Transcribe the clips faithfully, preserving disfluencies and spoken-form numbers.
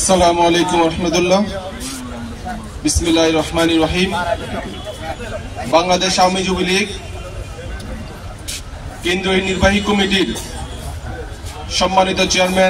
আসসালামু আলাইকুম রহমতুল্লাহ। বিসমিল্লাহির রহমানির রহিম। বাংলাদেশ আওয়ামী যুবলীগ কেন্দ্রীয় নির্বাহী কমিটির সম্মানিত চেয়ারম্যান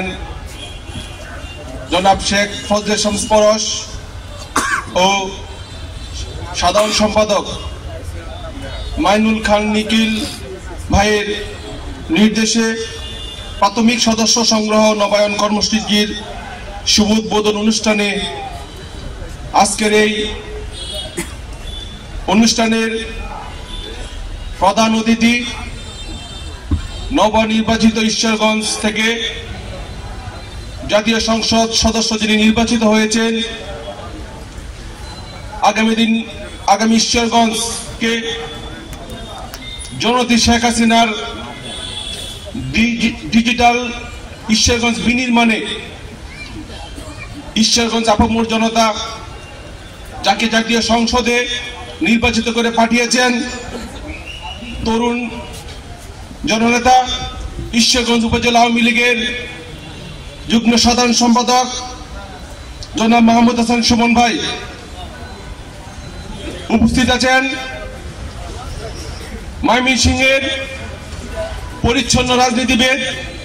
জনাব শেখ ফজলে শামস পরশ ও সাধারণ সম্পাদক মাইনুল খান নিখিল ভাইয়ের নির্দেশে প্রাথমিক সদস্য সংগ্রহ নবায়ন কর্মসূচির শুভ উদ্বোধন অনুষ্ঠানে আজকের এই অনুষ্ঠানের প্রধান অতিথি নবনির্বাচিত ঈশ্বরগঞ্জ থেকে জাতীয় সংসদ সদস্য যিনি নির্বাচিত হয়েছেন, আগামী দিন আগামী ঈশ্বরগঞ্জকে জননেত্রী শেখ হাসিনার ডিজিটাল ঈশ্বরগঞ্জ বিনির্মাণে ঈশ্বরগঞ্জ আপামর জনতা যাকে জাতীয় সংসদে নির্বাচিত করে পাঠিয়েছেন, তরুণ জননেতা ঈশ্বরগঞ্জ উপজেলা আওয়ামী লীগের যুগ্ম সাধারণ সম্পাদক জনাব মাহমুদ হাসান সুমন ভাই উপস্থিত আছেন। ময়মনসিংহের পরিচ্ছন্ন রাজনীতিবিদ,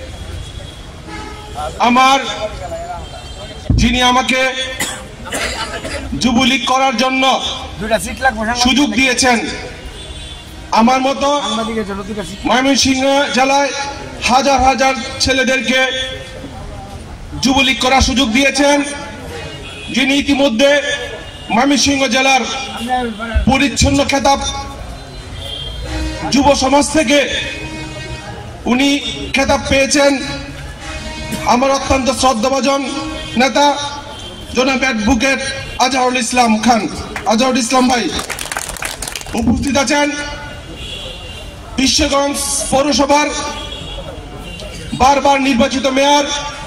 আমার যিনি আমাকে যুবলীগ করার জন্য সুযোগ দিয়েছেন, আমার মতো ময়মনসিংহ জেলায় হাজার হাজার ছেলেদেরকে যুবলীগ করার সুযোগ দিয়েছেন, যিনি ইতিমধ্যে ময়মনসিংহ জেলার পরিচ্ছন্ন খেতাব যুব সমাজ থেকে উনি খেতাব পেয়েছেন। আমার অত্যন্ত শ্রদ্ধাভাজন নেতা জনাব অ্যাডভোকেট আজহারুল ইসলাম খান, আজহারুল ইসলাম ভাই উপস্থিত আছেন। ঈশ্বরগঞ্জ পৌরসভার বারবার নির্বাচিত মেয়র,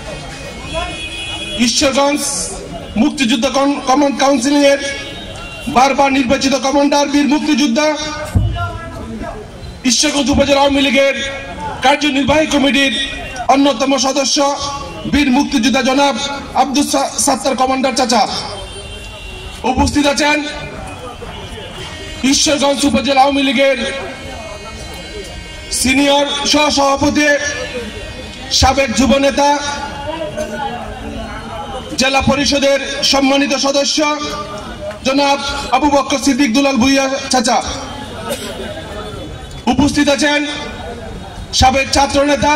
ঈশ্বরগঞ্জ মুক্তিযুদ্ধ কমান্ড কাউন্সিল এর বারবার নির্বাচিত কমান্ডার, বীর মুক্তিযোদ্ধা, ঈশ্বরগঞ্জ উপজেলা আওয়ামী লীগের কার্যনির্বাহী কমিটির অন্যতম সদস্য, বীর মুক্তিযোদ্ধা জনাব আব্দুল সাত্তার কমান্ডার চাচা উপস্থিত আছেন। ঈশ্বরগঞ্জ উপজেলা আওয়ামী লীগের সিনিয়র সহসভাপতি, সাবেক যুব নেতা, জেলা পরিষদের সম্মানিত সদস্য জনাব আবু বকর সিদ্দিক দুলাল ভুইয়া চাচা উপস্থিত আছেন। সাবেক ছাত্র নেতা,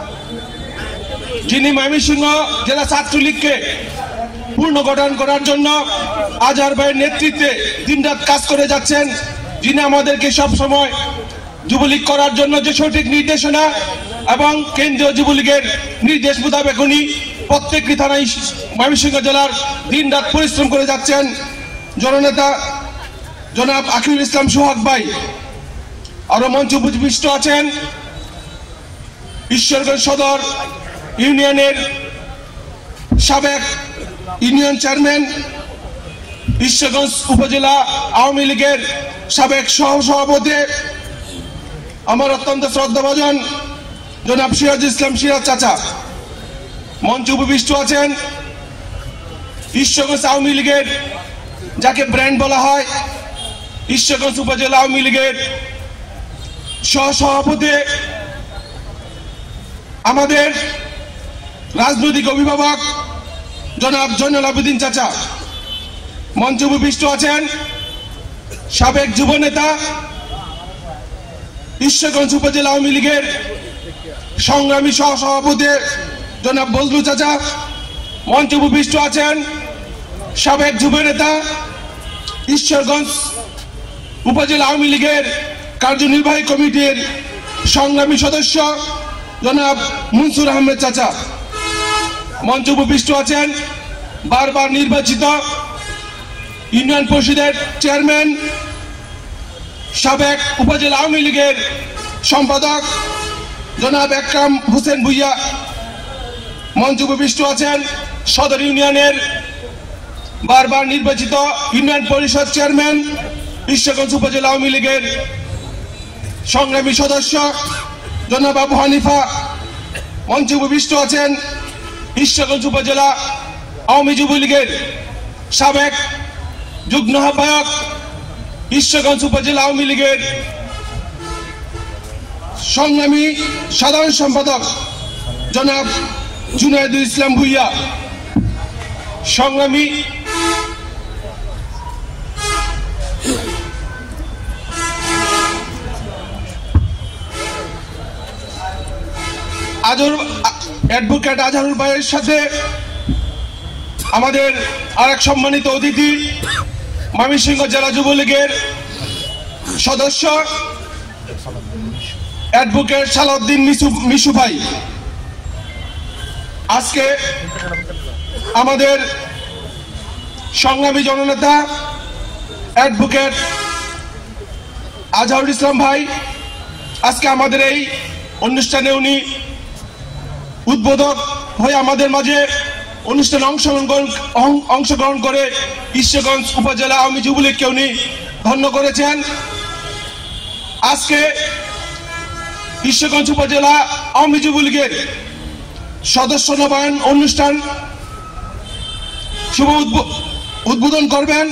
যিনি ময়মনসিংহ জেলা ছাত্রলীগকে পুনর্গঠন করার জন্য আজহার ভাইয়ের নেতৃত্বে দিনরাত কাজ করে যাচ্ছেন, যিনি আমাদেরকে সব সময় যুবলীগ করার জন্য যে সঠিক নির্দেশনা এবং কেন্দ্রীয় যুবলীগের নির্দেশ মোতাবেক উনি প্রত্যেকটি থানায় ময়মনসিংহ জেলার দিনরাত পরিশ্রম করে যাচ্ছেন। জননেতা জনাব আকিবুল ইসলাম সোহাগ ভাই আরো মঞ্চ উপবিষ্ট আছেন। ঈশ্বরগঞ্জ সদর ইউনিয়নের সাবেক ইউনিয়ন চেয়ারম্যান, ঈশ্বরগঞ্জ উপজেলা আওয়ামী লীগের সাবেক সহসভাপতি, আমার অত্যন্ত শ্রদ্ধাভাজন জনাব সিরাজ ইসলাম সিরাজ চাচা মঞ্চ উপবিষ্ট আছেন। ঈশ্বরগঞ্জ আওয়ামী লীগের যাকে ব্র্যান্ড বলা হয়, ঈশ্বরগঞ্জ উপজেলা আওয়ামী লীগের সহসভাপতি, আমাদের রাজনৈতিক অভিভাবক জনাব জয়নুল আবেদিন চাচা মঞ্চ উপবিষ্ট আছেন। সাবেক যুব নেতা, ঈশ্বরগঞ্জ উপজেলা আওয়ামী লীগের সংগ্রামী সহসভাপতি জনাব বজলু চাচা মঞ্চ উপবিষ্ট আছেন। সাবেক যুব নেতা, ঈশ্বরগঞ্জ উপজেলা আওয়ামী লীগের কার্যনির্বাহী কমিটির সংগ্রামী সদস্য জনাব মনসুর আহমেদ চাচা মঞ্চ উপবিষ্ট আছেন। বারবার নির্বাচিত ইউনিয়ন পরিষদের চেয়ারম্যান, সাবেক উপজেলা আওয়ামী লীগের সম্পাদক জনাব একরাম হোসেন ভুইয়া মঞ্চ উপবিষ্ট আছেন। সদর ইউনিয়নের বারবার নির্বাচিত ইউনিয়ন পরিষদ চেয়ারম্যান, ঈশ্বরগঞ্জ উপজেলা আওয়ামী লীগের সংগ্রামী সদস্য জনাব আবু হানিফা মঞ্চে উপবিষ্ট আছেন। ঈশ্বরগঞ্জ উপজেলা আওয়ামী যুবলীগের সাবেক যুগ্ম আহ্বায়ক, ঈশ্বরগঞ্জ উপজেলা আওয়ামী লীগের সংগ্রামী সাধারণ সম্পাদক জনাব জুনায়েদুল ইসলাম ভুইয়া, সংগ্রামী আজর অ্যাডভোকেট আজহারুল ভাইয়ের সাথে আমাদের আরেক সম্মানিত অতিথি ময়মনসিংহ জেলা যুবলীগের সদস্য অ্যাডভোকেট সালাউদ্দিন মিশু মিশু ভাই। আজকে আমাদের সংগ্রামী জননেতা অ্যাডভোকেট আজহারুল ইসলাম ভাই আজকে আমাদের এই অনুষ্ঠানে উনি উদ্বোধক হয়ে আমাদের মাঝে অনুষ্ঠানে অংশগ্রহণ অংশগ্রহণ করে ঈশ্বরগঞ্জ উপজেলা আওয়ামী যুবলীগকে উনি ধন্য করেছেন। আজকে ঈশ্বরগঞ্জ উপজেলা আওয়ামী যুবলীগের সদস্য নবায়ন অনুষ্ঠান শুভ উদ্বোধন করবেন।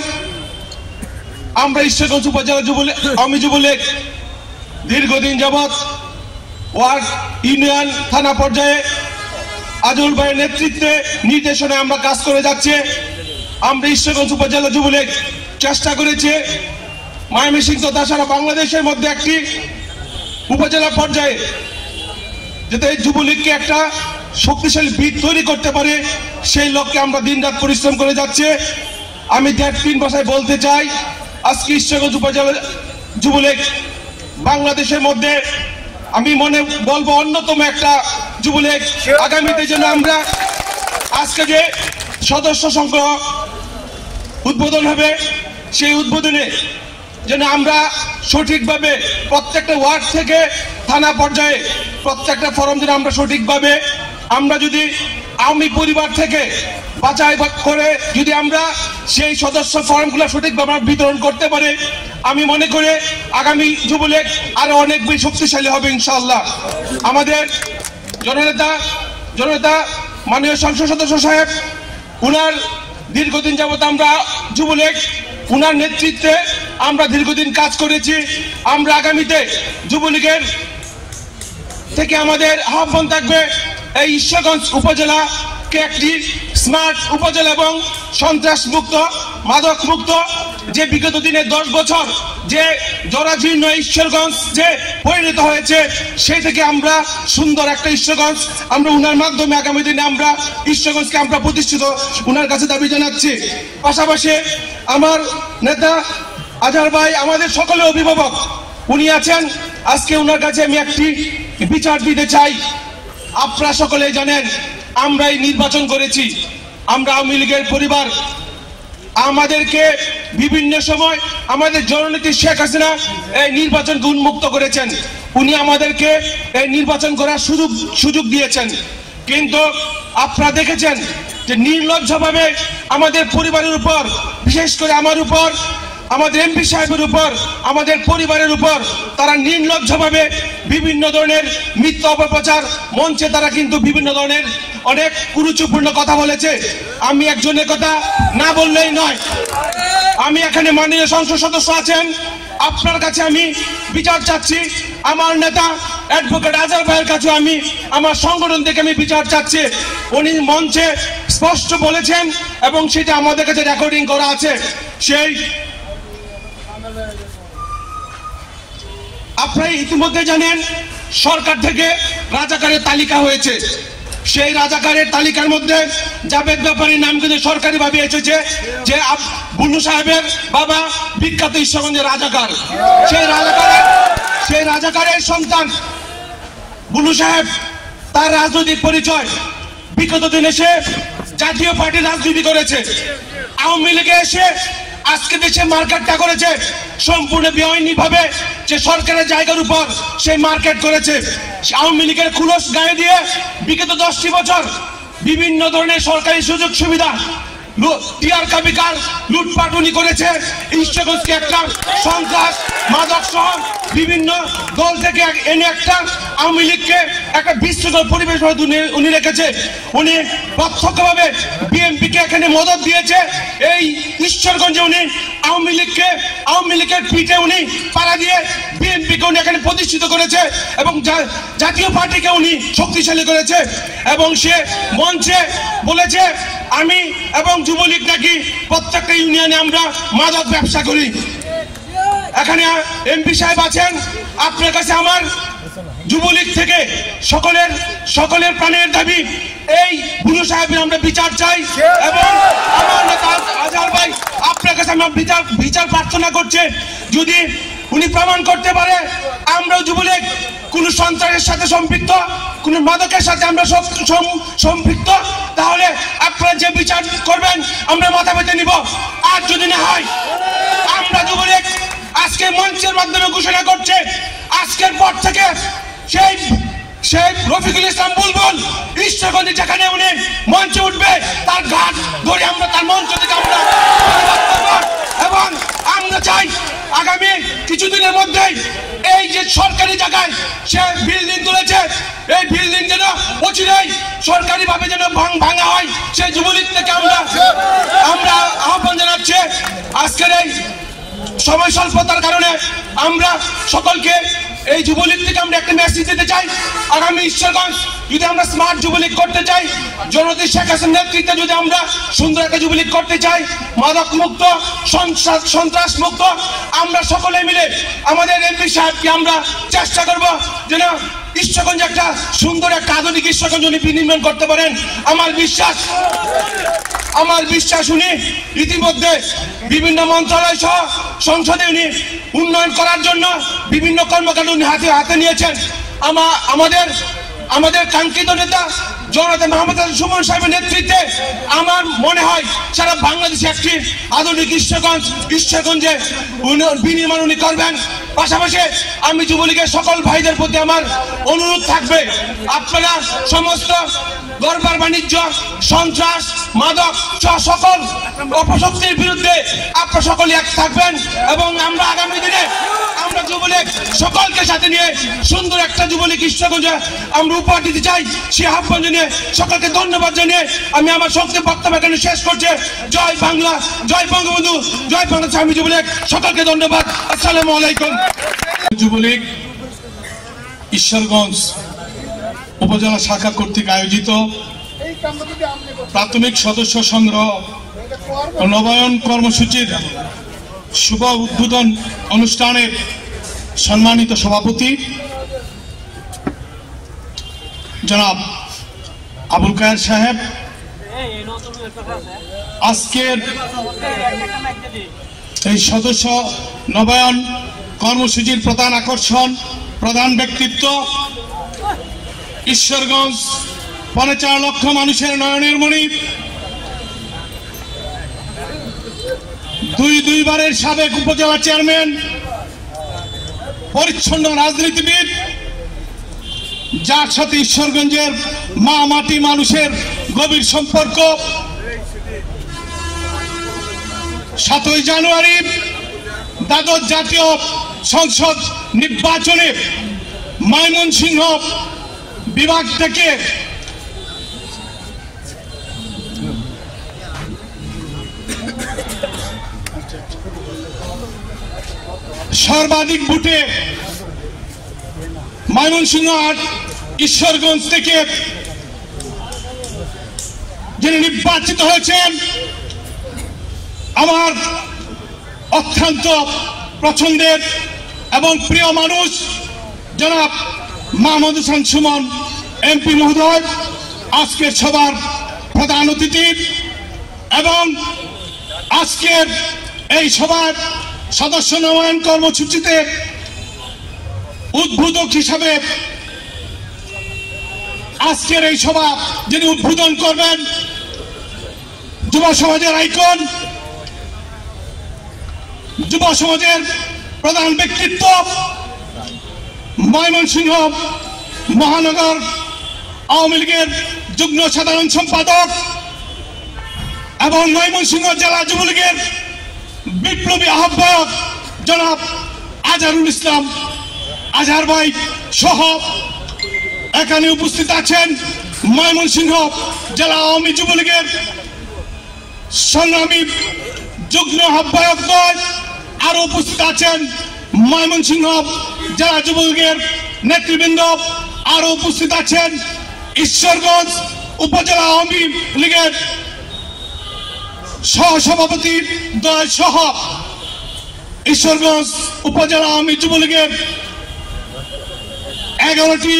আমরা ঈশ্বরগঞ্জ উপজেলা যুবলীগ আওয়ামী যুবলীগ দীর্ঘদিন যাবৎ ওয়ার্ড, ইউনিয়ন, থানা পর্যায়ে আজহারুল ভাইয়ের নেতৃত্বে নির্দেশনে আমরা কাজ করে যাচ্ছে। আমরা ঈশ্বরগঞ্জ উপজেলা যুবলীগ চেষ্টা করেছে ময়মনসিংহ তথা সারা বাংলাদেশের মধ্যে একটি উপজেলা পর্যায়ে যাতে এই যুবলীগকে একটা শক্তিশালী ভিত তৈরি করতে পারে, সেই লক্ষ্যে আমরা দিনরাত পরিশ্রম করে যাচ্ছে। আমি দেড় তিন ভাষায় বলতে চাই, আজকে ঈশ্বরগঞ্জ উপজেলা যুবলীগ বাংলাদেশের মধ্যে আমি মনে বলবো অন্যতম একটা যুবলীগ। আগামীতে যেন আমরা আজকে যে সদস্য সংগ্রহ উদ্বোধন হবে, সেই উদ্বোধনে যেন আমরা সঠিকভাবে প্রত্যেকটা ওয়ার্ড থেকে থানা পর্যায়ে প্রত্যেকটা ফরম যেন আমরা সঠিকভাবে আমরা যদি আওয়ামী পরিবার থেকে বাছাই করে যদি আমরা সেই সদস্য ফর্মগুলো সঠিকভাবে বিতরণ করতে পারি, আমি মনে করি আগামী যুবলীগ আরো অনেক বেশি শক্তিশালী হবে ইনশাআল্লাহ। আমাদের জননেতা জননেতা মাননীয় সংসদ সদস্য সাহেব, উনার দীর্ঘদিন যাবত আমরা যুবলীগ উনার নেতৃত্বে আমরা দীর্ঘদিন কাজ করেছি। আমরা আগামীতে যুবলীগের থেকে আমাদের আহ্বান থাকবে এই ঈশ্বরগঞ্জ উপজেলাকে একটি স্মার্ট উপজেলা এবং সন্ত্রাস মুক্ত, মাদক মুক্ত, যে বিগত দিনে দশ বছর যে জরাজীর্ণ ঈশ্বরগঞ্জ যে পরিণত হয়েছে, সেই থেকে আমরা সুন্দর একটা ঈশ্বরগঞ্জ আমরা উনার মাধ্যমে আগামী দিনে আমরা ঈশ্বরগঞ্জকে আমরা প্রতিষ্ঠিত উনার কাছে দাবি জানাচ্ছি। পাশাপাশি আমার নেতা আজহার ভাই আমাদের সকলে অভিভাবক, উনি আছেন। আজকে উনার কাছে আমি একটি বিচার দিতে চাই। আপনারা সকলেই জানেন আমরা এই নির্বাচন করেছি, আমরা আওয়ামী লীগের পরিবার। আমাদেরকে বিভিন্ন সময় আমাদের জননেত্রী শেখ হাসিনা এই নির্বাচনকে উন্মুক্ত করেছেন, উনি আমাদেরকে এই নির্বাচন করার সুযোগ সুযোগ দিয়েছেন। কিন্তু আপনারা দেখেছেন যে নির্লজ্জভাবে আমাদের পরিবারের উপর, বিশেষ করে আমার উপর, আমাদের এমপি সাহেবের উপর, আমাদের পরিবারের উপর তারা নির্লজ্জভাবে বিভিন্ন ধরনের মিথ্যা অপপ্রচার মঞ্চে তারা কিন্তু বিভিন্ন ধরনের অনেক কুরুচিপূর্ণ কথা বলেছে। আমি একজনের কথা না বললেই নয়, আমি এখানে মাননীয় সংসদ সদস্য আছেন, আপনার কাছে আমি বিচার চাচ্ছি। আমার নেতা অ্যাডভোকেট আজহার ভাইয়ের কাছে আমি আমার সংগঠন থেকে আমি বিচার চাচ্ছি। উনি মঞ্চে স্পষ্ট বলেছেন এবং সেটা আমাদের কাছে রেকর্ডিং করা আছে। সেই আপনারা ইতিমধ্যে জানেন সরকার থেকে রাজাকারের তালিকা হয়েছে, সেই রাজাকারের তালিকার মধ্যে জাবেদ ব্যাপারীর নাম কিন্তু সরকারিভাবে এসেছে, যে বুলু সাহেবের বাবা বিখ্যাত ঈশ্বরগঞ্জের রাজাকার। সেই রাজাকারের সেই রাজাকারের সন্তান বুলু সাহেব, তার রাজনৈতিক পরিচয় বিগত দিনে সে জাতীয় পার্টির রাজনীতি করেছে, আওয়ামী লীগে এসে আজকে দেশে মার্কেটটা করেছে সম্পূর্ণ বেআইনি ভাবে, যে সরকারের জায়গার উপর সেই মার্কেট করেছে। আওয়ামী লীগের খুলস গায়ে দিয়ে বিগত দশটি বছর বিভিন্ন ধরনের সরকারি সুযোগ সুবিধা টিয়ারকা বিকার লুটপাট উনি করেছে। ঈশ্বরগঞ্জকে একটা সন্ত্রাস মাদক সহ বিভিন্ন দল থেকে এনে একটা আওয়ামী লীগকে একটা বিশৃঙ্খল পরিবেশ উনি রেখেছে। উনি প্রত্যক্ষভাবে বিএনপিকে এখানে মদত দিয়েছে। এই ঈশ্বরগঞ্জে উনি আওয়ামী লীগকে আওয়ামী লীগের পিঠে উনি পাড়া দিয়ে বিএনপিকে উনি এখানে প্রতিষ্ঠিত করেছে এবং জাতীয় পার্টিকে উনি শক্তিশালী করেছে। এবং সে মঞ্চে বলেছে আমি এবং যুবলীগ নাকি প্রত্যেকটা ইউনিয়নে আমরা মাদক ব্যবসা করি। এখানে এমপি সাহেব আছেন, আপনার কাছে আমার যুবলীগ থেকে সকলের সকলের প্রাণের দাবি এই বুলু সাহেবের আমরা বিচার চাই এবং আমার নেতা আজহার ভাই আপনার কাছে আমরা বিচার বিচার প্রার্থনা করছে। যদি উনি প্রমাণ করতে পারে আমরা যুবলীগ কোন সন্ত্রাসের সাথে সম্পৃক্ত, কোন মাদকের সাথে আমরা সম্পৃক্ত, তাহলে আপনারা যে বিচার করবেন আমরা মাথা পেতে নিব। আর যদি না হয় আমরা যুবলীগ আজকে মঞ্চের মাধ্যমে ঘোষণা করছে আজকের পর থেকে সেই সেই রফিকুল ইসলাম বুলবুল ঈশ্বরগঞ্জে যেখানে উনি মঞ্চে উঠবে তার ঘাট ধরে আমরা তার মঞ্চ থেকে আমরা এবং আমরা চাই আগামী কিছুদিনের মধ্যেই এই যে সরকারি জায়গায় সে বিল্ডিং তুলেছে এই বিল্ডিং যেন অচিরেই সরকারি ভাবে যেন ভাঙা হয় সেই যুবলীগ থেকে আমরা আমরা আহ্বান জানাচ্ছি। আজকের এই সময় স্বল্পতার কারণে আমরা সকলকে এই যুবলীগ থেকে আমরা একটা মেসেজ দিতে চাই। আগামী ঈশ্বরগঞ্জ যদি আমরা স্মার্ট যুবলীগ করতে চাই, জননেত্রী শেখ হাসিনার নেতৃত্বে যদি আমরা সুন্দর একটা যুবলীগ করতে চাই, মাদক মুক্ত সন্ত্রাস মুক্ত, আমরা সকলে মিলে আমাদের এমপি সাহেবকে আমরা চেষ্টা করব যেন ঈশ্বরগঞ্জ একটা সুন্দর একটা আধুনিক ঈশ্বরগঞ্জ উনি বিনির্মাণ করতে পারেন। আমার বিশ্বাস আমার বিশ্বাস উনি ইতিমধ্যে বিভিন্ন মন্ত্রণালয় সহ সংসদে উনি উন্নয়ন করার জন্য বিভিন্ন কর্মকাণ্ড উনি হাতে হাতে নিয়েছেন। আমাদের আমাদের কাঙ্ক্ষিত নেতা জননেতা মোহাম্মদ সুমন সাহেবের নেতৃত্বে আমার মনে হয় সারা বাংলাদেশে একটি আধুনিক ঈশ্বরগঞ্জ ঈশ্বরগঞ্জে বিনির্মাণ উনি করবেন। পাশাপাশি আমি যুবলীগের সকল ভাইদের প্রতি আমার অনুরোধ থাকবে আপনারা সমস্ত দরবার বাণিজ্য সন্ত্রাস মাদক সকল অপশক্তির বিরুদ্ধে আপনারা সকলে এক থাকবেন এবং আমরা আগামী দিনে আমরা যুবলীগ সকলকে সাথে নিয়ে সুন্দর একটা যুবলীগ ঈশ্বরগঞ্জে আমরা উপহার দিতে চাই। সে আহ্বান জানিয়ে সকলকে ধন্যবাদ জানিয়ে আমি আমার সংক্ষিপ্ত বক্তব্য এখানে শেষ করছি। জয় বাংলা, জয় বঙ্গবন্ধু, জয় বাংলাদেশ। আমি যুবলীগ সকলকে ধন্যবাদ। আসসালামু আলাইকুম। যুবলীগ ঈশ্বরগঞ্জ উপজেলা শাখা কর্তৃক আয়োজিত প্রাথমিক সদস্য সংগ্রহ ও নবায়ন কর্মসূচির শুভ উদ্বোধন অনুষ্ঠানের সম্মানিত সভাপতি জনাব আবুল কায়ের সাহেব, আজকের এই সদস্য নবায়ন কর্মসূচির প্রধান আকর্ষণ প্রধান ব্যক্তিত্ব ঈশ্বরগঞ্জ পৌনে চার লক্ষ মানুষের নয়নের মণি, দুই দুইবারের সাবেক উপজেলা চেয়ারম্যান, পরিচ্ছন্ন রাজনীতিবিদ, যার সাথে ঈশ্বরগঞ্জের মা মাটি মানুষের গভীর সম্পর্ক। সাতই জানুয়ারি দ্বাদশ জাতীয় সংসদ নির্বাচনে ময়মনসিংহ বিভাগ থেকে সর্বাধিক ভোটে ময়মনসিংহ আর ঈশ্বরগঞ্জ থেকে যিনি নির্বাচিত হয়েছেন আমার অত্যন্ত পছন্দের এবং প্রিয় মানুষ জনাব মাহমুদ হোসেন সুমন এমপি মহোদয় আজকের সভার প্রধান অতিথি এবং আজকের এই সভার সদস্য নবায়ন কর্মসূচিতে উদ্বোধক হিসাবে আজকের এই সভা যিনি উদ্বোধন করবেন যুব সমাজের আইকন, যুব সমাজের প্রধান ব্যক্তিত্ব, ময়মনসিংহ মহানগর আওয়ামী লীগের যুগ্ম সাধারণ সম্পাদক এবং ময়মনসিংহ জেলা যুবলীগের বিপ্লবী আহ্বায়ক জনাব আজহারুল ইসলাম আজহার ভাই সহ এখানে উপস্থিত আছেন ময়মনসিংহ জেলা আওয়ামী যুবলীগের সংগ্রামী যুগ্ম আহ্বায়ক দল। আরো উপস্থিত আছেন ময়মনসিংহ জেলা যুবলীগের নেতৃবৃন্দ। আরো উপস্থিত আছেন ঈশ্বরগঞ্জ উপজেলা আওয়ামী লীগের সহসভাপতি দল সহ ঈশ্বরগঞ্জ উপজেলা আওয়ামী যুবলীগের এগারোটি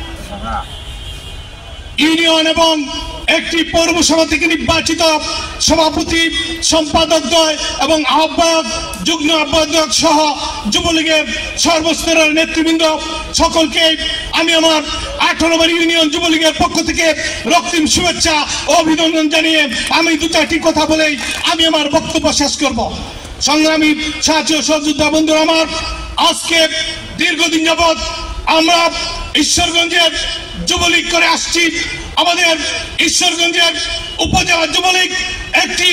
ইউনিয়ন এবং একটি পৌরসভা থেকে নির্বাচিত সভাপতি, সম্পাদক দ্বয় এবং আহ্বায়ক, যুগ্ম আহ্বায়ক সহ যুবলীগের সর্বস্তরের নেতৃবৃন্দ সকলকে আমি আমার আঠারো বাড়ি ইউনিয়ন যুবলীগের পক্ষ থেকে রক্তিম শুভেচ্ছা ও অভিনন্দন জানিয়ে আমি দু চারটি কথা বলেই আমি আমার বক্তব্য শেষ করব। সংগ্রামী সাহায্য সহযোদ্ধা বন্ধুরা আমার, আজকে দীর্ঘদিন যাবৎ আমরা ঈশ্বরগঞ্জের যুবলীগ করে আসছি। আমাদের ঈশ্বরগঞ্জের উপজেলা যুবলীগ একটি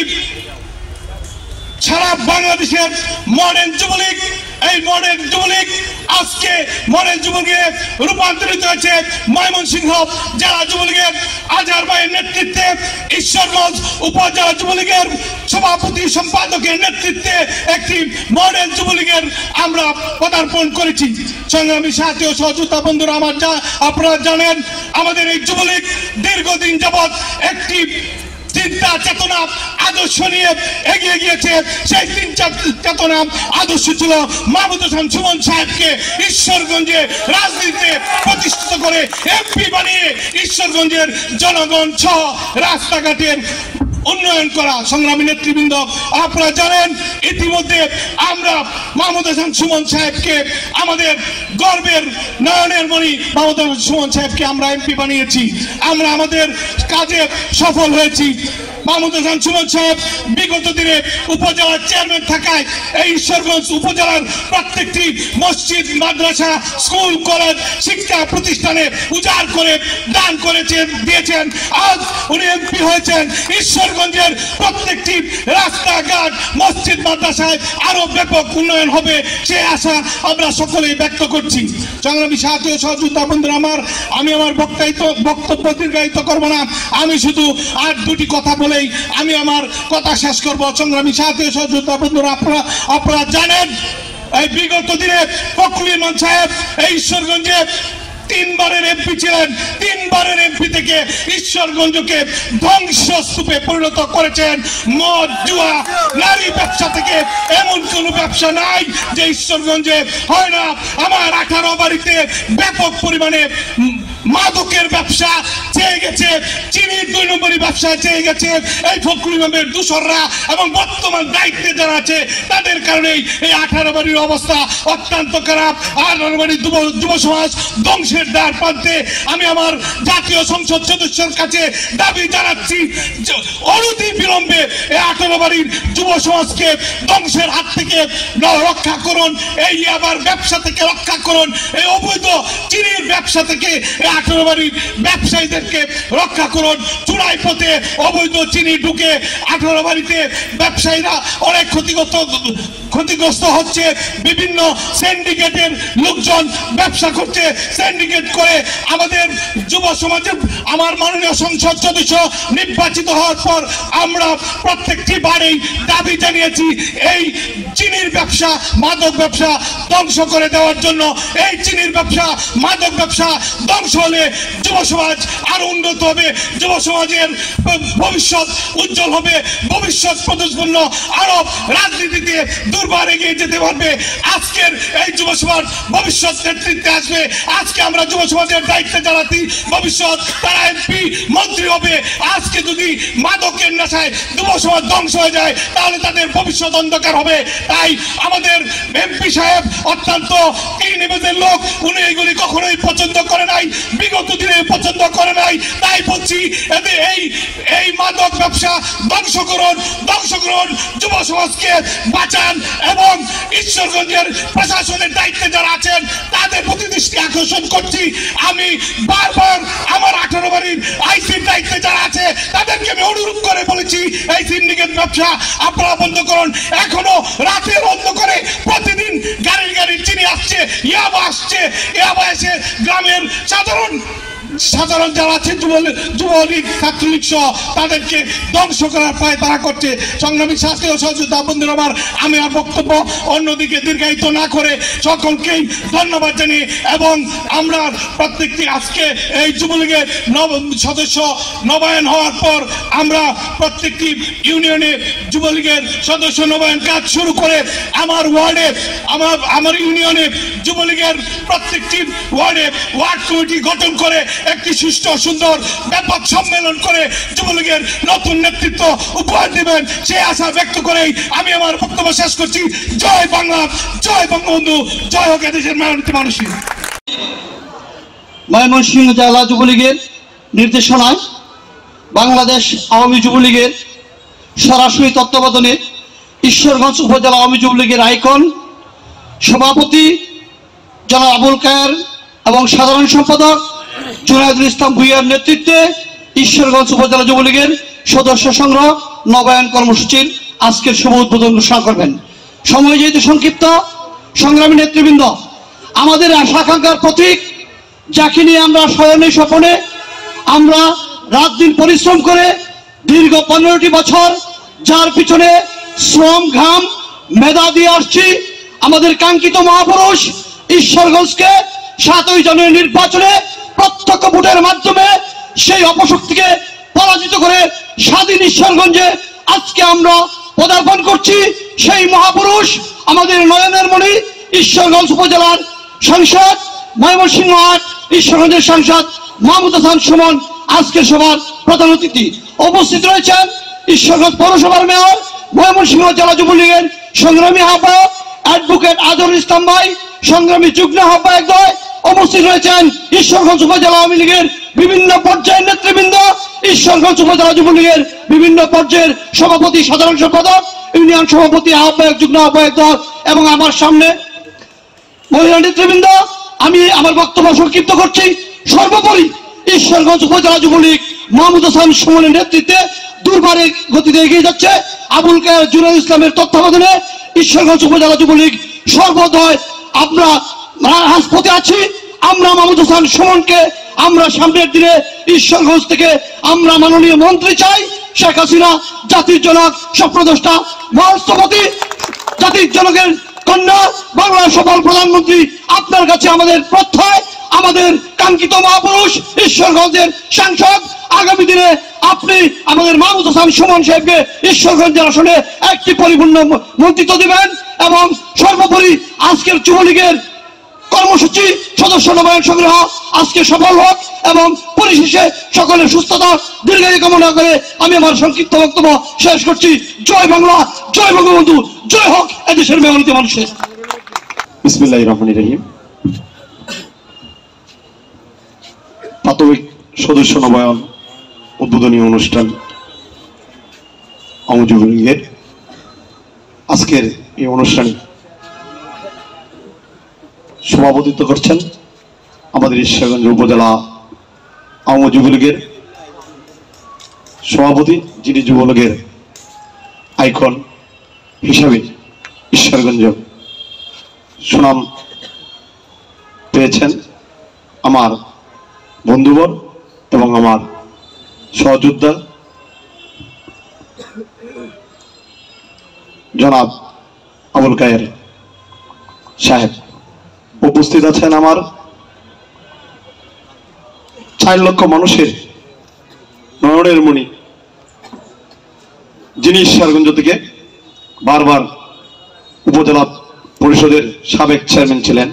সারা বাংলাদেশের মডেল যুবলীগ। এই মডেল যুবলীগ আজকে মডেল যুবলীগে রূপান্তরিত হয়েছে ময়মনসিংহ জেলা যুবলীগের আজহার ভাইয়ের নেতৃত্বে। ঈশ্বরগঞ্জ উপজেলা যুবলীগের সভাপতি সম্পাদকের নেতৃত্বে একটি মডেল যুবলীগের আমরা পদার্পণ করেছি। সংগ্রামী সাথী ও সহযোদ্ধা বন্ধুরা আমার, যা আপনারা জানেন আমাদের এই যুবলীগ দীর্ঘদিন যাবৎ একটি চিন্তা চেতনা আদর্শ নিয়ে এগিয়ে গিয়েছে। সেই চিন্তা চেতনা আদর্শ ছিল মাহমুদ হাসান সুমন সাহেবকে ঈশ্বরগঞ্জে রাজনীতিতে প্রতিষ্ঠিত করে এমপি বানিয়ে ঈশ্বরগঞ্জের জনগণ সহ রাস্তাঘাটের উন্নয়ন করা। সংগ্রামী নেতৃবৃন্দ আপনারা জানেন ইতিমধ্যে আমরা মাহমুদ হাসান সুমন সাহেবকে আমাদের গর্বের নয়নের মণি মাহমুদ হাসান সুমন সাহেবকে আমরা এমপি বানিয়েছি। আমরা আমাদের কাজে সফল হয়েছি। মাহমুদ হাসান সুমন সাহেব বিগত দিনে উপজেলার চেয়ারম্যান থাকায় এই ঈশ্বরগঞ্জ উপজেলার প্রত্যেকটি মসজিদ, মাদ্রাসা, স্কুল, কলেজ, শিক্ষা প্রতিষ্ঠানে উজাড় করে দান করেছেন, দিয়েছেন। আজ উনি এমপি হয়েছেন। ঈশ্বরগঞ্জের প্রত্যেকটি রাস্তাঘাট, মসজিদ, মাদ্রাসায় আরো ব্যাপক উন্নয়ন হবে সে আশা আমরা সকলেই ব্যক্ত করছি। সংগ্রামী সাথী ও সহযোদ্ধা বন্ধুরা আমার, আমি আমার বক্তব্য বক্তব্য দীর্ঘায়িত করব না। আমি শুধু আর দুটি কথা বলে আমি আমার কথা শেষ করব। সংগ্রামী সাথী ও সহযোদ্ধা বন্ধুরা আপনারা আপনারা জানেন এই বিগত দিনে ফখরুল ইমান সাহেব এই ঈশ্বরগঞ্জে তিনবারের এমপি ছিলেন। তিনবারের এমপি থেকে ঈশ্বরগঞ্জকে ধ্বংসস্তূপে পরিণত করেছেন। মদ, জুয়া, নারী ব্যবসা থেকে এমন কোন ব্যবসা নাই যে ঈশ্বরগঞ্জে হয় না। আমার আঠারো বাড়িতে ব্যাপক পরিমাণে মাদকের ব্যবসা চেয়ে গেছে, চিনির দুই নম্বরী ব্যবসা চেয়ে গেছে এই ফখরুল ইমামের দূষররা এবং বর্তমান দায়িত্বে যারা আছে তাদের কারণেই এই আঠারো বাড়ির অবস্থা অত্যন্ত খারাপ। আঠারো বাড়ির যুব সমাজ ধ্বংসের দ্বার প্রান্তে। আমি আমার জাতীয় সংসদ সদস্যের কাছে দাবি জানাচ্ছি অনতি বিলম্বে এই আঠারো বাড়ির যুব সমাজকে ধ্বংসের হাত থেকে রক্ষা করুন, এই আবার ব্যবসা থেকে রক্ষা করুন, এই অবৈধ চিনির ব্যবসা থেকে আঠারো বাড়ির ব্যবসায়ীদেরকে রক্ষা করুন। চূড়াই পথে অবৈধ চিনি ঢুকে আঠারো বাড়িতে ব্যবসায়ীরা অনেক ক্ষতিগ্রস্ত ক্ষতিগ্রস্ত হচ্ছে। বিভিন্ন সিন্ডিকেটের লোকজন ব্যবসা করছে। সিন্ডিকেট করে আমাদের যুব সমাজে আমার মাননীয় সংসদ সদস্য নির্বাচিত হওয়ার পর আমরা প্রত্যেকটি বারেই দাবি জানিয়েছি এই চিনির ব্যবসা, মাদক ব্যবসা ধ্বংস করে দেওয়ার জন্য। এই চিনির ব্যবসা, মাদক ব্যবসা ধ্বংস হলে যুব সমাজ আরো উন্নত হবে, যুব সমাজের ভবিষ্যৎ উজ্জ্বল হবে, ভবিষ্যৎ প্রতিপন্ন আরো রাজনীতিতে দুর্বার এগিয়ে যেতে পারবে। আজকের এই যুব সমাজ ভবিষ্যৎ নেতৃত্বে আসবে। আজকে আমরা যুব সমাজের দায়িত্বে জানাচ্ছি, ভবিষ্যৎ তারা এমপি মন্ত্রী হবে। আজকে যদি মাদকের নেশায় যুব সমাজ ধ্বংস হয়ে যায় তাহলে তাদের ভবিষ্যৎ অন্ধকার হবে। তাই আমাদের এমপি সাহেব অত্যন্ত নিবেদের লোক, উনি এইগুলি কখনোই পছন্দ করে নাই, বিগত দিনে পছন্দ করে নাই। তাই বলছি এই এই মাদক ব্যবসা ধ্বংস করুন, ধ্বংস করুন, যুব সমাজকে বাঁচান এবং ঈশ্বরগঞ্জের প্রশাসনের দায়িত্বে যারা আছেন তাদের প্রতি দৃষ্টি আকর্ষণ করছি। আমি বারবার আমার আঠারো বাড়ির আইসির দায়িত্বে যারা আছে তাদেরকে আমি অনুরোধ করে বলেছি বলেছি এই সিন্ডিকেট ব্যবসা আপনারা বন্ধ করুন। এখনো রাতের অন্ধকারে প্রতিদিন গাড়ির গাড়ি চিনি আসছে, ইয়াবা আসছে, ইয়াবা এসে গ্রামের সাধারণ সাধারণ যারা আছে যুবলীগ ছাত্রলীগ সহ তাদেরকে ধ্বংস করার পায় তারা করছে। সংগ্রামী শাস্তি ও সহযোগিতা বন্ধুরা আমার, আমি আর বক্তব্য অন্যদিকে দীর্ঘায়িত না করে সকলকেই ধন্যবাদ জানিয়ে এবং আমরা প্রত্যেকটি আজকে এই যুবলীগের নব সদস্য নবায়ন হওয়ার পর আমরা প্রত্যেকটি ইউনিয়নে যুবলীগের সদস্য নবায়ন কাজ শুরু করে আমার ওয়ার্ডে আমার আমার ইউনিয়নে যুবলীগের প্রত্যেকটি ওয়ার্ডে ওয়ার্ড কমিটি গঠন করে একটি সুষ্ঠু সুন্দর ব্যাপক সম্মেলন করে যুবলীগের নতুন নেতৃত্ব উপহার দেবেন সেই আশা ব্যক্ত করেই আমি আমার বক্তব্য শেষ করছি। জয় বাংলা, জয় বঙ্গবন্ধু, জয় হোক এদেশের মেহনতি মানুষের। ময়মনসিংহ জেলা যুবলীগের নির্দেশনায় বাংলাদেশ আওয়ামী যুবলীগের সরাসরি তত্ত্বাবধানে ঈশ্বরগঞ্জ উপজেলা আওয়ামী যুবলীগের আইকন সভাপতি জনাব আবুল কায়ের এবং সাধারণ সম্পাদক জুনায়েদুল ইসলাম ভুইয়ার নেতৃত্বে ঈশ্বরগঞ্জ উপজেলা যুবলীগের সদস্য সংগ্রহ নবায়ন কর্মসূচির আজকের শুভ উদ্বোধন ঘোষণা করবেন। সময় যেহেতু সংক্ষিপ্ত, সংগ্রামী নেতৃবৃন্দ, আমাদের আশা আকাঙ্ক্ষার প্রতীক যাকে নিয়ে আমরা শয়নে স্বপনে আমরা রাত দিন পরিশ্রম করে দীর্ঘ পনেরোটি বছর যার পিছনে শ্রম ঘাম মেধা দিয়ে আসছি, আমাদের কাঙ্ক্ষিত মহাপুরুষ ঈশ্বরগঞ্জকে সাতই জানুয়ারি নির্বাচনে প্রত্যক্ষ ভোটের মাধ্যমে সেই অপশক্তিকে পরাজিত করে স্বাধীন ঈশ্বরগঞ্জে আজকে আমরা পদার্পণ করছি। সেই মহাপুরুষ আমাদের নয়নের মণি ঈশ্বরগঞ্জ উপজেলার সাংসদ ময়মনসিংহ আট ঈশ্বরগঞ্জের সাংসদ মাহমুদ হাসান সুমন আজকের সভার প্রধান অতিথি। উপস্থিত রয়েছেন ঈশ্বরগঞ্জ পৌরসভার মেয়র, ময়মনসিংহ জেলা যুবলীগের সংগ্রামী আহ্বায়ক অ্যাডভোকেট আজহারুল ইসলাম ভাই, সংগ্রামী যুগ্ম আহ্বায়ক দ্বয়। উপস্থিত রয়েছেন ঈশ্বরগঞ্জ উপজেলা আওয়ামী লীগের বিভিন্ন পর্যায়ের নেতৃবৃন্দ, ঈশ্বরগঞ্জ উপজেলা যুবলীগের বিভিন্ন পর্যায়ের সভাপতি, সাধারণ সম্পাদক, ইউনিয়ন সভাপতি, আহ্বায়ক, যুগ্ম আহ্বায়ক দল এবং আমার সামনে মহিলা নেতৃবৃন্দ। আমি আমার বক্তব্য সংক্ষিপ্ত করছি। সর্বোপরি ঈশ্বরগঞ্জ উপজেলা যুবলীগ মাহমুদ হাসান সুমনের নেতৃত্বে দুর্বারের গতিতে এগিয়ে যাচ্ছে। আবুল কায়ের জুনায়েদুল ইসলামের তত্ত্বাবধানে ঈশ্বরগঞ্জ উপজেলা যুবলীগ সর্বদয় আমরা রাজপথে আছি। আমরা মাহমুদ হাসান সুমনকে আমরা সামনের দিনে ঈশ্বরগঞ্জ থেকে আমরা মাননীয় মন্ত্রী চাই। শেখ হাসিনা জাতির জনক, স্বপ্নদ্রষ্টা, মহারাষ্ট্রপতি, জাতির জনকের কন্যা, বাংলার সফল প্রধানমন্ত্রী, আপনার কাছে আমাদের প্রত্যয়, আমাদের কাঙ্ক্ষিত মহাপুরুষ ঈশ্বরগঞ্জের সাংসদ। আগামী দিনে আপনি আমাদের মাহমুদ হাসান সুমন সাহেবকে ঈশ্বরগঞ্জের আসনে একটি পরিপূর্ণ মন্ত্রিত্ব দিবেন এবং সর্বোপরি আজকের যুবলীগের কর্মসূচি সদস্য নবায়ন সংগ্রহ আজকে সফল হোক এবং পরিশেষে সকলের সুস্থতা দীর্ঘায়ু কামনা করে আমি আমার সংক্ষিপ্ত বক্তব্য শেষ করছি। জয় বাংলা, জয় বঙ্গবন্ধু, জয় হোক এদেশের মেহনতি মানুষের। বিসমিল্লাহির রহমানির রহিম। প্রাথমিক সদস্য নবায়ন উদ্বোধনী অনুষ্ঠান আওয়ামী যুবলীগের আজকের এই অনুষ্ঠানে সভাপতিত্ব করছেন আমাদের ঈশ্বরগঞ্জ উপজেলা আওয়ামী যুবলীগের সভাপতি, যিনি যুবলীগের আইকন হিসাবে ঈশ্বরগঞ্জ সুনাম পেয়েছেন, আমার বন্ধুবর এবং আমার সহযোদ্ধা জনাব আবুল কায়ের সাহেব। উপস্থিত আছেন আমার চার লক্ষ মানুষের নয়নের মণি, যিনি ঈশ্বরগঞ্জ থেকে বারবার উপজেলা পরিষদের সাবেক চেয়ারম্যান ছিলেন,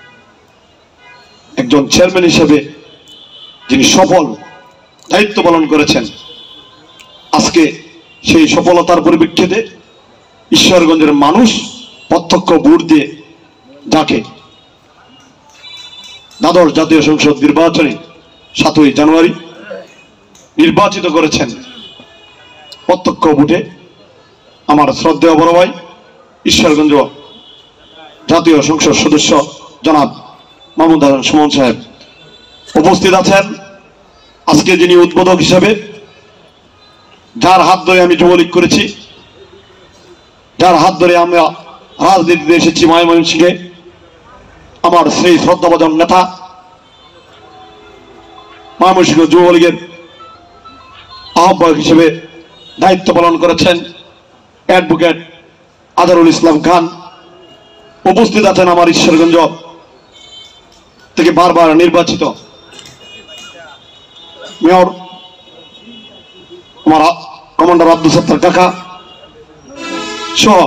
একজন চেয়ারম্যান হিসেবে যিনি সফল দায়িত্ব পালন করেছেন। আজকে সেই সফলতার পরিপ্রেক্ষিতে ঈশ্বরগঞ্জের মানুষ প্রত্যক্ষ ভোট দিয়ে যাকে দ্বাদশ জাতীয় সংসদ নির্বাচনে সাতই জানুয়ারি নির্বাচিত করেছেন, প্রত্যক্ষ ভোটে আমার শ্রদ্ধেয় বড় ভাই ঈশ্বরগঞ্জ জাতীয় সংসদ সদস্য জনাব মাহমুদ হাসান সুমন সাহেব উপস্থিত আছেন। আজকে যিনি উদ্বোধক হিসেবে যার হাত ধরে আমি যুবলীগ করেছি, যার হাত ধরে আমরা রাজনীতিতে এসেছি ময়মনসিংহে, আমার সেই শ্রদ্ধাভাজন নেতা ময়মনসিংহ যুবলীগের আহ্বায়ক হিসেবে দায়িত্ব পালন করেছেন অ্যাডভোকেট আজহারুল ইসলাম খান। উপস্থিত আছেন আমার ঈশ্বরগঞ্জ থেকে বারবার নির্বাচিত মেয়র আমার কমান্ডার আব্দুল সত্তার কাকা সহ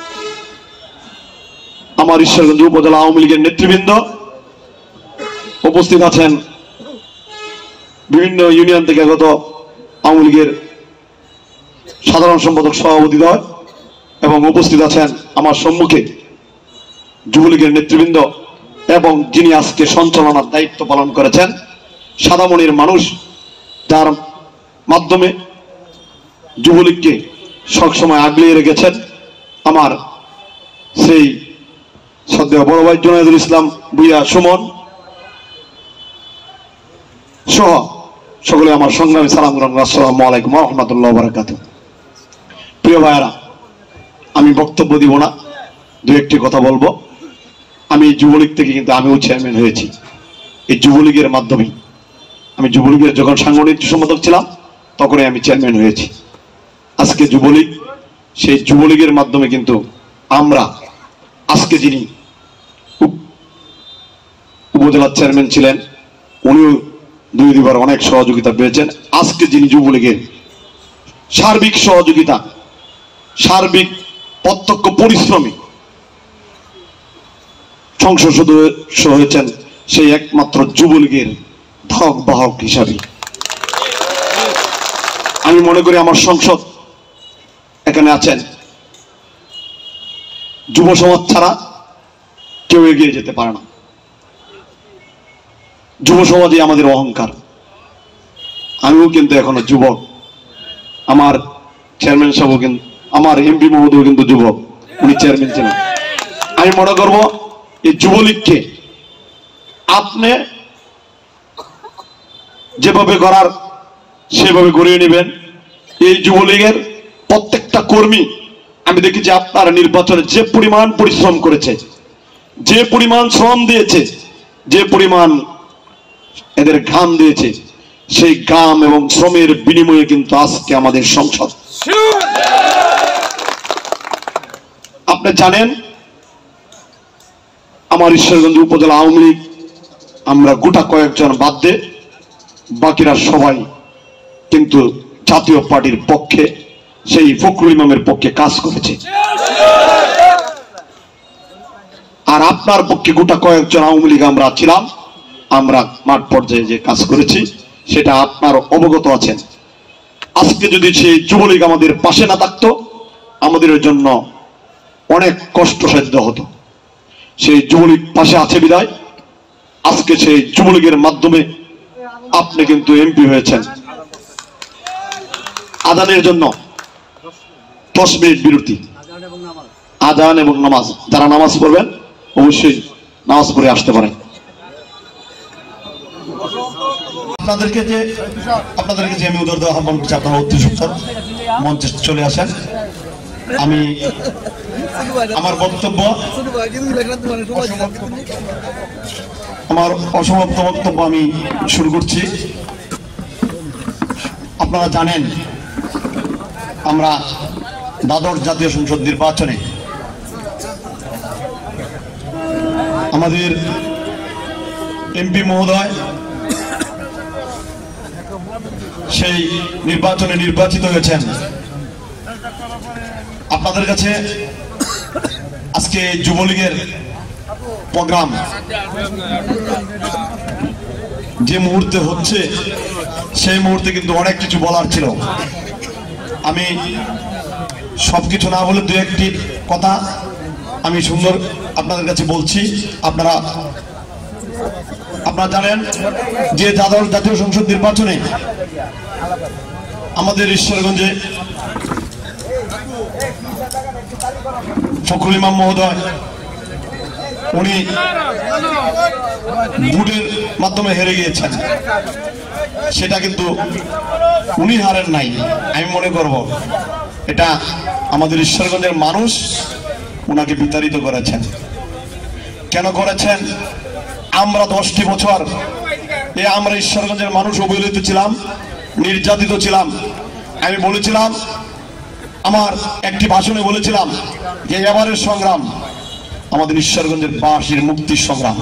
আমার ঈশ্বরগঞ্জ উপজেলা আওয়ামী লীগের নেতৃবৃন্দ। উপস্থিত আছেন বিভিন্ন ইউনিয়ন থেকে আগত আওয়ামী লীগের সাধারণ সম্পাদক সভাপতিদ্বয় এবং উপস্থিত আছেন আমার সম্মুখে যুবলীগের নেতৃবৃন্দ এবং যিনি আজকে সঞ্চালনার দায়িত্ব পালন করেছেন সাদামণির মানুষ, যার মাধ্যমে যুবলীগকে সবসময় আগলিয়ে রেখেছেন আমার সেই শ্রদ্ধেয় বড় ভাই জুনায়েদুল ইসলাম ভূঁইয়া সুমন সহ সকলে আমার সংগ্রামী সালাম গ্রহণ। আসসালামু আলাইকুম ওয়া রাহমাতুল্লাহি ওয়া বারাকাতুহু। প্রিয় ভাইয়েরা, আমি বক্তব্য দিব না, দু একটি কথা বলবো। আমি যুবলীগ থেকে কিন্তু আমিও চেয়ারম্যান হয়েছি। এই যুবলীগের মাধ্যমে আমি যুবলীগের যখন সাংগঠনিক সম্পাদক ছিলাম তখনই আমি চেয়ারম্যান হয়েছি। আজকে যুবলীগ, সেই যুবলীগের মাধ্যমে কিন্তু আমরা আজকে যিনি উপজেলার চেয়ারম্যান ছিলেন উনিও দুই দুইবার অনেক সহযোগিতা পেয়েছেন। আজকে যিনি যুবলীগের সার্বিক সহযোগিতা, সার্বিক প্রত্যক্ষ পরিশ্রমী সংসদ সদস্য হয়েছেন সেই একমাত্র যুবলীগের ধারক বাহক হিসাবে আমি মনে করি আমার সংসদ এখানে আছেন, যুব সমাজ ছাড়া কেউ এগিয়ে যেতে পারে না। যুব সমাজই আমাদের অহংকার। আমিও কিন্তু এখনো যুবক, আমার চেয়ারম্যান সাহেবও কিন্তু, আমার এমপি মহোদয় কিন্তু যুবক, উনি চেয়ারম্যান ছিলেন। আমি মনে করব এই যুবলীগকে আপনি যেভাবে করার সেভাবে গড়িয়ে নেবেন। এই যুবলীগের প্রত্যেকটা কর্মী আমি দেখেছি আপনার নির্বাচনে যে পরিমাণ পরিশ্রম করেছে, যে পরিমাণ শ্রম দিয়েছে, যে পরিমাণ এদের ঘাম দিয়েছে, সেই ঘাম এবং শ্রমের বিনিময়ে কিন্তু আজকে আমাদের সংসদ। আপনি জানেন আমার ঈশ্বরগঞ্জ উপজেলা আওয়ামী লীগ আমরা গোটা কয়েকজন বাদ দিয়ে বাকিরা সবাই কিন্তু জাতীয় পার্টির পক্ষে, সেই ফখরুল ইমামের পক্ষে কাজ করেছে। আর আপনার পক্ষে গোটা কয়েকজন আওয়ামী লীগ আমরা ছিলাম, আমরা মাঠ পর্যায়ে যে কাজ করেছি সেটা আপনার অবগত আছেন। আজকে যদি সেই যুবলীগ আমাদের পাশে না থাকতো আমাদের জন্য অনেক কষ্টসাধ্য হতো। সেই যুবলীগ পাশে আছে বিদায় আজকে সেই যুবলীগের মাধ্যমে আপনি কিন্তু এমপি হয়েছেন। আজানের জন্য দশ মিনিট বিরতি, আজান এবং নামাজ, যারা নামাজ পড়বেন অবশ্যই নামাজ পড়ে আসতে পারেন। আপনাদেরকে যে আপনাদেরকে যে আমি উদার আহ্বান করছি, আপনারা অতি সত্তর মঞ্চে চলে আসেন। আমি আমার বক্তব্য আমার অসমাপ্ত বক্তব্য আমি শুরু করছি। আপনারা জানেন আমরা দ্বাদশ জাতীয় সংসদ নির্বাচনে আমাদের এমপি মহোদয় সেই নির্বাচনে নির্বাচিত হয়েছেন। আপনাদের কাছে আজকে যুবলীগের প্রোগ্রাম যে মুহূর্তে হচ্ছে সেই মুহূর্তে কিন্তু অনেক কিছু বলার ছিল। আমি সবকিছু না বলে দু একটি কথা আমি সুন্দর আপনাদের কাছে বলছি। আপনারা আপনারা জানেন যে দ্বাদশ জাতীয় সংসদ নির্বাচনে আমাদের ঈশ্বরগঞ্জে ফখরুল ইমাম মহোদয় উনি ভোটের মাধ্যমে হেরে গিয়েছেন। সেটা কিন্তু উনি হারেন নাই, আমি মনে করব এটা আমাদের ঈশ্বরগঞ্জের মানুষ ওনাকে বিতাড়িত করেছেন। কেন করেছেন? আমরা দশটি বছর এ আমরা ঈশ্বরগঞ্জের মানুষ অবহেলিত ছিলাম, নির্যাতিত ছিলাম। আমি বলেছিলাম, আমার একটি ভাষণে বলেছিলাম যে এবারের সংগ্রাম আমাদের ঈশ্বরগঞ্জের বাসীর মুক্তির সংগ্রাম।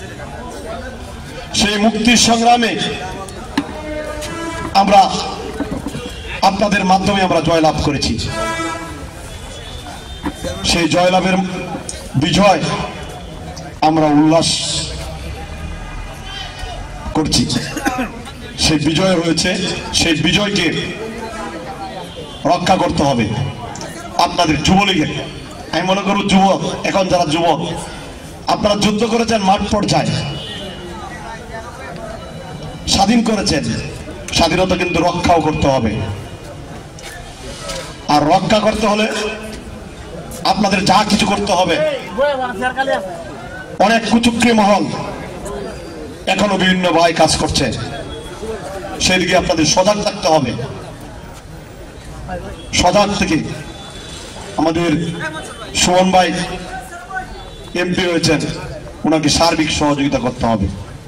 সেই মুক্তির সংগ্রামে আমরা আপনাদের মাধ্যমে আমরা জয়লাভ করেছি। সেই জয়লাভের বিজয় আমরা উল্লাস করছি। সেই বিজয় হয়েছে, সেই বিজয়কে রক্ষা করতে হবে আপনাদের যুবলীগের। আমি মনে করব যুবক, এখন যারা যুবক আপনারা যুদ্ধ করেছেন মাঠ পর্যায়ে, স্বাধীন করেছেন, স্বাধীনতা কিন্তু রক্ষাও করতে হবে। আর রক্ষা করতে হলে আপনাদের যা কিছু করতে হবে, অনেক কুচক্রী মহল এখনো বিভিন্ন ভাই কাজ করছে, সেদিকে আপনাদের সজাগ থাকতে হবে। সজাগ থেকে আমাদের সুমন ভাই এমপি হয়েছেন, ওনাকে সার্বিক সহযোগিতা করতে হবে।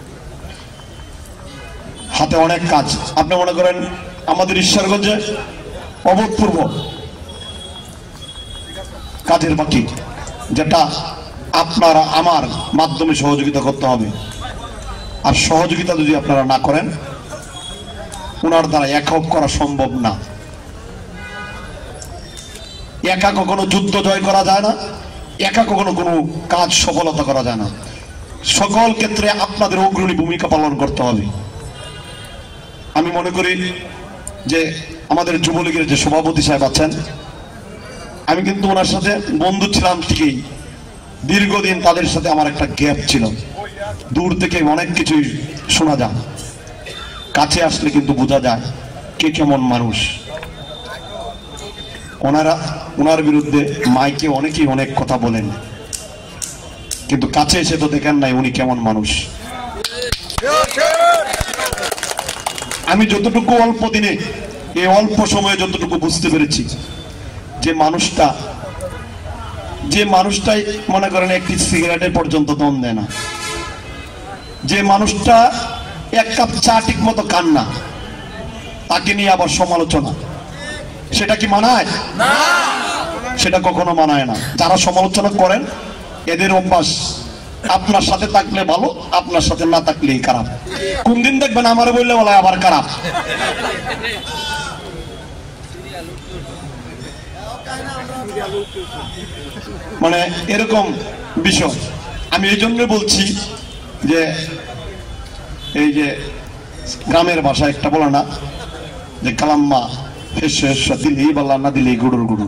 হাতে অনেক কাজ। আপনি মনে করেন আমাদের ঈশ্বরগঞ্জে অভূতপূর্ব কাজের বাকি, যেটা আপনারা আমার মাধ্যমে সহযোগিতা করতে হবে। আর সহযোগিতা যদি আপনারা না করেন, ওনার দ্বারা একক করা সম্ভব না। একা কখনো যুদ্ধ জয় করা যায় না, একা কখনো কোনো কাজ সফলতা করা যায় না। সকল ক্ষেত্রে আপনাদের অগ্রণী ভূমিকা পালন করতে হবে। আমি মনে করি যে আমাদের যুবলীগের যে সভাপতি সাহেব আছেন, আমি কিন্তু ওনার সাথে বন্ধু ছিলাম ঠিকই, দীর্ঘদিন তাদের সাথে আমার একটা গ্যাপ ছিল। দূর থেকে অনেক কিছুই শোনা যায়, কাছে আসলে কিন্তু বোঝা যায় কে কেমন মানুষ। ওনারা ওনার বিরুদ্ধে মাইকে অনেকেই অনেক কথা বলেন, কিন্তু কাছে এসে তো দেখেন নাই উনি কেমন মানুষ। আমি যতটুকু অল্প দিনে, এই অল্প সময়ে যতটুকু বুঝতে পেরেছি, যে মানুষটা যে মানুষটাই মনে করেন একটি সিগারেটের পর্যন্ত দম দেয় না, যে মানুষটা এক কাপ চা ঠিক মতো খান না, তাকে নিয়ে আবার সমালোচনা, সেটা কি মানায়? সেটা কখনো মানায় না। যারা সমালোচনা করেন এদের অভ্যাস আপনার সাথে থাকলে ভালো, আপনার সাথে না থাকলেই খারাপ। কোন দিন দেখবেন আমার বললে বলা আবার খারাপ। মানে এরকম বিষয়। আমি এই জন্য বলছি যে এই যে গ্রামের ভাষা একটা বলে না যে কালাম্মা দিলেই বলা, না দিলেই গুড়ুর গুড়ুর।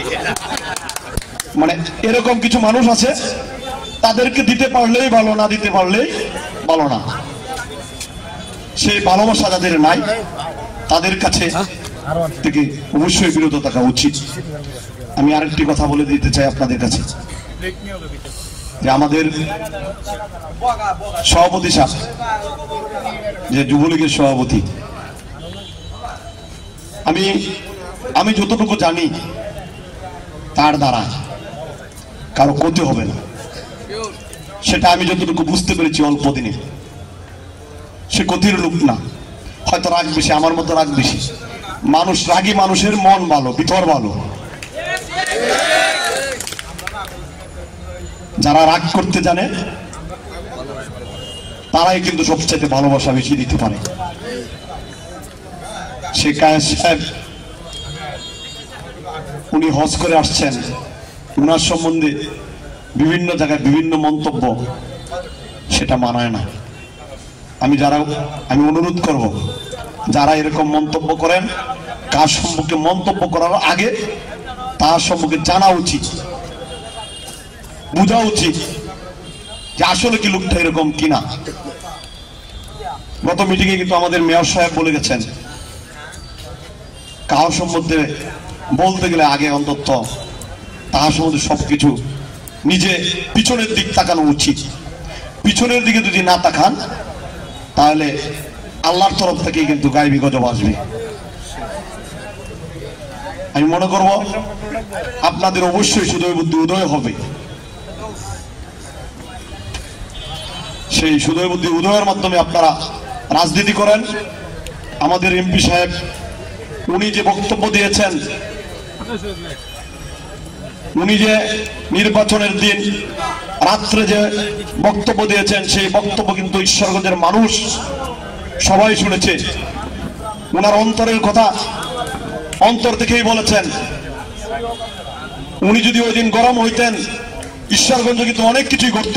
মানে এরকম কিছু মানুষ আছে, তাদেরকে দিতে পারলেই ভালো, না দিতে পারলেই ভালো না। সেই ভালোবাসা যাদের নাই, তাদের কাছে থেকে অবশ্যই বিরত থাকা উচিত। আমি আরেকটি কথা বলে দিতে চাই আপনাদের কাছে, যে আমাদের সভাপতি সাহেব, যে যুবলীগের সভাপতি, আমি আমি যতটুকু জানি তার দ্বারা কারো ক্ষতি হবে না, সেটা আমি যতটুকু বুঝতে পেরেছি অল্প দিনে। সে ক্ষতির লোক না, হয়তো রাগ বেশি, আমার মতো রাগ বেশি। মানুষ রাগী, মানুষের মন ভালো, ভিতর ভালো। যারা রাগ করতে জানে তারাই কিন্তু সবচেয়ে ভালোবাসা বেশি দিতে পারে। সে কায়েস সাহেব উনি হজ করে আসছেন, উনার সম্বন্ধে বিভিন্ন জায়গায় বিভিন্ন মন্তব্য, সেটা মানায় না। আমি যারা আমি অনুরোধ করব, যারা এরকম মন্তব্য করেন, কার সম্পর্কে মন্তব্য করার আগে তার সম্পর্কে জানা উচিত, বোঝা উচিত যে আসলে কি লোকটা এরকম কিনা। গত মিটিংয়ে কিন্তু আমাদের মেয়র সাহেব বলে গেছেন, কার সম্বন্ধে বলতে গেলে আগে অন্তত তার সম্বন্ধে সবকিছু নিজে পিছনের দিক তাকানো উচিত। পিছনের দিকে যদি না তাকান, তাহলে আল্লাহর তরফ থেকে কিন্তু গায়েবী গজব আসবে। আমি মনে করব আপনাদের অবশ্যই সুদয় বুদ্ধি উদয় হবে। সেই সুদয় বুদ্ধি উদয়ের মাধ্যমে আপনারা রাজনীতি করেন। আমাদের এমপি সাহেব উনি যে বক্তব্য দিয়েছেন, উনি যে নির্বাচনের দিন রাত্রে যে বক্তব্য দিয়েছেন, সেই বক্তব্য কিন্তু ঈশ্বরগঞ্জের মানুষ সবাই শুনেছে। ওনার অন্তরের কথা অন্তর থেকেই বলেছেন। উনি যদি ওই দিন গরম হইতেন, ঈশ্বরগঞ্জ কিন্তু অনেক কিছুই ঘটত,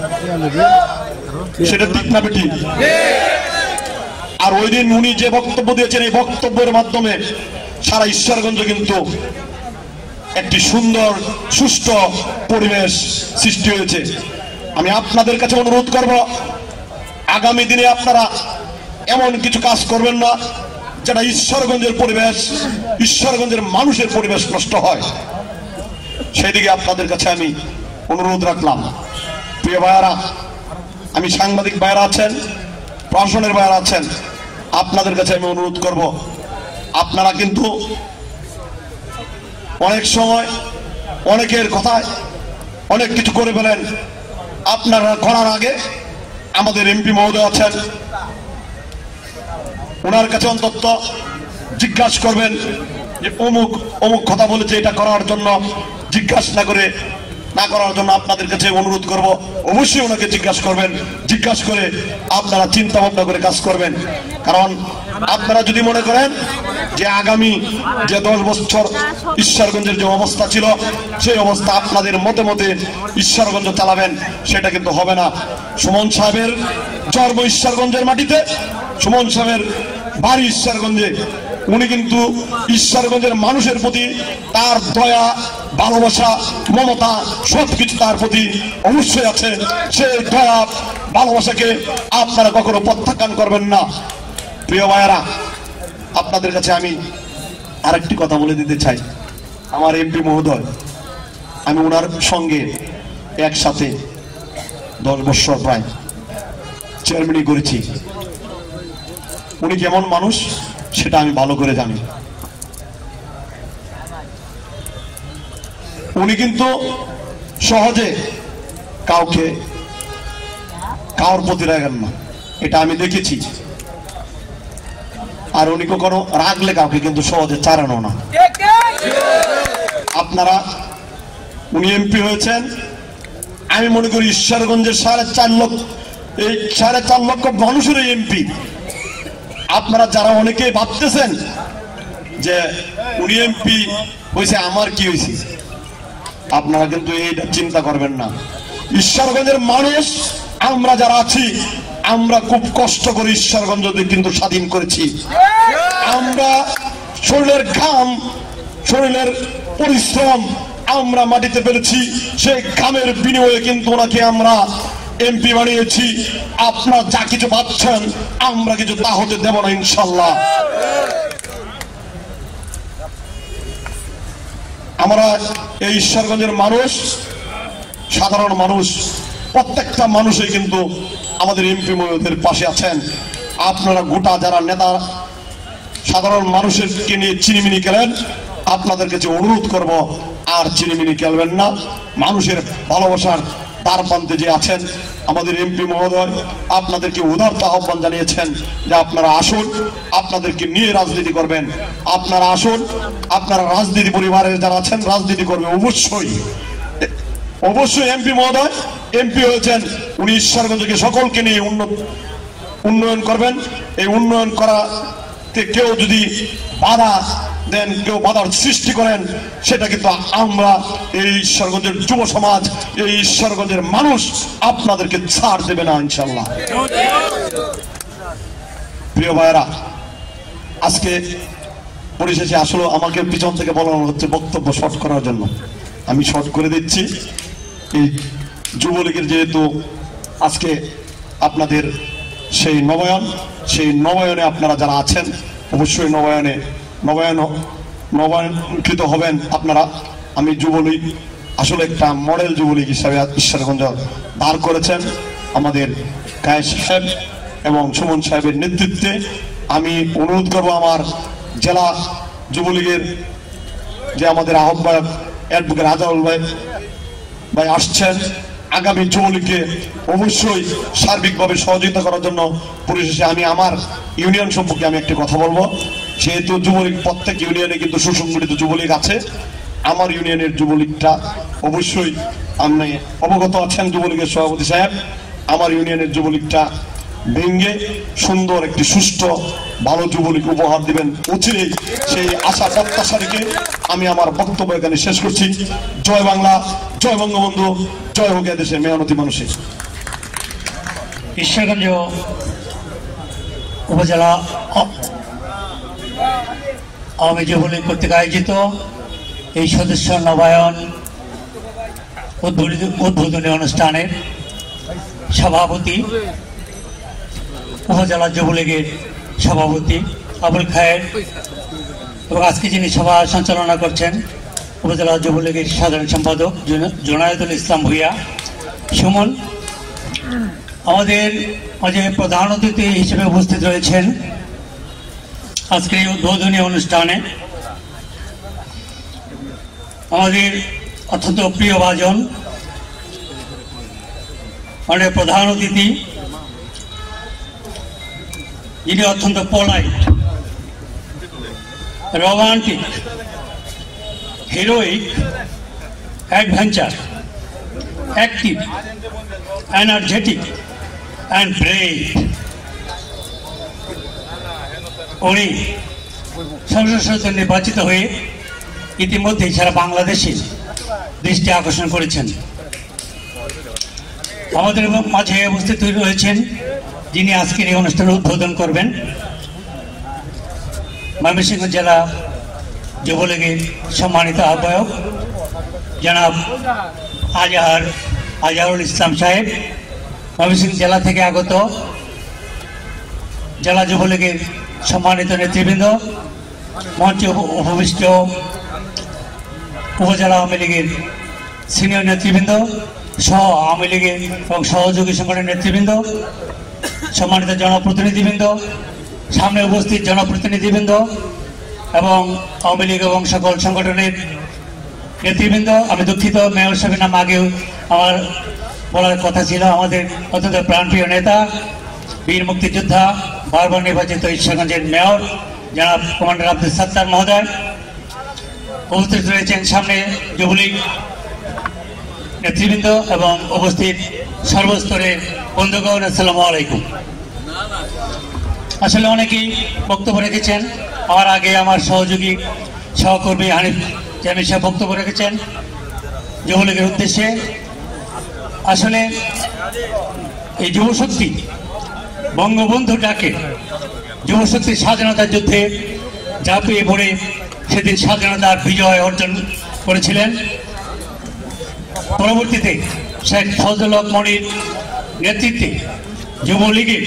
সেটা ঠিক না বেটি? আর ওই দিন উনি যে বক্তব্য দিয়েছেন, এই বক্তব্যের মাধ্যমে সারা ঈশ্বরগঞ্জ কিন্তু একটি সুন্দর সুষ্ঠু পরিবেশ সৃষ্টি হয়েছে। আমি আপনাদের কাছে অনুরোধ করব, আগামী দিনে আপনারা এমন কিছু কাজ করবেন না যেটা ঈশ্বরগঞ্জের পরিবেশ, ঈশ্বরগঞ্জের মানুষের পরিবেশ নষ্ট হয়। সেদিকে আপনাদের কাছে আমি অনুরোধ রাখলাম। প্রিয় ভাইয়ারা, আমি সাংবাদিক ভাইয়ারা আছেন, প্রশাসনের ভাইয়ারা আছেন, আপনাদের কাছে আমি অনুরোধ করব, আপনারা কিন্তু অনেক সময় অনেকের কথায় অনেক কিছু করে ফেলেন। আপনারা করার আগে আমাদের এমপি মহোদয় আছেন, ওনার কাছে অন্তত জিজ্ঞাসা করবেন যে অমুক অমুক কথা বলেছে, এটা করার জন্য জিজ্ঞাসা না করে না করার জন্য আপনাদের কাছে অনুরোধ করব। অবশ্যই ওনাকে জিজ্ঞাসা করবেন, জিজ্ঞাসা করে আপনারা চিন্তা ভাবনা করে কাজ করবেন। কারণ আপনারা যদি মনে করেন যে আগামী যে দশ বছর ঈশ্বরগঞ্জের যে অবস্থা ছিল, সেই অবস্থা আপনাদের মতে মতে ঈশ্বরগঞ্জ চালাবেন, সেটা কিন্তু হবে না। সুমন সাহেবের জন্ম ঈশ্বরগঞ্জের মাটিতে, সুমন সাহেবের বাড়ি ঈশ্বরগঞ্জে। উনি কিন্তু ঈশ্বরগঞ্জের মানুষের প্রতি তার দয়া, ভালোবাসা, মমতা সবকিছু তার প্রতি অবশ্যই আছে। সেই দয়া ভালোবাসাকে আপনারা কখনো প্রত্যাখ্যান করবেন না। প্রিয় ভাইয়েরা, আপনাদের কাছে আমি আরেকটি কথা বলে দিতে চাই। আমার এমপি মহোদয়, আমি ওনার সঙ্গে একসাথে দশ বছর প্রায় চেয়ারম্যানই করেছি। উনি কেমন মানুষ সেটা আমি ভালো করে জানি। উনি কিন্তু সহজে কাউকে কারোর প্রতি রাখেন না, এটা আমি দেখেছি। আর উনি কখনো রাগলে কাউকে কিন্তু সহজে চারানো না। আপনারা, উনি এমপি হয়েছেন, আমি মনে করি ঈশ্বরগঞ্জের সাড়ে চার লক্ষ এই সাড়ে চার লক্ষ মানুষের এমপি। আপনারা যারা অনেকে ভাবতেছেন যে উনি এমপি হয়েছে, আমার কি হয়েছে, আপনারা কিন্তু এইটা চিন্তা করবেন না। ঈশ্বরগঞ্জের মানুষ আমরা যারা আছি, আমরা খুব কষ্ট করে ঈশ্বরগঞ্জ কিন্তু স্বাধীন করেছি। আমরা শরীরের ঘাম, শরীরের পরিশ্রম আমরা মাটিতে ফেলেছি। সেই ঘামের বিনিময়ে কিন্তু ওনাকে আমরা এমপি বানিয়েছি। আপনারা যা কিছু ভাবছেন, আমরা কিছু তা হতে দেব না ইনশাল্লাহ। আমরা এই ঈশ্বরগঞ্জের মানুষ, সাধারণ মানুষ, প্রত্যেকটা মানুষই কিন্তু আমাদের এমপি মহোদয়ের পাশে আছেন। আপনারা গোটা যারা নেতা সাধারণ মানুষেরকে নিয়ে চিনিমিনি খেলেন, আপনাদের কাছে অনুরোধ করব, আর চিনিমিনি খেলবেন না। মানুষের ভালোবাসার তার প্রান্তে যে আছেন আমাদের এমপি মহোদয়, আপনাদেরকে উদারতা আহ্বান জানিয়েছেন যে আপনারা আসুন, আপনাদেরকে নিয়ে রাজনীতি করবেন। আপনারা আসুন, আপনারা রাজনীতি পরিবারের যারা আছেন রাজনীতি করবে অবশ্যই। অবশ্যই এমপি মহোদয় এমপি হয়েছেন, উনি ঈশ্বরগঞ্জকে সকলকে নিয়ে উন্নত উন্নয়ন করবেন। এই উন্নয়ন করাতে কেউ যদি বাধা দেন, কেউ বাধার সৃষ্টি করেন, সেটা কিন্তু আমরা এই ঈশ্বরগঞ্জের যুব সমাজ, এই ঈশ্বরগঞ্জের মানুষ আপনাদেরকে ছাড় দেবে না ইনশাল্লাহ। প্রিয় ভাইয়েরা, আজকে পরিশেষে আসলে আমাকে পিছন থেকে বলানো হচ্ছে বক্তব্য শর্ট করার জন্য, আমি শর্ট করে দিচ্ছি। এই যুবলীগের যেহেতু আজকে আপনাদের সেই নবায়ন, সেই নবায়নে আপনারা যারা আছেন অবশ্যই নবায়নে নবায়ন নবায়নকৃত হবেন আপনারা। আমি যুবলীগ আসলে একটা মডেল যুবলীগ হিসাবে ঈশ্বরগঞ্জ দাঁড় করেছেন আমাদের কায়েস সাহেব, এবং সুমন সাহেবের নেতৃত্বে আমি অনুরোধ করব আমার জেলা যুবলীগের যে আমাদের আহ্বায়ক অ্যাডভোকেট আজহারুল ভাই ভাই আসছেন, আগামী যুবলীগকে অবশ্যই সার্বিকভাবে সহযোগিতা করার জন্য। পরিশেষে আমি আমার ইউনিয়ন সম্পর্কে আমি একটা কথা বলবো। যেহেতু যুবলীগ প্রত্যেক ইউনিয়নে কিন্তু সুসংগঠিত যুবলীগ আছে, আমার ইউনিয়নের যুবলীগটা অবশ্যই আপনি অবগত আছেন যুবলীগের সভাপতি সাহেব, আমার ইউনিয়নের যুবলীগটা ভেঙ্গে সুন্দর একটি সুষ্ঠু ভালো যুবলীগ উপহার দিবেন অচিরেই, সেই আশা প্রত্যাশা রেখে আমি আমার বক্তব্য এখানে শেষ করছি। জয় বাংলা, জয় বঙ্গবন্ধু, জয় হোক এদেশের মেহনতি মানুষের। ঈশ্বরগঞ্জ উপজেলা আওয়ামী যুবলীগ কর্তৃক আয়োজিত এই সদস্য নবায়ন উদ্বোধনী অনুষ্ঠানের সভাপতি উপজেলা যুবলীগের সভাপতি আবুল খায়ের এবং আজকে যিনি সভা সঞ্চালনা করছেন উপজেলা যুবলীগের সাধারণ সম্পাদক জোনায়েদুল ইসলাম ভূঁইয়া সুমন, আমাদের মাঝে প্রধান অতিথি হিসেবে উপস্থিত রয়েছেন আজকের এই উদ্বোধনী অনুষ্ঠানে আমাদের অত্যন্ত প্রিয় ভাজন আমাদের প্রধান অতিথি, যিনি অত্যন্ত polite, romantic, heroic, adventure, active, energetic and brave. উনি সংসদ সদস্য নির্বাচিত হয়ে ইতিমধ্যেই সারা বাংলাদেশে দৃষ্টি আকর্ষণ করেছেন। আমাদের মাঝে উপস্থিত রয়েছেন যিনি আজকের এই অনুষ্ঠানের উদ্বোধন করবেন, ময়মনসিংহ জেলা যুবলীগের সম্মানিত আহ্বায়ক জনাব আজহার আজহারুল ইসলাম সাহেব, ময়মনসিংহ জেলা থেকে আগত জেলা যুবলীগের সম্মানিত নেতৃবৃন্দ, মঞ্চে উপবিষ্ট উপজেলা আওয়ামী লীগের সিনিয়র নেতৃবৃন্দ, সহ আওয়ামী লীগের এবং সহযোগী সংগঠনের নেতৃবৃন্দ, সম্মানিত জনপ্রতিনিধিবৃন্দ, সামনে উপস্থিত জনপ্রতিনিধিবৃন্দ এবং আওয়ামী লীগ এবং সকল সংগঠনের নেতৃবৃন্দ। আমি দুঃখিত, মেয়র সাহেবের নাম আগেও আমার বলার কথা ছিল। আমাদের অত্যন্ত প্রাণপ্রিয় নেতা, বীর মুক্তিযোদ্ধা, বারবার নির্বাচিত ঈশ্বরগঞ্জের মেয়র জনাব কমান্ডার আব্দুল সাত্তার মহোদয় উপস্থিত রয়েছেন। সামনে যুবলীগ নেতৃবৃন্দ এবং উপস্থিত সর্বস্তরের বন্ধুগণ, আসসালামু আলাইকুম। আসলে অনেকেই বক্তব্য রেখেছেন, আমার আগে আমার সহযোগী সহকর্মী হানিফ জামিল সাহেব বক্তব্য রেখেছেন যুবলীগের উদ্দেশ্যে। আসলে এই যুবশক্তি বঙ্গবন্ধু ডাকে, যুবশক্তি স্বাধীনতার যুদ্ধে ঝাঁপিয়ে পড়ে সেদিন স্বাধীনতার বিজয় অর্জন করেছিলেন। পরবর্তীতে শেখ ফজলুল হক মনির নেতৃত্বে যুবলীগের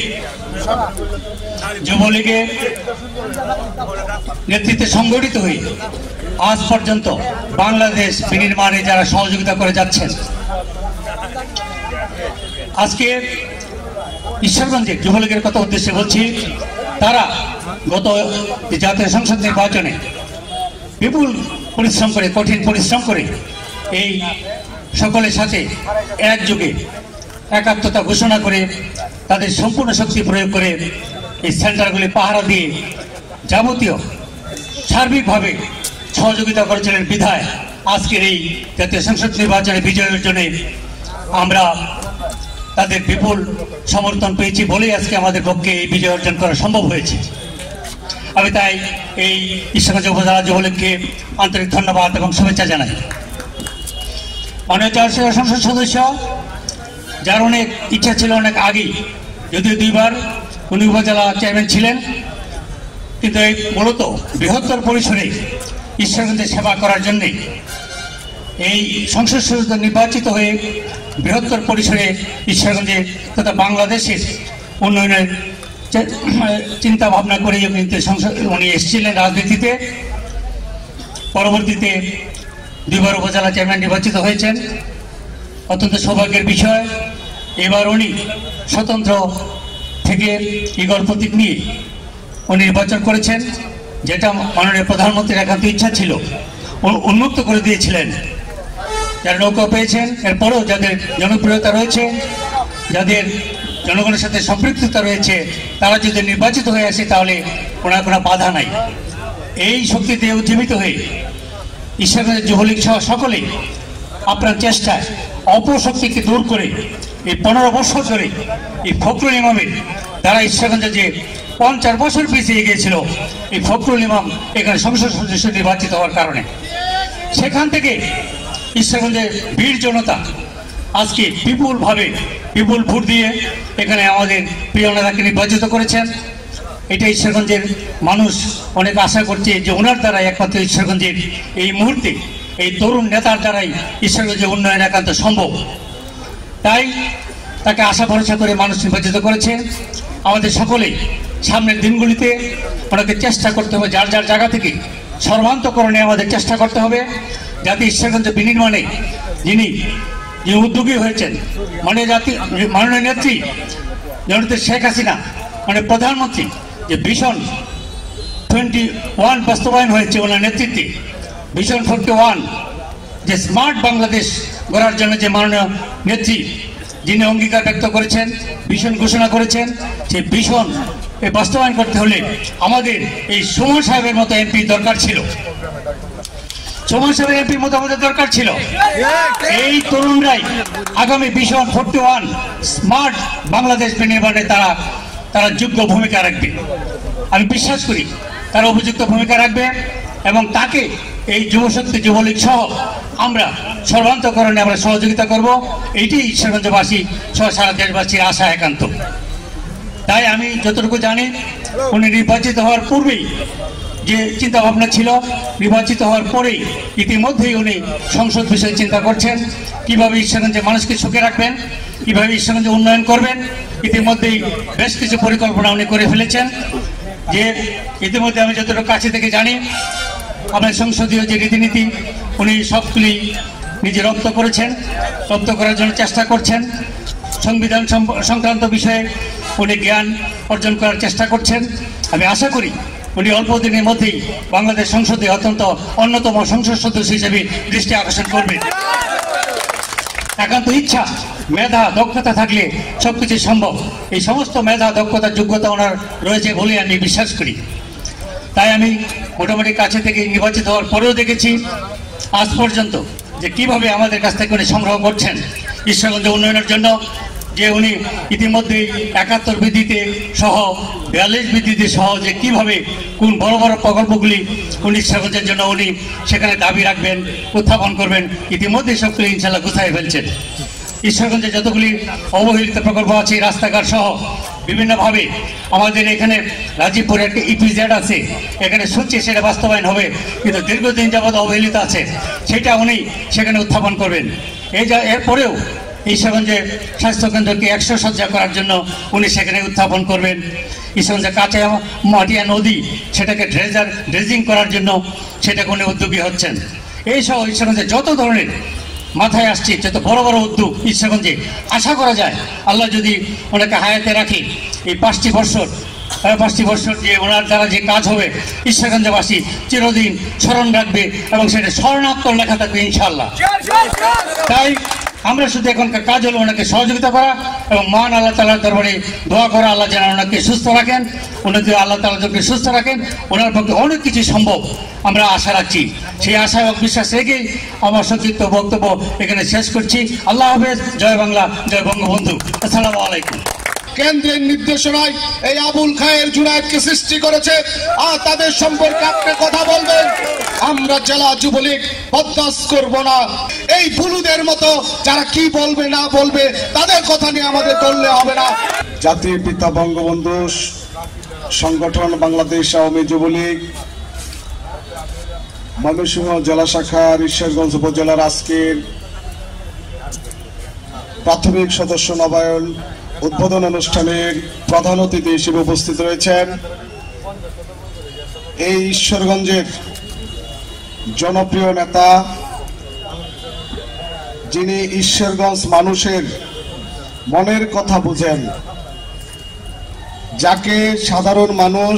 যুবলীগের নেতৃত্বে সংগঠিত হয়ে আজ পর্যন্ত বাংলাদেশ বিনির্মাণে যারা সহযোগিতা করে যাচ্ছেন, আজকে ঈশ্বরগঞ্জে যুবলীগের কথা উদ্দেশ্যে বলছি, তারা গত জাতীয় সংসদ নির্বাচনে বিপুল পরিশ্রম করে, কঠিন পরিশ্রম করে এই সকলের সাথে একযোগে একাত্মতা ঘোষণা করে তাদের সম্পূর্ণ শক্তি প্রয়োগ করে এই সেন্টারগুলি পাহারা দিয়ে যাবতীয় সার্বিকভাবে সহযোগিতা করেছিলেন। বিধায় আজকের এই জাতীয় সংসদ নির্বাচনে বিজয় অর্জনে আমরা তাদের বিপুল সমর্থন পেয়েছি বলেই আজকে আমাদের পক্ষে এই বিজয় অর্জন করা সম্ভব হয়েছে। আমি তাই এই ঈশ্বরগঞ্জ উপজেলা যুবলীগকে আন্তরিক ধন্যবাদ এবং শুভেচ্ছা জানাই। মাননীয় সংসদ সদস্য, যার অনেক ইচ্ছা ছিল অনেক আগেই, যদিও দুইবার উনি উপজেলা চেয়ারম্যান ছিলেন, কিন্তু এই মূলত বৃহত্তর পরিসরে ঈশ্বরগঞ্জের সেবা করার জন্যে এই সংসদ সদস্য নির্বাচিত হয়ে বৃহত্তর পরিসরে ঈশ্বরগঞ্জে তথা বাংলাদেশের উন্নয়নের চিন্তা ভাবনা করে কিন্তু সংসদ উনি এসেছিলেন রাজনীতিতে। পরবর্তীতে দুইবার উপজেলা চেয়ারম্যান নির্বাচিত হয়েছেন, অত্যন্ত সৌভাগ্যের বিষয়। এবার উনি স্বতন্ত্র থেকে ঈগল প্রতীক নিয়ে উনি নির্বাচন করেছেন, যেটা মাননীয় প্রধানমন্ত্রীর একান্ত ইচ্ছা ছিল, উন্মুক্ত করে দিয়েছিলেন। যারা নৌকা পেয়েছেন, এরপরেও যাদের জনপ্রিয়তা রয়েছে, যাদের জনগণের সাথে সম্পৃক্ততা রয়েছে, তারা যদি নির্বাচিত হয়ে আসে তাহলে ওনার কোনো বাধা নাই। এই শক্তিতে উজ্জীবিত হয়ে ঈশ্বরগঞ্জের যুবলীগ সহ সকলেই আপনার চেষ্টায় অপশক্তিকে দূর করে এই পনেরো বছর ধরে এই ফখরুল ইমামের দ্বারা ঈশ্বরগঞ্জে যে পঞ্চাশ বছর পিছিয়ে গিয়েছিল, এই ফখরুল ইমাম এখানে সংসদ সদস্য নির্বাচিত হওয়ার কারণে সেখান থেকে ঈশ্বরগঞ্জের বীর জনতা আজকে বিপুলভাবে বিপুল ভোট দিয়ে এখানে আমাদের প্রিয় নেতাকে নির্বাচিত করেছেন। এটা ঈশ্বরগঞ্জের মানুষ অনেক আশা করছে যে ওনার দ্বারাই একমাত্র ঈশ্বরগঞ্জের এই মুহূর্তে এই তরুণ নেতার দ্বারাই ঈশ্বরগঞ্জের উন্নয়ন একান্ত সম্ভব। তাই তাকে আশা ভরসা করে মানুষ নির্বাচিত করেছে। আমাদের সকলেই সামনের দিনগুলিতে ওনাকে চেষ্টা করতে হবে, যার যার জায়গা থেকে সর্বান্তকরণে আমাদের চেষ্টা করতে হবে, যাতে ঈশ্বরগঞ্জ বিনির্মাণে যিনি যে উদ্যোগী হয়েছেন মানে জাতি মাননীয় নেত্রী জনতা শেখ হাসিনা মানে প্রধানমন্ত্রী যে ভিশন টোয়েন্টি ওয়ান বাস্তবায়ন হয়েছে ওনার নেতৃত্বে, ভিশন ফোর্টি ওয়ান যে স্মার্ট বাংলাদেশ গড়ার জন্য যে মাননীয় নেত্রী যিনি অঙ্গীকার ব্যক্ত করেছেন, ভিশন ঘোষণা করেছেন, সেই ভিশন বাস্তবায়ন করতে হলে আমাদের এই সুমন সাহেবের মতো এমপি দরকার ছিল। সুমন সাহেবের এমপি মতো আমাদের দরকার ছিল। এই তরুণরাই আগামী vision forty one smart Bangladesh নির্মাণে তারা তারা যোগ্য ভূমিকা রাখবে। আমি বিশ্বাস করি তারা উপযুক্ত ভূমিকা রাখবে এবং তাকে এই যুবশক্তি যুবলীগ সহ আমরা সর্বান্তকরণে আমরা সহযোগিতা করব। এইটি ঈশ্বরগঞ্জবাসী সহ সারা দেশবাসীর আশা একান্ত। তাই আমি যতটুকু জানি উনি নির্বাচিত হওয়ার পূর্বেই যে চিন্তা ভাবনা ছিল, নির্বাচিত হওয়ার পরেই ইতিমধ্যেই উনি সংসদ বিষয়ে চিন্তা করছেন, কিভাবে ঈশ্বরগঞ্জের মানুষকে সুখে রাখবেন, কিভাবে ঈশ্বরগঞ্জে উন্নয়ন করবেন। ইতিমধ্যেই বেশ কিছু পরিকল্পনা উনি করে ফেলেছেন। যে ইতিমধ্যে আমি যতটুকু কাছে থেকে জানি আমাদের সংসদীয় যে রীতিনীতি উনি সবগুলি নিজে রপ্ত করেছেন, রপ্ত করার জন্য চেষ্টা করছেন। সংবিধান সংক্রান্ত বিষয়ে উনি জ্ঞান অর্জন করার চেষ্টা করছেন। আমি আশা করি উনি অল্প দিনের মধ্যেই বাংলাদেশ সংসদে অত্যন্ত অন্যতম সংসদ সদস্য হিসেবে দৃষ্টি আকর্ষণ করবেন। একান্ত ইচ্ছা, মেধা, দক্ষতা থাকলে সবকিছু সম্ভব। এই সমস্ত মেধা, দক্ষতা, যোগ্যতা ওনার রয়েছে বলে আমি বিশ্বাস করি। তাই আমি মোটামুটি কাছে থেকে নির্বাচিত হওয়ার পরেও দেখেছি আজ পর্যন্ত যে কিভাবে আমাদের কাছ থেকে উনি সংগ্রহ করছেন ঈশ্বরগঞ্জ উন্নয়নের জন্য। যে উনি ইতিমধ্যেই একাত্তর বিধিতে সহ বিয়াল্লিশ বিধিতে সহ যে কীভাবে কোন বড় বড় প্রকল্পগুলি উনি ঈশ্বরগঞ্জের জন্য উনি সেখানে দাবি রাখবেন, উত্থাপন করবেন, ইতিমধ্যেই সবগুলি ইনশাল্লাহ গুছাই ফেলছেন। ঈশ্বরগঞ্জে যতগুলি অবহেলিত প্রকল্প আছে, রাস্তাঘাট সহ বিভিন্নভাবে আমাদের এখানে রাজীবপুরে একটা ইপিজেড আছে, এখানে শুনছি সেটা বাস্তবায়ন হবে, কিন্তু দীর্ঘদিন যাবৎ অবহেলিত আছে, সেটা উনি সেখানে উত্থাপন করবেন। এই যা এরপরেও ঈশ্বরগঞ্জে স্বাস্থ্যকেন্দ্রকে একশো শয্যা করার জন্য উনি সেখানে উত্থাপন করবেন। ঈশ্বরগঞ্জে কাঁচা মাটিয়া নদী সেটাকে ড্রেজার ড্রেজিং করার জন্য সেটাকে উনি উদ্যোগী হচ্ছেন। এই সহ ঈশ্বরগঞ্জে যত ধরনের মাথায় আসছে যত বড় বড় উদ্যোগ ঈশ্বরগঞ্জে আশা করা যায় আল্লাহ যদি ওনাকে হায়াতে রাখে এই পাঁচটি বছর পাঁচটি বছর যে ওনার দ্বারা যে কাজ হবে ঈশ্বরগঞ্জবাসী চিরদিন স্মরণ রাখবে এবং সেটা স্মরণাক্ষর লেখা থাকবে ইনশাআল্লাহ। তাই আমরা শুধু এখনকার কাজ হলো ওনাকে সহযোগিতা করা এবং মহান আল্লাহ তাআলার দরবারে দোয়া করা আল্লাহ যেন ওনাকে সুস্থ রাখেন, ওনাকে আল্লাহ তাআলা যদি সুস্থ রাখেন ওনার পক্ষে অনেক কিছু সম্ভব আমরা আশা রাখছি। সেই আশা এবং বিশ্বাস রেখেই আমার সংক্ষিপ্ত বক্তব্য এখানে শেষ করছি। আল্লাহ হাফেজ। জয় বাংলা, জয় বঙ্গবন্ধু। আসসালামু আলাইকুম। কেন্দ্রের নির্দেশনায় এই আবুল খায়ের জুনায়েদকে সৃষ্টি করেছে আর তাদের সম্পর্কে আপনি কথা বলবেন। আমরা জেলা যুবলীগ বরদাস্ত করব না। এই বুলুদের মতো যারা কি বলবে না বলবে তাদের কথা নিয়ে আমাদের করলে হবে না। জাতির পিতা বঙ্গবন্ধু সংগঠন বাংলাদেশ আওয়ামী যুবলীগ ময়মনসিংহ জেলা শাখার ঈশ্বরগঞ্জ উপজেলার আজকের প্রাথমিক সদস্য নবায়ন উদ্বোধন অনুষ্ঠানের প্রধান অতিথি হিসেবে উপস্থিত রয়েছেন এই ঈশ্বরগঞ্জের জনপ্রিয় নেতা, যিনি ঈশ্বরগঞ্জ মানুষের মনের কথা বুঝেন, যাকে সাধারণ মানুষ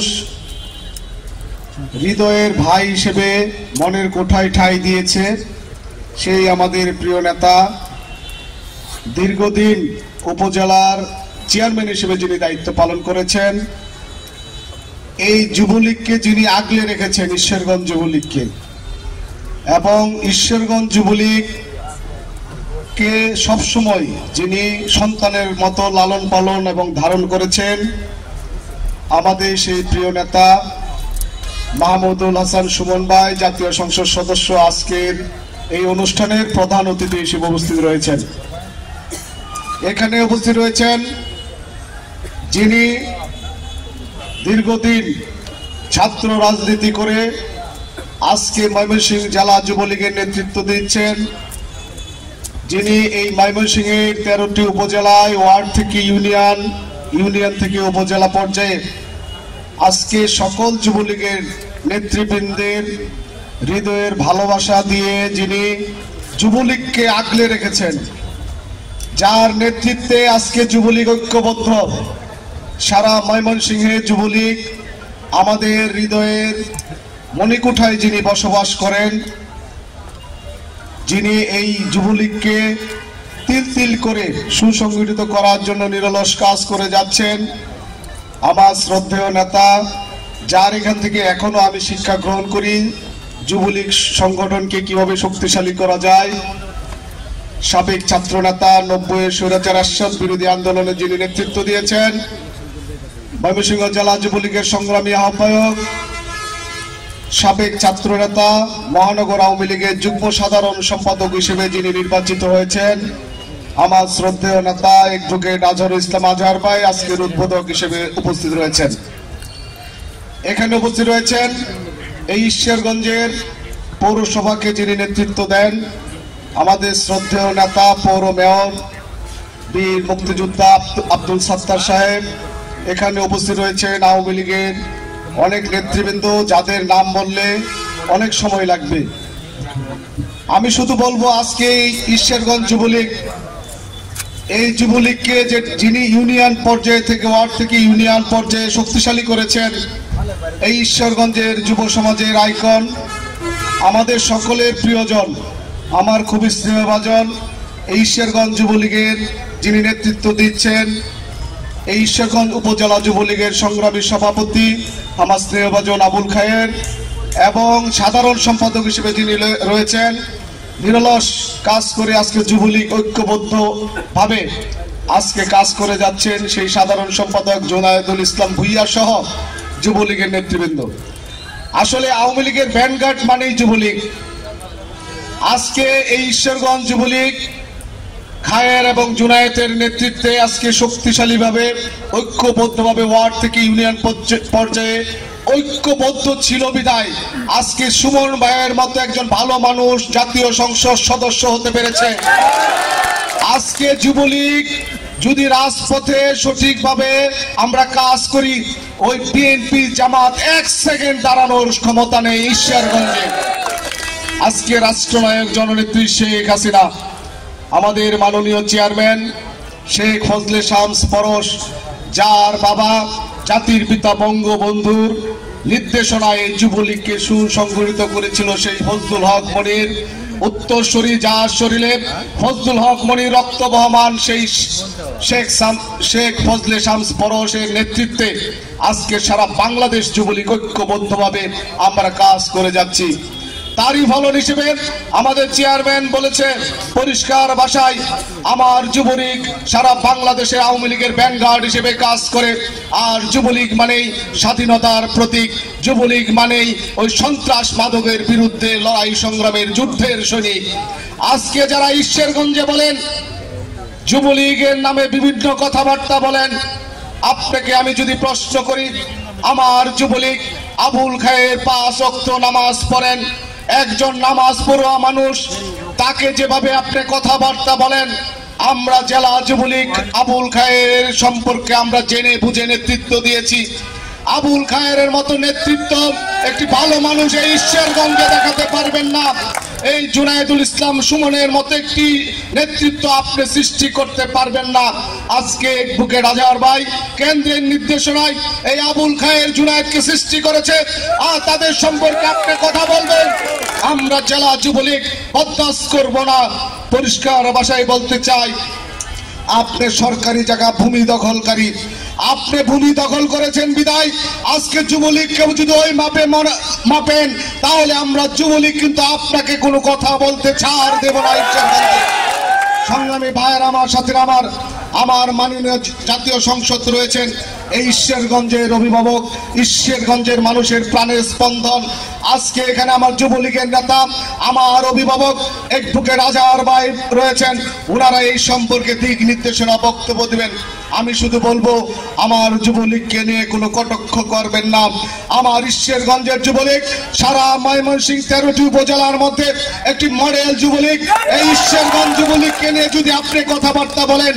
হৃদয়ের ভাই হিসেবে মনের কোঠায় ঠাঁই দিয়েছে, সেই আমাদের প্রিয় নেতা, দীর্ঘদিন উপজেলার চেয়ারম্যান হিসেবে যিনি দায়িত্ব পালন করেছেন, এই যুবলীগকে যিনি আগলে রেখেছেন, ঈশ্বরগঞ্জ যুবলীগকে, এবং ঈশ্বরগঞ্জ যুবলীগকে সবসময় যিনি সন্তানের মতো লালন পালন এবং ধারণ করেছেন, আমাদের সেই প্রিয় নেতা মাহমুদুল হাসান সুমন ভাই, জাতীয় সংসদ সদস্য, আজকের এই অনুষ্ঠানের প্রধান অতিথি হিসেবে উপস্থিত রয়েছেন। এখানে উপস্থিত রয়েছেন যিনি দীর্ঘদিন ছাত্র রাজনীতি করে আজকে ময়মনসিংহ জেলা যুবলীগের নেতৃত্ব দিচ্ছেন, যিনি এই ময়মনসিংহের তেরোটি উপজেলায় ওয়ার্ড থেকে ইউনিয়ন, ইউনিয়ন থেকে উপজেলা পর্যায়ে আজকে সকল যুবলীগের নেতৃবৃন্দের হৃদয়ের ভালোবাসা দিয়ে যিনি যুবলীগকে আগলে রেখেছেন, যার নেতৃত্বে আজকে যুবলীগ ঐক্যবদ্ধ। সারা ময়মনসিংহে যুবলীগ আমাদের হৃদয়ের মণিকুঠায় যিনি বসবাস করেন, যিনি এই যুবলীগকে তিল তিল করে সুসংগঠিত করার জন্য নিরলস কাজ করে যাচ্ছেন, আমার শ্রদ্ধেয় নেতা, যার এখান থেকে এখনো আমি শিক্ষা গ্রহণ করি যুবলীগ সংগঠনকে কিভাবে শক্তিশালী করা যায়। সাবেক ছাত্র নেতা, নব্বই স্বৈরাচার আশ্বাস বিরোধী আন্দোলনে যিনি নেতৃত্ব দিয়েছেন, ময়মনসিংহ জেলা যুবলীগের সংগ্রামী আহ্বায়ক, সাবেক ছাত্র নেতা, মহানগর আওয়ামী লীগের যুগ্ম সাধারণ সম্পাদক হিসেবে যিনি নির্বাচিত হয়েছেন, আমার শ্রদ্ধেয় নেতা অ্যাডভোকেট আজহারুল ইসলাম আজহার ভাই আজকের উদ্বোধক হিসেবে উপস্থিত রয়েছেন। এখানে উপস্থিত রয়েছেন এই ঈশ্বরগঞ্জের পৌরসভাকে যিনি নেতৃত্ব দেন, আমাদের শ্রদ্ধেয় নেতা পৌর মেয়র বীর মুক্তিযোদ্ধা আব্দুল সাত্তার সাহেব। এখানে উপস্থিত রয়েছেন আওয়ামী লীগের অনেক নেতৃবৃন্দ, যাদের নাম বললে অনেক সময় লাগবে। আমি শুধু বলবো আজকে এই ঈশ্বরগঞ্জ যুবলীগ, এই যুবলীগকে যে যিনি ইউনিয়ন পর্যায়ে থেকে ওয়ার্ড থেকে ইউনিয়ন পর্যায়ে শক্তিশালী করেছেন, এই ঈশ্বরগঞ্জের যুব সমাজের আইকন, আমাদের সকলের প্রিয়জন, আমার খুবই স্নেহভাজন, এই ঈশ্বরগঞ্জ যুবলীগের যিনি নেতৃত্ব দিচ্ছেন, এই ঈশ্বরগঞ্জ উপজেলা যুবলীগের সংগ্রামী সভাপতি আমার স্নেহভাজন আবুল খায়ের, এবং সাধারণ সম্পাদক হিসেবে যিনি রয়েছেন, নিরলস কাজ করে আজকে যুবলীগ ঐক্যবদ্ধ ভাবে আজকে কাজ করে যাচ্ছেন, সেই সাধারণ সম্পাদক জোনায়েদুল ইসলাম ভুইয়া সহ যুবলীগের নেতৃবৃন্দ। আসলে আওয়ামী লীগের ভ্যানগার্ড মানেই যুবলীগ। আজকে এই ঈশ্বরগঞ্জ যুবলীগ খায়ের এবং জুনায়েতের নেতৃত্বে আজকে শক্তিশালীভাবে ঐক্যবদ্ধভাবে ওয়ার্ড থেকে ইউনিয়ন পর্যায়ে ঐক্যবদ্ধ ছিল বিদায় আজকে সুমন ভাইয়ের মতো একজন ভালো মানুষ জাতীয় সংসদ সদস্য হতে পেরেছে। আজকে যুবলীগ যদি রাজপথে সঠিকভাবে আমরা কাজ করি, ওই বিএনপি জামাত এক সেকেন্ড দাঁড়ানোর ক্ষমতা নেই ঈশ্বরগঞ্জে। আজকে রাষ্ট্রনায়ক জননেত্রী শেখ হাসিনা, আমাদের মাননীয় চেয়ারম্যান শেখ ফজলে শামস পরশ, যার বাবা জাতির পিতা বঙ্গবন্ধুর নির্দেশনায় যুবলীগকে সুসংগঠিত করেছিল, সেই ফজলুল হক মনির উত্তরসূরি, যার শরীরে ফজলুল হক মনির রক্ত বহমান, সেই শেখ শেখ ফজলে শামস পরশের নেতৃত্বে আজকে সারা বাংলাদেশ যুবলীগ ঐক্যবদ্ধভাবে আমরা কাজ করে যাচ্ছি। তারই ফলন হিসেবে আমাদের চেয়ারম্যান বলেছে পরিষ্কার ভাষায়, আমার যুবলীগ সারা বাংলাদেশে আওয়ামী লীগের ভ্যানগার্ড হিসেবে কাজ করে, আর যুবলীগ মানেই স্বাধীনতার প্রতীক, যুবলীগ মানেই ওই সন্ত্রাস মাদকের বিরুদ্ধে লড়াই সংগ্রামের যুদ্ধের সৈনিক। আজকে যারা ঈশ্বরগঞ্জে বলেন যুবলীগের নামে বিভিন্ন কথাবার্তা বলেন, আপনাকে আমি যদি প্রশ্ন করি, আমার যুবলীগ আবুল খায়ের পাঁচ ওয়াক্ত নামাজ পড়েন, একজন নামাজ পড়ুয়া মানুষ, তাকে যেভাবে আপনি কথাবার্তা বলেন, আমরা জেলা যুবলীগ আবুল খায়ের সম্পর্কে আমরা জেনে বুঝে নেতৃত্ব দিয়েছি। আবুল খায়ের মতো নেতৃত্ব একটি ভালো মানুষ এই ঈশ্বরগঞ্জে দেখাতে পারবেন না। এই জুনায়েদুল ইসলাম সুমনের মতো একটি নেতৃত্ব আপনি সৃষ্টি করতে পারবেন না। আজকে বুকে রাজার ভাই কেন্দ্রের নির্দেশনায় এই আবুল খায়ের জুনায়েদকে সৃষ্টি করেছে, আর তাদের সম্পর্কে আপনি কথা বলবেন। আমরা জেলা যুবলীগ বরদাস্ত করব না। পরিষ্কার ভাষায় বলতে চাই, আপনি সরকারি জায়গা ভূমি দখলকারী, আপনি ভূমি দখল করেছেন বিদায় আজকে যুবলীগ কেউ যদি ওই মাপে মাপেন তাহলে আমরা যুবলীগ কিন্তু আপনাকে কোনো কথা বলতে ছাড় দেব না। সংগ্রামী ভাইয়ের আমার সাথে আমার আমার মাননীয় জাতীয় সংসদ রয়েছেন, এই ঈশ্বরগঞ্জের অভিভাবক, ঈশ্বরগঞ্জের মানুষের প্রাণের স্পন্দন। আজকে এখানে আমার যুবলীগের নেতা, আমার অভিভাবক অ্যাডভোকেট আজহার ভাই রয়েছেন, ওনারা এই সম্পর্কে দিক নির্দেশনা বক্তব্য দিবেন। আমি শুধু বলবো, আমার যুবলীগকে নিয়ে কোনো কটাক্ষ করবেন না। আমার ঈশ্বরগঞ্জের যুবলীগ সারা ময়মনসিংহ তেরোটি উপজেলার মধ্যে একটি মডেল যুবলীগ। এই ঈশ্বরগঞ্জ যুবলীগকে নিয়ে যদি আপনি কথাবার্তা বলেন,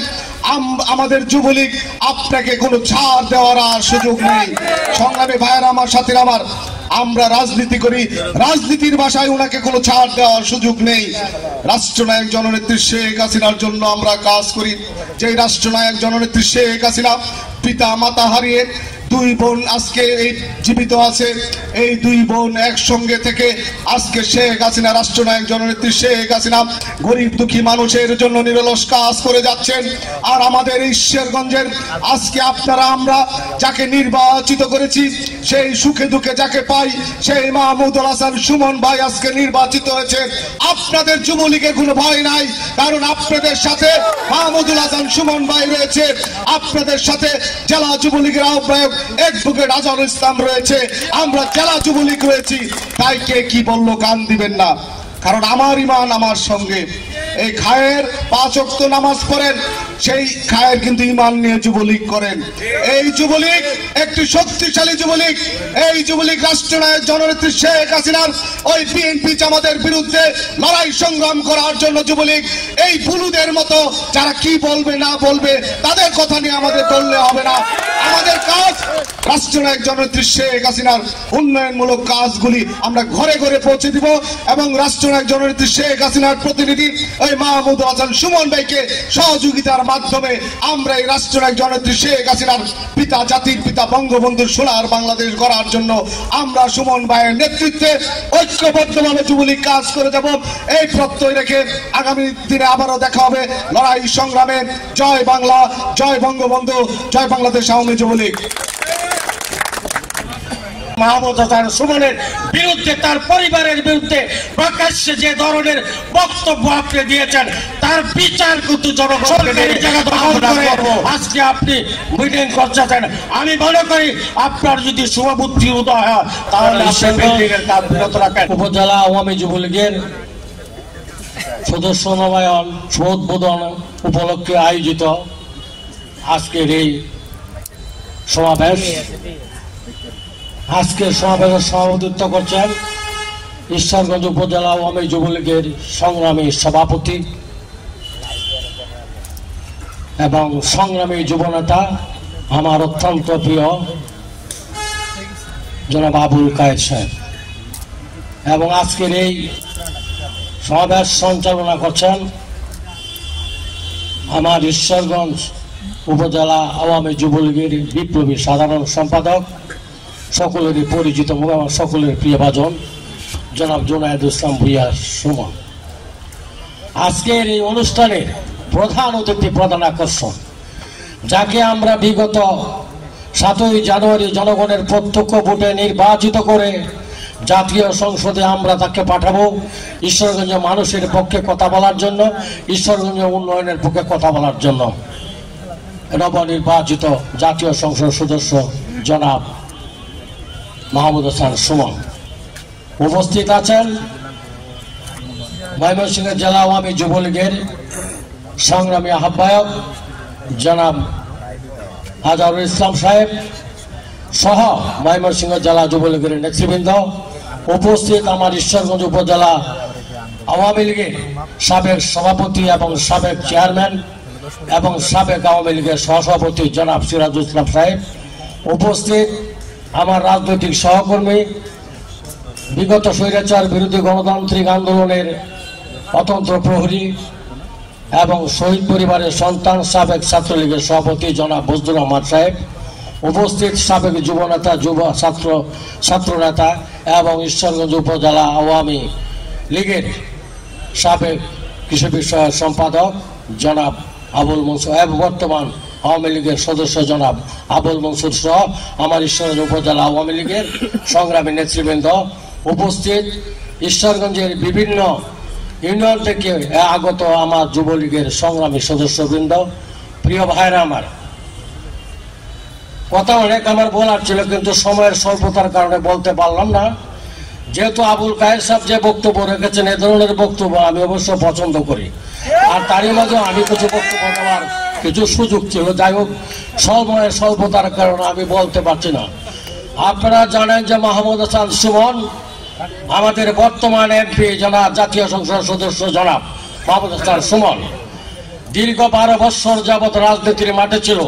আমাদের যুবলীগ আপনাকে কোনো ছাড় দেওয়ার আর সুযোগ নেই। সংগ্রামী ভাইয়েরা আমার সাথে আমার, আমরা রাজনীতি করি, রাজনীতির ভাষায় ওনাকে কোনো ছাড় দেওয়ার সুযোগ নেই। রাষ্ট্রনায়ক জননেত্রী শেখ হাসিনার জন্য আমরা কাজ করি। যে রাষ্ট্রনায়ক জননেত্রী শেখ হাসিনা পিতা মাতা হারিয়ে দুই বোন আজকে এই জীবিত আছে, এই দুই বোন একসঙ্গে থেকে আজকে শেখ হাসিনা, রাষ্ট্রনায়ক জননেত্রী শেখ হাসিনা গরিব দুঃখী মানুষের জন্য নিরলস কাজ করে যাচ্ছেন। আর আমাদের ঈশ্বরগঞ্জের আজকে আপনারা আমরা যাকে নির্বাচিত করেছি, সেই সুখে দুঃখে যাকে পাই, সেই মাহমুদুল হাসান সুমন ভাই আজকে নির্বাচিত হয়েছে। আপনাদের যুবলীগের কোনো ভয় নাই, কারণ আপনাদের সাথে মাহমুদুল হাসান সুমন ভাই রয়েছে, আপনাদের সাথে জেলা যুবলীগের আহ্বায়ক অ্যাডভোকেট আজহারুল ইসলাম রয়েছে, আমরা জেলা যুবলীগ রয়েছি। তাই কে কি বললো কান দিবেন না, কারণ আমার ইমান আমার সঙ্গে। এই খায়ের পাঁচ ওয়াক্ত নামাজ পড়েন, সেই খায়ের কিন্তু ইমান নিয়ে যুবলীগ করেন। এই যুবলীগ একটি শক্তিশালী যুবলীগ। এই যুবলীগ রাষ্ট্রনায়ক জননেত্রী শেখ হাসিনার ওই বিএনপি জামাতের বিরুদ্ধে লড়াই সংগ্রাম করার জন্য যুবলীগ। এই বুলুদের মতো যারা কি বলবে না বলবে তাদের কথা নিয়ে আমাদের বললে হবে না। আমাদের কাজ রাষ্ট্রনায়ক জননেত্রী শেখ হাসিনার উন্নয়নমূলক কাজগুলি আমরা ঘরে ঘরে পৌঁছে দিব, এবং রাষ্ট্রনায়ক জননেত্রী শেখ হাসিনার প্রতিনিধি ওই মাহমুদুল হাসান সুমন ভাইকে সহযোগিতার মাধ্যমে আমরা এই রাষ্ট্রনায়ক জননেত্রী শেখ হাসিনার পিতা, জাতির পিতা বঙ্গবন্ধুর সোনার বাংলাদেশ গড়ার জন্য আমরা সুমন ভাইয়ের নেতৃত্বে ঐক্যবদ্ধভাবে যুবলীগ কাজ করে যাব। এই প্রত্যয় রেখে আগামী দিনে আবারও দেখা হবে লড়াই সংগ্রামে। জয় বাংলা, জয় বঙ্গবন্ধু, জয় বাংলাদেশ আওয়ামী যুবলীগ। মাহমুদ হাসান সুমনের বিরুদ্ধে, তার পরিবারের বিরুদ্ধে প্রকাশ্যে যে ধরনের বক্তব্য আপনি দিয়েছেন, তার বিচার কিন্তু জনগণের জায়গা দখল করে আজকে আপনি মিটিং করছেন। আমি মনে করি আপনার যদি শুভবুদ্ধি উদয় হয় তাহলে বিল্ডিংয়ের কাজ বিরত রাখেন। উপজেলা আওয়ামী যুবলীগের সদস্য নবায়ন উদ্বোধন উপলক্ষে আয়োজিত আজকের এই সমাবেশ, আজকের সমাবেশের সভাপতিত্ব করছেন ঈশ্বরগঞ্জ উপজেলা আওয়ামী যুবলীগের সংগ্রামী সভাপতি এবং সংগ্রামী যুবনেতা আমার অত্যন্ত প্রিয় জনাব আবুল খায়ের সাহেব, এবং আজকের এই সমাবেশ সঞ্চালনা করছেন আমার ঈশ্বরগঞ্জ উপজেলা আওয়ামী যুবলীগের বিপ্লবী সাধারণ সম্পাদক, সকলেরই পরিচিত মুখ, আমার সকলের প্রিয়ভাজন জনাব জুনায়েদুল ইসলাম ভূঁইয়া সুমন। আজকের এই অনুষ্ঠানে প্রধান অতিথি, প্রধান আকর্ষণ, যাকে আমরা বিগত সাতই জানুয়ারি জনগণের প্রত্যক্ষ ভোটে নির্বাচিত করে জাতীয় সংসদে আমরা তাকে পাঠাবো ঈশ্বরগঞ্জের মানুষের পক্ষে কথা বলার জন্য, ঈশ্বরগঞ্জের উন্নয়নের পক্ষে কথা বলার জন্য। নবনির্বাচিত জাতীয় সংসদ সদস্য জনাব মাহমুদ হাসান সুমন উপস্থিত আছেন। ময়মনসিংহ জেলা আওয়ামী যুবলীগের সংগ্রামী আহ্বায়ক জনাব আজহারুল ইসলাম সাহেব সহ ময়মনসিংহ জেলা যুবলীগের নেতৃবৃন্দ উপস্থিত। আমার ঈশ্বরগঞ্জ উপজেলা আওয়ামী লীগের সাবেক সভাপতি এবং সাবেক চেয়ারম্যান এবং সাবেক আওয়ামী লীগের সহসভাপতি জনাব সিরাজুল ইসলাম সাহেব উপস্থিত। আমার রাজনৈতিক সহকর্মী বিগত স্বৈরাচার বিরোধী গণতান্ত্রিক আন্দোলনের অতন্ত্র প্রহরী এবং শহীদ পরিবারের সন্তান সাবেক ছাত্রলীগের সভাপতি জনাব বজলুর রহমান সাহেব, উপস্থিত সাবেক যুবনেতা যুব ছাত্র ছাত্রনেতা এবং ঈশ্বরগঞ্জ উপজেলা আওয়ামী লীগের সাবেক কৃষি বিষয়ক সম্পাদক জনাব আবুল মনসুর এবং বর্তমান আওয়ামী লীগের সদস্য জনাব আবুল মনসুর সহ আমার ঈশ্বরগঞ্জ উপজেলা আওয়ামী লীগের সংগ্রামী নেতৃবৃন্দ, উপস্থিত ঈশ্বরগঞ্জের বিভিন্ন ইউনিয়ন থেকে আগত আমার যুবলীগের সংগ্রামী সদস্যবৃন্দ, প্রিয় ভাইরা আমার, কথা অনেক আমার বলার ছিল কিন্তু সময়ের স্বল্পতার কারণে বলতে পারলাম না। যেহেতু আবুল কায়ের সাহেব যে বক্তব্য রেখেছেন এ ধরনের বক্তব্য আমি অবশ্য পছন্দ করি, আর তারই মাঝে আমি কিছু বক্তব্য দেওয়ার কিছু সুযোগ ছিল। যাই হোক, সময়ের স্বল্পতার কারণে আমি বলতে পারছি না। আপনারা জানেন যে মাহমুদ হাসান সুমন আমাদের বর্তমান এমপি জনাব জাতীয় সংসদ সদস্য জনাব মাহমুদ হাসান সুমন দীর্ঘ বারো বৎসর যাবৎ রাজনীতির মাঠে ছিল।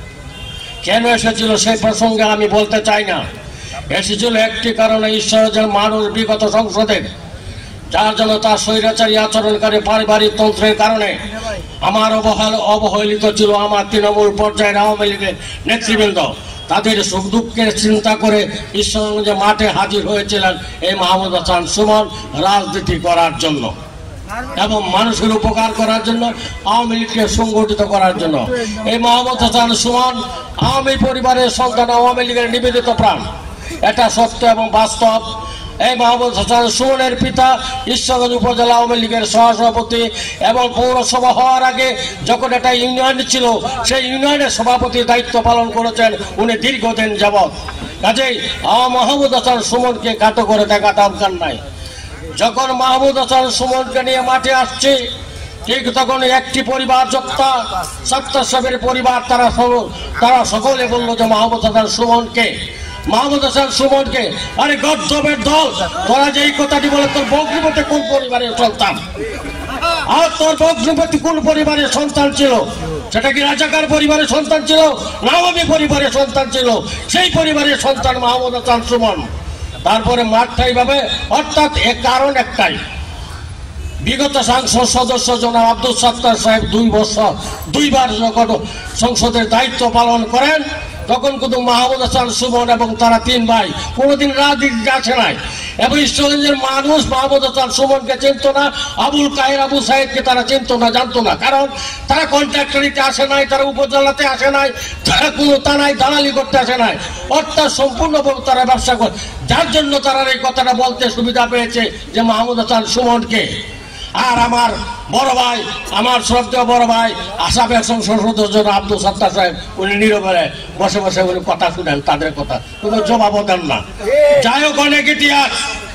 কেন এসেছিল সেই প্রসঙ্গে আমি বলতে চাই না। এসেছিল একটি কারণে, ঈশ্বরের মানুষ বিগত সংসদে যার জন্য তার স্বৈরাচারী আচরণকারী পারিবারিক তন্ত্রের কারণে আমার অবহেল অবহেলিত ছিল আমার তৃণমূল পর্যায়ের আওয়ামী লীগের নেতৃবৃন্দ। তাদের সুখ দুঃখের চিন্তা করে ঈশ্বরগঞ্জে মাঠে হাজির হয়েছিলেন এই মাহমুদ হাসান সুমন রাজনীতি করার জন্য এবং মানুষের উপকার করার জন্য, আওয়ামী লীগকে সংগঠিত করার জন্য। এই মাহমুদ হাসান সুমন আওয়ামী পরিবারের সন্তান, আওয়ামী লীগের নিবেদিত প্রাণ, এটা সত্য এবং বাস্তব। এই মাহমুদ হাসান সুমনের পিতা ঈশ্বরগঞ্জ উপজেলা আওয়ামী লীগের সহসভাপতি এবং পৌরসভা হওয়ার আগে যখন একটা ইউনিয়ন ছিল সেই ইউনিয়নের সভাপতির দায়িত্ব পালন করেছেন উনি দীর্ঘদিন যাবৎ। কাজেই মাহমুদ হাসান সুমনকে কাটো করে দেখা দরকার নাই। যখন মাহমুদ হাসান সুমনকে নিয়ে মাঠে আসছে ঠিক তখন একটি পরিবার যোক্তা সত্তর সাহেবের পরিবার তারা তারা সকলে বললো যে মাহমুদ হাসান সুমনকে মাহমুদ হাসান সুমনকে আরে গর্জবের দল, তোরা যে এই কথাটি বলে তোর বগ্নিপতি কোন পরিবারের সন্তান, আর তোর বগ্নিপতি কোন পরিবারের সন্তান ছিল? সেটা কি রাজাকার পরিবারের সন্তান ছিল না আওয়ামী পরিবারের সন্তান ছিল? সেই পরিবারের সন্তান মাহমুদ হাসান সুমন। তারপরে মাঠটাই ভাবে, অর্থাৎ এর কারণ একটাই, বিগত সংসদ সদস্য জনাব আব্দুল সত্তার সাহেব দুই বছর দুইবার যখন সংসদের দায়িত্ব পালন করেন তখন কিন্তু মাহমুদ হাসান সুমন এবং তারা তিন ভাই কোনোদিন রাজনীতিতে আসে নাই এবং ঈশ্বরগঞ্জের মানুষ মাহমুদ হাসান সুমনকে চিনত না, আবুল কায়ের আবু সাহেবকে তারা চিনত না, জানতো না। কারণ তারা কন্ট্রাক্টরিতে আসে নাই, তারা উপজেলাতে আসে নাই, তারা কোনো থানায় দালালি করতে আসে নাই, অর্থাৎ সম্পূর্ণভাবে তারা ব্যবসা করে। যার জন্য তারা এই কথাটা বলতে সুবিধা পেয়েছে যে মাহমুদ হাসান সুমনকে। আর আমার বড় ভাই, আমার শ্রদ্ধেয় বড় ভাই আসামের সংসদ সদস্য আব্দুল সত্তার সাহেব, উনি নীরবে বসে বসে উনি কথা শুনেন, তাদের কথা কোনো জবাবও দেন না। যাই হোক, অনেক ইতিহাস।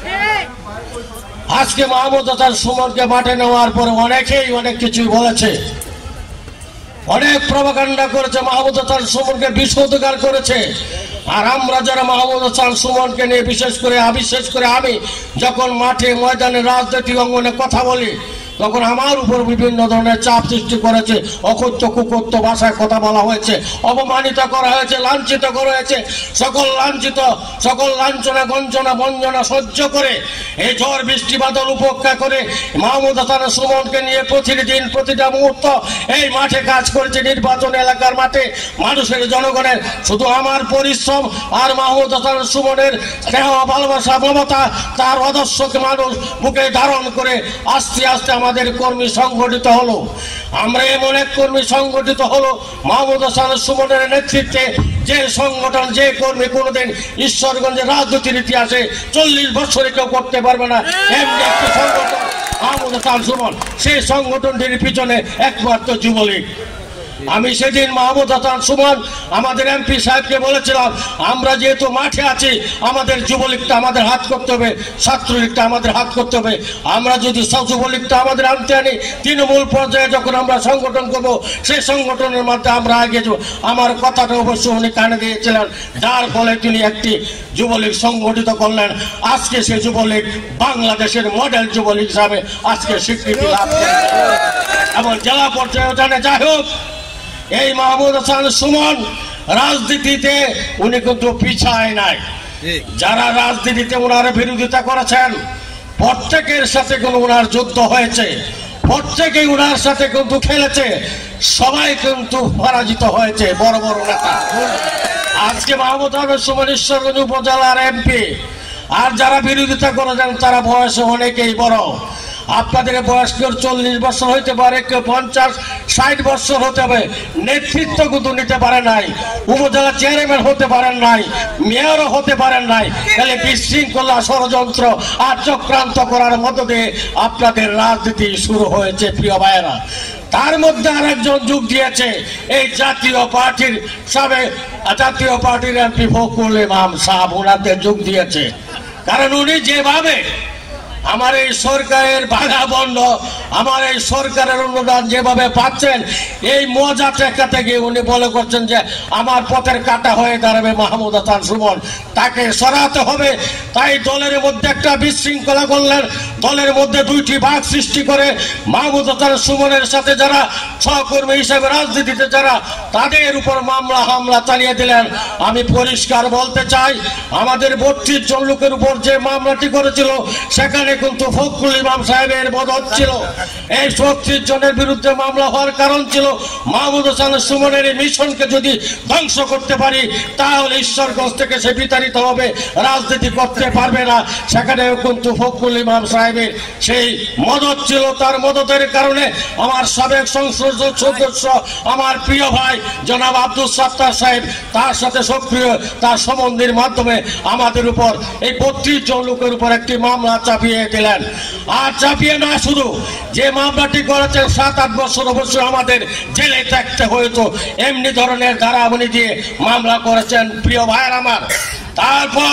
আজকে মাহমুদ হাসান সুমনকে মাঠে নেওয়ার পরে অনেকেই অনেক কিছুই বলেছে, অনেক প্রভাকাণ্ডা করেছে, মাহমুদ হাসান সুমনকে বিস্ফোরণ করেছে। আর আমরা যারা মাহমুদ হাসান সুমনকে নিয়ে বিশেষ করে বিশেষ করে আমি যখন মাঠে ময়দানে রাজনৈতিক অঙ্গনে কথা বলি তখন আমার উপর বিভিন্ন ধরনের চাপ সৃষ্টি করেছে, অকথ্য কুকথ্য ভাষায় কথা বলা হয়েছে, অপমানিত করা হয়েছে, লাঞ্ছিত করা হয়েছে। সকল লাঞ্ছিত সকল লাঞ্ছনা গঞ্জনা বঞ্জনা সহ্য করে এই ঝড় বৃষ্টি বাদল উপেক্ষা করে মাহমুদ হাসান সুমনকে নিয়ে প্রতিদিন প্রতিটা মুহূর্ত এই মাঠে কাজ করেছে। নির্বাচন এলাকার মাঠে মানুষের জনগণের শুধু আমার পরিশ্রম আর মাহমুদ হাসান সুমনের স্নেহ ভালোবাসা মমতা তার আদর্শকে মানুষ বুকে ধারণ করে আস্তে আস্তে আমার আমাদের কর্মী সংগঠিত হলো। আমরা এমন এক কর্মী সংগঠিত হলো মাহমুদ হাসান সুমনের নেতৃত্বে, যে সংগঠন যে কর্মী কোনোদিন ঈশ্বরগঞ্জের রাজনীতির ইতিহাসে চল্লিশ বছরে কেউ করতে পারবে না এমনি একটি সংগঠন মাহমুদ হাসান সুমন। সেই সংগঠনটির পিছনে একমাত্র যুবলীগ। আমি সেদিন মাহমুদ হাসান সুমন আমাদের এমপি সাহেবকে বলেছিলাম, আমরা যেহেতু মাঠে আছি আমাদের যুবলীগটা আমাদের হাত করতে হবে, ছাত্রলীগটা আমাদের হাত করতে হবে। আমরা যদি যুবলীগটা আমাদের আনতে আনি তৃণমূল পর্যায়ে যখন আমরা সংগঠন করব সেই সংগঠনের মধ্যে আমরা আগে যাব। আমার কথাটা অবশ্য উনি কানে দিয়েছিলেন, যার ফলে তিনি একটি যুবলীগ সংগঠিত করলেন। আজকে সেই যুবলীগ বাংলাদেশের মডেল যুবলীগ হিসাবে আজকে স্বীকৃতি লাভ করেছে এবং জেলা পর্যায়ে জানে। যাই হোক, এই মাহমুদ হাসান সুমন রাজনীতিতে উনি কিন্তু পিছায় নাই। যারা রাজনীতিতে ওনার বিরোধিতা করেছেন প্রত্যেকের সাথে কোন ওনার যুদ্ধ হয়েছে, প্রত্যেকেই ওনার সাথে কিন্তু খেলেছে, সবাই কিন্তু পরাজিত হয়েছে বড় বড় নেতা। আজকে মাহমুদ আহমেদ সুমন ঈশ্বরগঞ্জ উপজেলার এমপি, আর যারা বিরোধিতা করেছেন তারা বয়সে অনেকেই বড়। আপনাদের বয়স কেউ চল্লিশ বছর হইতে পারে, কেউ পঞ্চাশ ষাট বছর হতে হবে, নেতৃত্ব কিন্তু নিতে পারে নাই, উপজেলা চেয়ারম্যান হতে পারেন নাই, মেয়রও হতে পারেন নাই। তাহলে বিশৃঙ্খলা ষড়যন্ত্র আর চক্রান্ত করার মধ্য দিয়ে আপনাদের রাজনীতি শুরু হয়েছে প্রিয় ভাইয়েরা। তার মধ্যে আরেকজন যোগ দিয়েছে এই জাতীয় পার্টির সাবেক জাতীয় পার্টির এমপি ফখরুল ইমাম সাহেব, ওনাদের যোগ দিয়েছে। কারণ উনি যেভাবে আমার এই সরকারের বাধা বন্ধ, আমার এই সরকারের অনুদান যেভাবে পাচ্ছেন, এই মজা টেকাতে গিয়ে উনি বলে করছেন যে আমার পথের কাটা হয়ে দাঁড়াবে মাহমুদ হাসান সুমন, তাকে সরাতে হবে। তাই দলের মধ্যে একটা বিশৃঙ্খলা করলেন, দলের মধ্যে দুইটি ভাগ সৃষ্টি করে মাহমুদ হাসান সুমনের সাথে যারা সহকর্মী হিসেবে রাজনীতিতে যারা, তাদের উপর মামলা হামলা চালিয়ে দিলেন। আমি পরিষ্কার বলতে চাই, আমাদের বত্রিশ জন লোকের উপর যে মামলাটি করেছিল সেখানে কিন্তু ফখরুল ইমাম সাহেবের মদত ছিল। এই বত্রিশ জনের বিরুদ্ধে মামলা হওয়ার কারণ ছিল মাহমুদ হাসান সুমনের এই মিশনকে যদি ধ্বংস করতে পারি তাহলে ঈশ্বরগঞ্জ থেকে সে বিতাড়িত হবে, রাজনীতি করতে পারবে না। সেখানেও কিন্তু ফখরুল ইমাম সাহেবের সেই মদত ছিল। তার মদতের কারণে আমার সাবেক সংসদ সদস্য, আমার প্রিয় ভাই জনাব আব্দুল সাত্তার সাহেব, তার সাথে সক্রিয় তার সম্বন্ধের মাধ্যমে আমাদের উপর এই বত্রিশ জন লোকের উপর একটি মামলা চাপিয়ে দিলেন। আর চাপিয়ে না শুধু যে মামলাটি করেছেন সাত আট বছর অবশ্যই আমাদের জেলে থাকতে হয়তো, এমনি ধরনের ধারাবলী দিয়ে মামলা করেছেন প্রিয় ভাইয়ের আমার। তারপর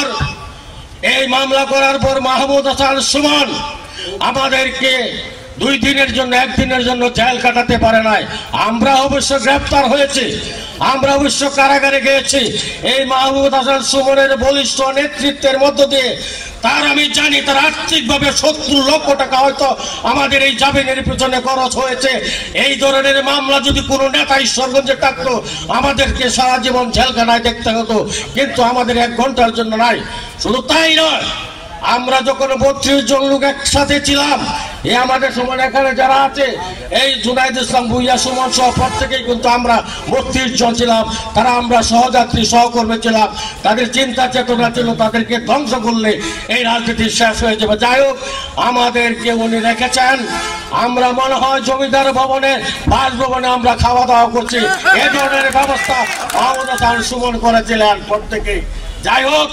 এই মামলা করার পর মাহমুদ হাসান সুমন আমাদেরকে দুই দিনের জন্য একদিনের জন্য জেল কাটাতে পারে নাই। আমরা অবশ্য গ্রেপ্তার হয়েছি, আমরা অবশ্য কারাগারে গিয়েছি এই মাহমুদ হাসান সুমনের বলিষ্ঠ নেতৃত্বের মধ্য দিয়ে। তার আমি জানি তার আর্থিকভাবে সত্তর লক্ষ টাকা হয়তো আমাদের এই জামিনের পিছনে খরচ হয়েছে। এই ধরনের মামলা যদি কোনো নেতা ঈশ্বরগঞ্জে থাকতো আমাদেরকে সারা জীবন জেলখানায় দেখতে হতো, কিন্তু আমাদের এক ঘন্টার জন্য নাই। শুধু তাই নয়, আমরা যখন বত্রিশ জন লোক একসাথে ছিলাম, এই আমাদের সময় এখানে যারা আছে এই জুনাইদ ইসলাম ভুইয়া সুমন সহ প্রত্যেকেই কিন্তু আমরা বত্রিশ জন ছিলাম। তারা আমরা সহযাত্রী সহকর্মী ছিলাম, তাদের চিন্তা চেতনা ছিল তাদেরকে ধ্বংস করলে এই রাজনীতি শেষ হয়ে যাবে। যাই হোক, আমাদেরকে উনি রেখেছেন। আমরা মনে হয় জমিদার ভবনে বাসভবনে আমরা খাওয়া দাওয়া করছি, এ ধরনের ব্যবস্থা মাহমুদ হাসান সুমন করেছিলেন প্রত্যেকেই। যাই হোক,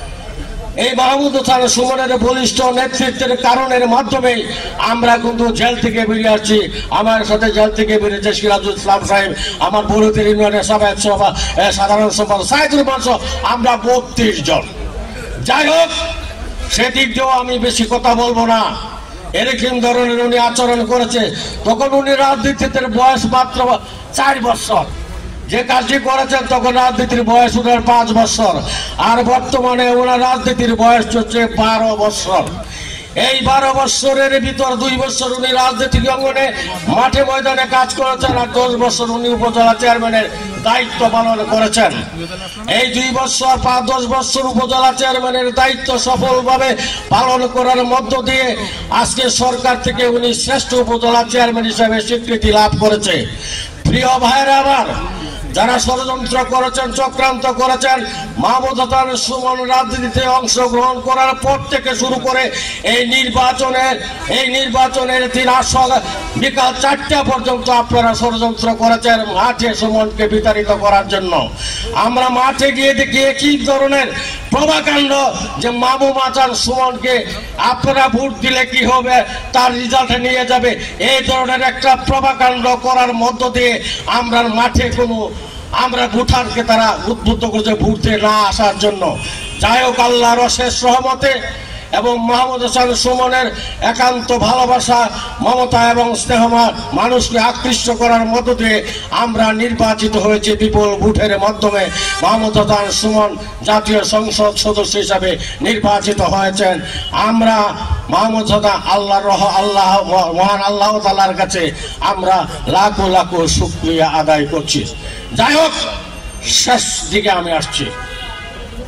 এই মাহমুদ হাসান সুমনের বলিষ্ঠ নেতৃত্বের কারণের মাধ্যমে আমরা কিন্তু জেল থেকে বেরিয়ে আসছি। আমার সাথে জেল থেকে বেরিয়েছে সিরাজুল ইসলাম সাহেব, আমার বরুতের ইউনিয়নের সাবেক সভা সাধারণ সম্পাদক সাইদুর মাংস, আমরা বত্রিশ জন। যাই হোক, সেদিক দিয়েও আমি বেশি কথা বলবো না। এরকম ধরনের উনি আচরণ করেছে। তখন উনি রাজনীতিতে বয়স মাত্র চার বছর, যে কাজটি করেছেন তখন রাজনীতির বয়স ওনার পাঁচ বছর, আর বর্তমানে ওনার রাজনীতির বয়স হচ্ছে বারো বছর। এই বারো বছরের ভিতর দুই বছর উনি রাজনৈতিক অঙ্গনে মাঠে ময়দানে কাজ করেছেন, আর দশ বছর উনি উপজেলা চেয়ারম্যানের দায়িত্ব পালন করেছেন। এই দুই বছর পাঁচ দশ বছর উপজেলা চেয়ারম্যানের দায়িত্ব সফলভাবে পালন করার মধ্য দিয়ে আজকে সরকার থেকে উনি শ্রেষ্ঠ উপজেলা চেয়ারম্যান হিসেবে স্বীকৃতি লাভ করেছে। প্রিয় ভাইরা আমার, যারা ষড়যন্ত্র করেছেন, চক্রান্ত করেছেন, মাহমুদ হাসান সুমন রাজনীতিতে অংশগ্রহণ করার পর থেকে শুরু করে এই নির্বাচনের এই নির্বাচনের দিন আসল বিকাল চারটা পর্যন্ত আপনারা ষড়যন্ত্র করেছেন মাঠে সুমনকে বিতাড়িত করার জন্য। আমরা মাঠে গিয়ে দেখি কি ধরনের প্রভাকাণ্ড, যে মাহমুদ হাসান সুমনকে আপনারা ভোট দিলে কি হবে, তার রেজাল্ট নিয়ে যাবে, এই ধরনের একটা প্রভাকাণ্ড করার মধ্য দিয়ে আমরা মাঠে কোনো আমরা ভোটারকে তারা উদ্বুদ্ধ করেছে ভোটে না আসার জন্য। যাই হোক, আল্লাহর অশেষ রহমতে এবং মাহমুদ হাসান সুমনের একান্ত ভালোবাসা, মমতা এবং স্নেহ মানুষকে আকৃষ্ট করার মধ্য দিয়ে আমরা নির্বাচিত হয়েছি বিপুল ভোটের মাধ্যমে। মাহমুদ হাসান সুমন জাতীয় সংসদ সদস্য হিসাবে নির্বাচিত হয়েছেন। আমরা মাহমুদ হাসান আল্লাহ রহ আল্লাহ মহান আল্লাহ তাআলার কাছে আমরা লাখো লাখো শুকরিয়া আদায় করছি। যাই হোক, শেষ দিকে আমি আসছি।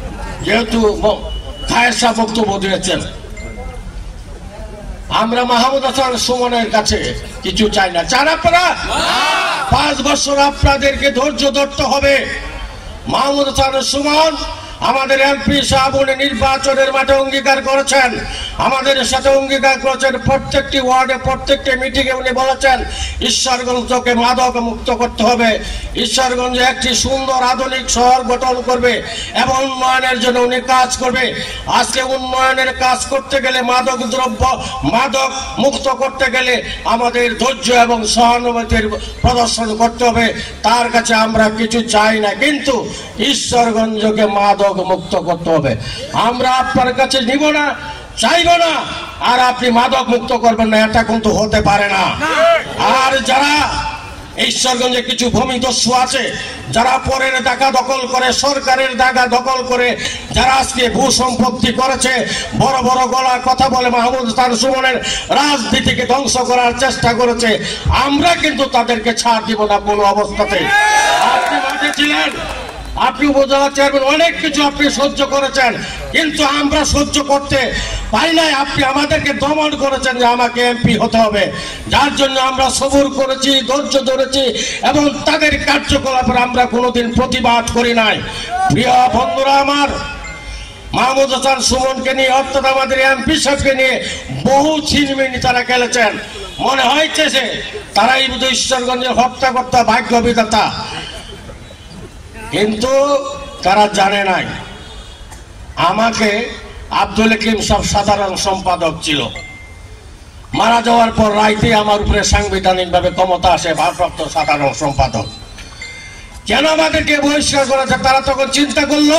যেহেতু খায়ের বক্তব্য দিয়েছেন, আমরা মাহমুদ হাসান সুমনের কাছে কিছু চাই না। চান আপনারা? পাঁচ বছর আপনাদেরকে ধৈর্য ধরতে হবে। মাহমুদ হাসান সুমন আমাদের এমপি সাহেব উনি নির্বাচনের মাঠে অঙ্গীকার করেছেন, আমাদের সাথে অঙ্গীকার করেছেন, প্রত্যেকটি ওয়ার্ডে প্রত্যেকটি মিটিংয়ে উনি বলেছেন ঈশ্বরগঞ্জকে মাদক মুক্ত করতে হবে, ঈশ্বরগঞ্জে একটি সুন্দর আধুনিক শহর গঠন করবে এবং উন্নয়নের জন্য উনি কাজ করবে। আজকে উন্নয়নের কাজ করতে গেলে, মাদক দ্রব্য মাদক মুক্ত করতে গেলে আমাদের ধৈর্য এবং সহানুভূতির প্রদর্শন করতে হবে। তার কাছে আমরা কিছু চাই না, কিন্তু ঈশ্বরগঞ্জকে মাদক মুক্ত করতে হবে। আমরা আপনার কাছে নিব না, চাইব না, আর আপনি মাদক মুক্ত করবেন না, এটা কিন্তু হতে পারে না। আর যারা ঈশ্বরগঞ্জে কিছু ভূমিদস্যু আছে, যারা পরের জায়গা দখল করে, সরকারের জায়গা দখল করে, যারা আজকে ভূ সম্পত্তি করেছে, বড় বড় গলার কথা বলে মাহমুদ হাসান সুমনের রাজনীতিকে ধ্বংস করার চেষ্টা করেছে, আমরা কিন্তু তাদেরকে ছাড় দিব না কোনো অবস্থাতে। আপনি মাঠে ছিলেন, আপনি উপজেলা চেয়ারম্যান, অনেক কিছু আপনি সহ্য করেছেন, কিন্তু আমরা সহ্য করতে পারি নাই। আপনি আমাদেরকে দমন করেছেন যে আমাকে এমপি হতে হবে, যার জন্য আমরা সবুর করেছি, ধৈর্য ধরেছি এবং তাদের কার্যকলাপের আমরা কোনোদিন প্রতিবাদ করি নাই। প্রিয় বন্ধুরা আমার, মাহমুদ হাসান সুমনকে নিয়ে, অর্থাৎ আমাদের এমপি সাহেবকে নিয়ে বহু ছিনমিনি তারা খেলেছেন। মনে হয়েছে যে তারাই বুঝি ঈশ্বরগঞ্জের হত্যাকর্তা, ভাগ্য বিধাতা, কিন্তু তারা জানে নাই আমাকে আব্দুল হাকিম সাহেব সাধারণ সম্পাদক ছিল। মারা যাওয়ার পর রাইতে আমার উপরে সাংবিধানিক ভাবে ক্ষমতা আসে ভারপ্রাপ্ত সাধারণ সম্পাদক। কেন আমাদেরকে বহিষ্কার করেছে? তারা তখন চিন্তা করলো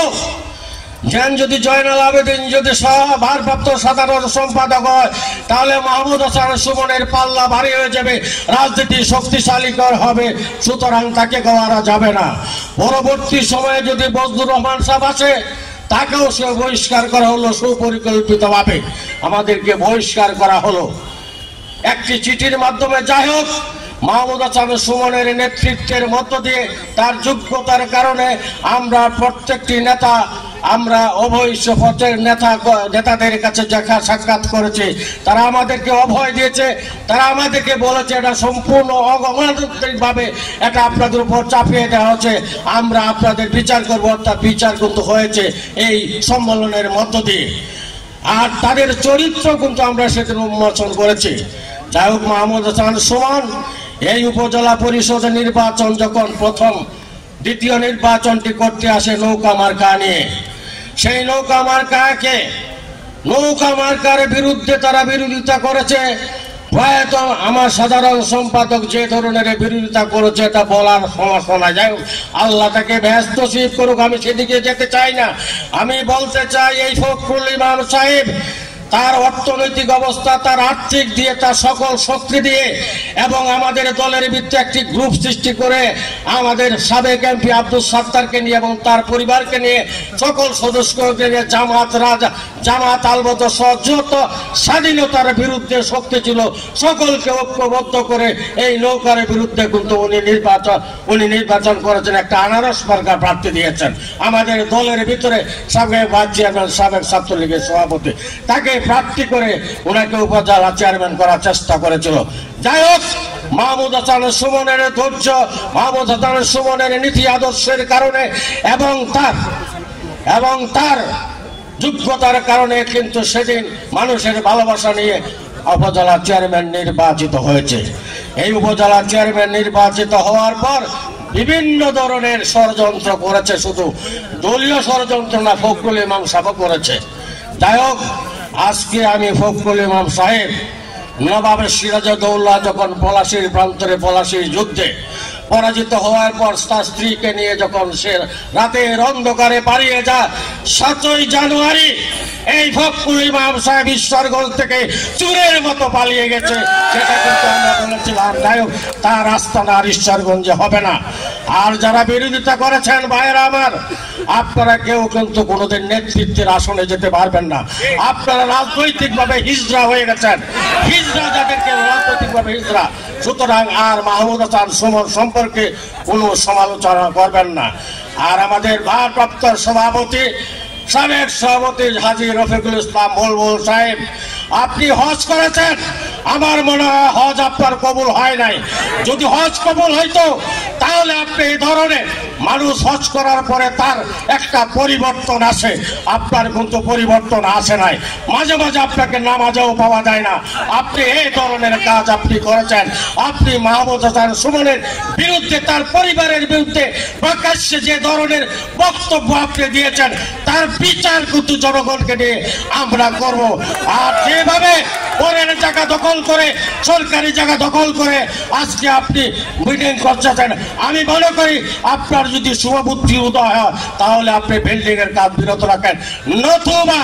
যেন যদি জয়নাল আবেদিন যদি ভারপ্রাপ্ত সাধারণ সম্পাদক হয়, তাহলে মাহমুদ হাসান সুমনের পাল্লা ভারী হয়ে যাবে, রাজনীতি শক্তিশালী হবে, সুতরাং তাকে করা যাবে না। পরবর্তী সময়ে যদি বজলুর রহমান সাহেব আসে, তাকেও সে বহিষ্কার করা হলো, সুপরিকল্পিতভাবে আমাদেরকে বহিষ্কার করা হলো একটি চিঠির মাধ্যমে। যাই হোক, মাহমুদ হাসান সুমনের নেতৃত্বের মধ্য দিয়ে, তার যোগ্যতার কারণে আমরা প্রত্যেকটি নেতা, আমরা অভয় পথের নেতা নেতাদের কাছে দেখা সাক্ষাৎ করেছি, তারা আমাদেরকে অভয় দিয়েছে, তারা আমাদেরকে বলেছে এটা সম্পূর্ণ অগণতান্ত্রিকভাবে এটা আপনাদের উপর চাপিয়ে দেওয়া হচ্ছে, আমরা আপনাদের বিচার করবো। অর্থাৎ বিচার কিন্তু হয়েছে এই সম্মেলনের মধ্য দিয়ে, আর তাদের চরিত্র কিন্তু আমরা সেদিন উন্মোচন করেছি। যাই হোক, মাহমুদ হাসান সুমন এই উপজেলা পরিষদ নির্বাচন যখন প্রথম দ্বিতীয় নির্বাচনটি করতে আসে নৌকা মার্কা নিয়ে, সেই নৌকা মার্কাকে নৌকা মার্কার বিরুদ্ধে তারা বিরোধিতা করেছে। প্রয়াত আমার সাধারণ সম্পাদক যে ধরনের বিরোধিতা করেছে এটা বলার সমস্যা না। যাই হোক, আল্লাহ তাকে ব্যস্ত নসিব করুক, আমি সেদিকে যেতে চাই না। আমি বলতে চাই এই ফখরুল ইমাম সাহেব তার অর্থনৈতিক অবস্থা, তার আর্থিক দিয়ে, তার সকল শক্তি দিয়ে এবং আমাদের দলের ভিত্তিতে একটি গ্রুপ সৃষ্টি করে আমাদের সাবেক এমপি আব্দুল সাত্তারকে নিয়ে এবং তার পরিবারকে নিয়ে, সকল সদস্যকে নিয়ে জামাত রাজা জামাত আলবত যত স্বাধীনতার বিরুদ্ধে শক্তি ছিল সকলকে ঐক্যবদ্ধ করে এই নৌকার বিরুদ্ধে কিন্তু উনি নির্বাচন উনি নির্বাচন করেছেন, একটা আনারস মার্কা প্রার্থী দিয়েছেন। আমাদের দলের ভিতরে সাবেক ভাইস চেয়ারম্যান, সাবেক ছাত্রলীগের সভাপতি, তাকে প্রার্থী করে ওনাকে উপজেলা চেয়ারম্যান করার চেষ্টা করেছিল। যাই হোক, মাহমুদ হাসান সুমনের ধৈর্য, মাহমুদ হাসান সুমনের নীতি আদর্শের কারণে এবং তার এবং তার যোগ্যতার কারণে কিন্তু সেদিন মানুষের ভালোবাসা নিয়ে উপজেলা চেয়ারম্যান নির্বাচিত হয়েছে। এই উপজেলা চেয়ারম্যান নির্বাচিত হওয়ার পর বিভিন্ন ধরনের ষড়যন্ত্র করেছে, শুধু দলীয় ষড়যন্ত্র না, ফখরুল ইমাম সাহেব করেছে। যাই হোক, আজকে আমি ফখরুল ইমাম সাহেব নবাব সিরাজউদ্দৌলা যখন পলাশীর প্রান্তরে পলাশীর যুদ্ধে পরাজিত হওয়ার পর তার স্ত্রীকে নিয়ে যখন সে রাতের অন্ধকারে পালিয়ে যায়, সাতই জানুয়ারি এই ফখরুল ইমাম সাহেব ঈশ্বরগঞ্জ থেকে চুরের মতো পালিয়ে গেছে, সেটা কিন্তু আমরা বলেছিলাম। যাই হোক, তার আস্তানা আর ঈশ্বরগঞ্জে হবে না। আর যারা বিরোধিতা করেছেন ভাইয়েরা আমার, আপনারা কেউ কিন্তু কোনোদিন নেতৃত্বের আসনে যেতে পারবেন না। আপনারা রাজনৈতিক ভাবে হিজড়া হয়ে গেছেন, হিজড়া যাদেরকে রাজনৈতিক ভাবে হিজড়া, সুতরাং আর মাহমুদ হাসান সুমন সম্পর্কে কোনো সমালোচনা করবেন না। আর আমাদের ভারপ্রাপ্ত সভাপতি সাবেক সভাপতি হাজী রফিকুল ইসলাম বুলবুল সাহেব, আপনি হজ করেছেন, আমার মনে হয় হজ আপনার কবুল হয় নাই। যদি হজ কবুল হইতো তাহলে আপনি এই ধরনের মানুষ হজ করার পরে তার একটা পরিবর্তন আসে, আপনার কিন্তু পরিবর্তন আসে নাই। মাঝে মাঝে আপনাকে নামাজেও পাওয়া যায় না, আপনি এই ধরনের কাজ আপনি করেছেন। আপনি মাহমুদ হাসান সুমনের বিরুদ্ধে, তার পরিবারের বিরুদ্ধে প্রকাশ্যে যে ধরনের বক্তব্য আপনি দিয়েছেন তার বিচার কিন্তু জনগণকে নিয়ে আমরা করব। আর যেভাবে পরের জায়গা দখল করে, সরকারি জায়গা দখল করে আজকে আপনি মিটিং করছেন, আমি মনে করি আপনার যদি শুভবুদ্ধি উদয় হয় তাহলে আপনি বিল্ডিং এর কাজ বিরত রাখেন, নতুবা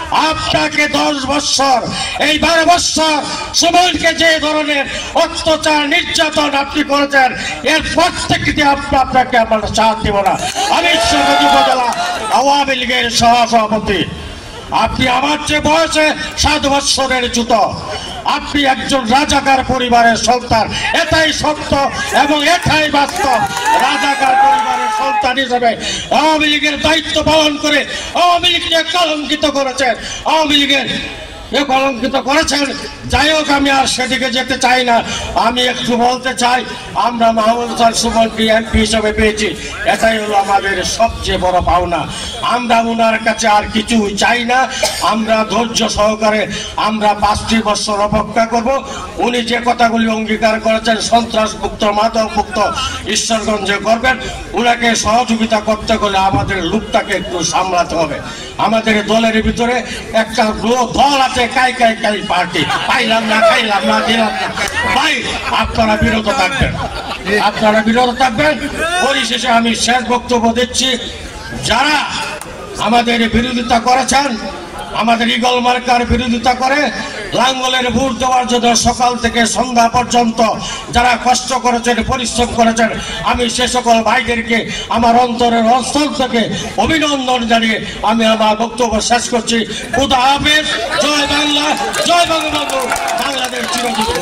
আপনাকে দশ বছর এই বারো বছর সুমনকে যে ধরনের অত্যাচার নির্যাতন আপনি করেছেন এর প্রত্যেকটি আপনাকে আমরা সাথ দেব না। আমি ঈশ্বরগঞ্জ উপজেলা আওয়ামী লীগের সহসভাপতি, আপনি আমার চেয়ে বয়সে সাত বৎসরের জুতো, আপনি একজন রাজাকার পরিবারের সন্তান, এটাই সত্য এবং এটাই বাস্তব। রাজাকার পরিবারের সন্তান হিসেবে আওয়ামী লীগের দায়িত্ব পালন করে আওয়ামী লীগকে কলঙ্কিত করেছেন, আওয়ামী লীগের কলঙ্কিত করেছেন। যাই হোক, আমি আর সেদিকে যেতে চাই না। আমি একটু বলতে চাই, আমরা মাহমুদ হাসান সুমনকে এমপি হিসেবে পেয়েছি, এটাই হলো আমাদের সবচেয়ে বড় পাওনা। আমরা ওনার কাছে আর কিছু চাই না। আমরা ধৈর্য সহকারে আমরা পাঁচটি বছর অপেক্ষা করব। উনি যে কথাগুলি অঙ্গীকার করেছেন সন্ত্রাস মুক্ত, মাদক মুক্ত ঈশ্বরগঞ্জে করবেন, ওনাকে সহযোগিতা করতে গেলে আমাদের লোকটাকে একটু সামলাতে হবে। আমাদের দলের ভিতরে একটা দল আছে, কাই কাই কাই পার্টি, পাইলাম না, খাইলাম না, দিলাম না। ভাই, আপনারা বিরত থাকবেন, আপনারা বিরত থাকবেন। পরিশেষে আমি শেষ বক্তব্য দিচ্ছি, যারা আমাদের বিরোধিতা করেছেন, আমাদের ইগল মার্কার বিরোধিতা করে লাঙ্গলের ভোট দেওয়ার জন্য সকাল থেকে সন্ধ্যা পর্যন্ত যারা কষ্ট করেছেন, পরিশ্রম করেছেন, আমি সে সকল ভাইদেরকে আমার অন্তরের অঞ্চল থেকে অভিনন্দন জানিয়ে আমি আমার বক্তব্য শেষ করছি। খুদা হাফেজ, জয় বাংলা, জয় বঙ্গবন্ধু, বাংলাদেশ চিরজীবী।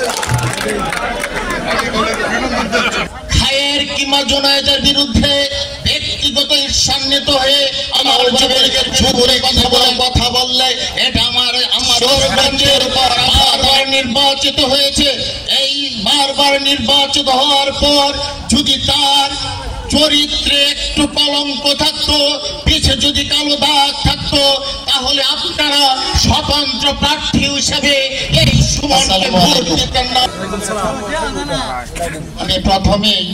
খায়ের কিংবা জোনায়েদের বিরুদ্ধে ব্যক্তিগত ঈর্ষান্বিত হয়ে আমার যুবলীগের যুবরে কথা বলে কথা বললে এটা আমার আমার সরকারের উপর বারবার নির্বাচিত হয়েছে। এই বারবার নির্বাচিত হওয়ার পর যদি তার চরিত্রে একটু কলঙ্ক থাকতো, পিছে যদি কালো দাগ থাকতো, তাহলে আপনারা স্বতন্ত্র প্রার্থী হিসেবে এই সুমনকে ভোট দিতেন না। আমি প্রথমেই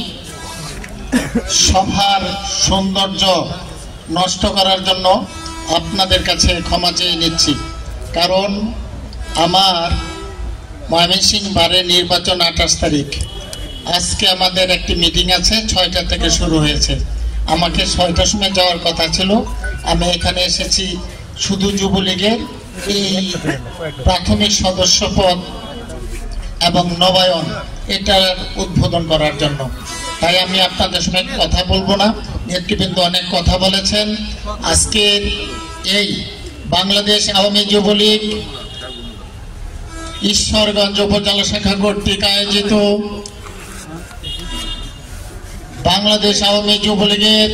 সভার সৌন্দর্য নষ্ট করার জন্য আপনাদের কাছে ক্ষমা চেয়ে নিচ্ছি, কারণ আমার ময়মনসিংহ বারে নির্বাচন আঠাশ তারিখ, আজকে আমাদের একটি মিটিং আছে, ছয়টা থেকে শুরু হয়েছে। আমাকে ছয়টার সময় যাওয়ার কথা ছিল। আমি এখানে এসেছি শুধু যুবলীগের এই প্রাথমিক সদস্য পদ এবং নবায়ন এটার উদ্বোধন করার জন্য। তাই আমি আপনাদের সঙ্গে কথা বলবো না, নেতৃবৃন্দ অনেক কথা বলেছেন। আজকের এই বাংলাদেশ আওয়ামী যুবলীগ ঈশ্বরগঞ্জ উপজেলা শাখা কর্তৃক আয়োজিত বাংলাদেশ আওয়ামী যুবলীগের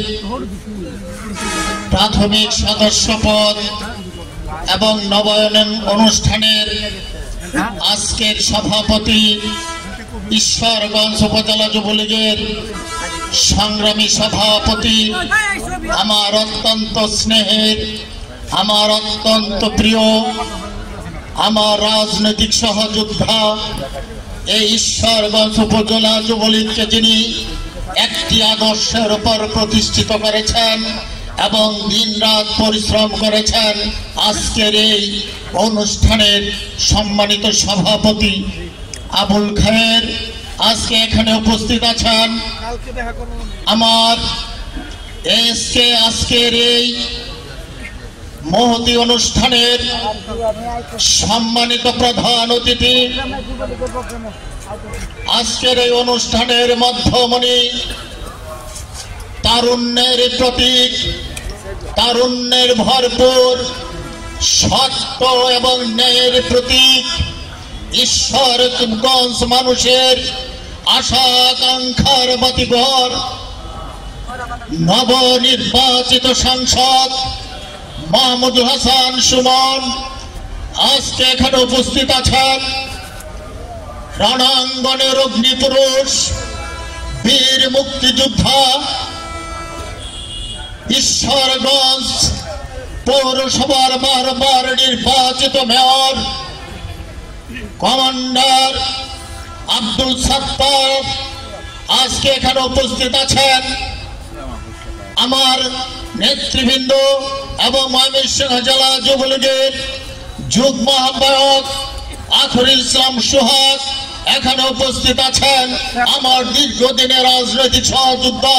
প্রাথমিক সদস্য পদ এবং নবায়ন অনুষ্ঠানের আজকের সভাপতি ঈশ্বরগঞ্জ উপজেলা যুবলীগের সংগ্রামী সভাপতি, আমার অত্যন্ত স্নেহের, আমার অত্যন্ত প্রিয়, আমার রাজনৈতিক সহযোদ্ধা, এই ঈশ্বরগঞ্জ উপজেলা যুবলীগকে যিনি একটি আদর্শের উপর প্রতিষ্ঠিত করেছেন এবং দিন রাত পরিশ্রম করেছেন, আজকের এই অনুষ্ঠানের সম্মানিত সভাপতি আবুল খায়ের আজকে এখানে উপস্থিত আছেন। আমার এসকে আজকের এই মহতি অনুষ্ঠানের সম্মানিত প্রধান অতিথি, আজকের এই অনুষ্ঠানের মধ্যমণি, তারুণ্যের প্রতীক, তারুণ্যের ভরপুর, সত্য এবং ন্যায়ের প্রতীক, ঈশ্বরগঞ্জ মানুষের আশা আকাঙ্ক্ষার বাতিঘর, নবনির্বাচিত সাংসদ মাহমুদুল হাসান সুমন আজকে এখানে উপস্থিত আছেন রণাঙ্গনের অগ্নিপুরুষ বীর মুক্তিযোদ্ধা ঈশ্বরগঞ্জ পৌরসভার বারবার নির্বাচিত মেয়র কমান্ডার আব্দুল সাত্তার আজকে এখানে উপস্থিত আছেন আমার নেতৃবৃন্দ এবং ময়মনসিংহ জেলা যুবলীগের যুগ্ম আহ্বায়ক আখরুল ইসলাম সোহাগ এখানে উপস্থিত আছেন আমার দীর্ঘদিনের রাজনৈতিক সহযোদ্ধা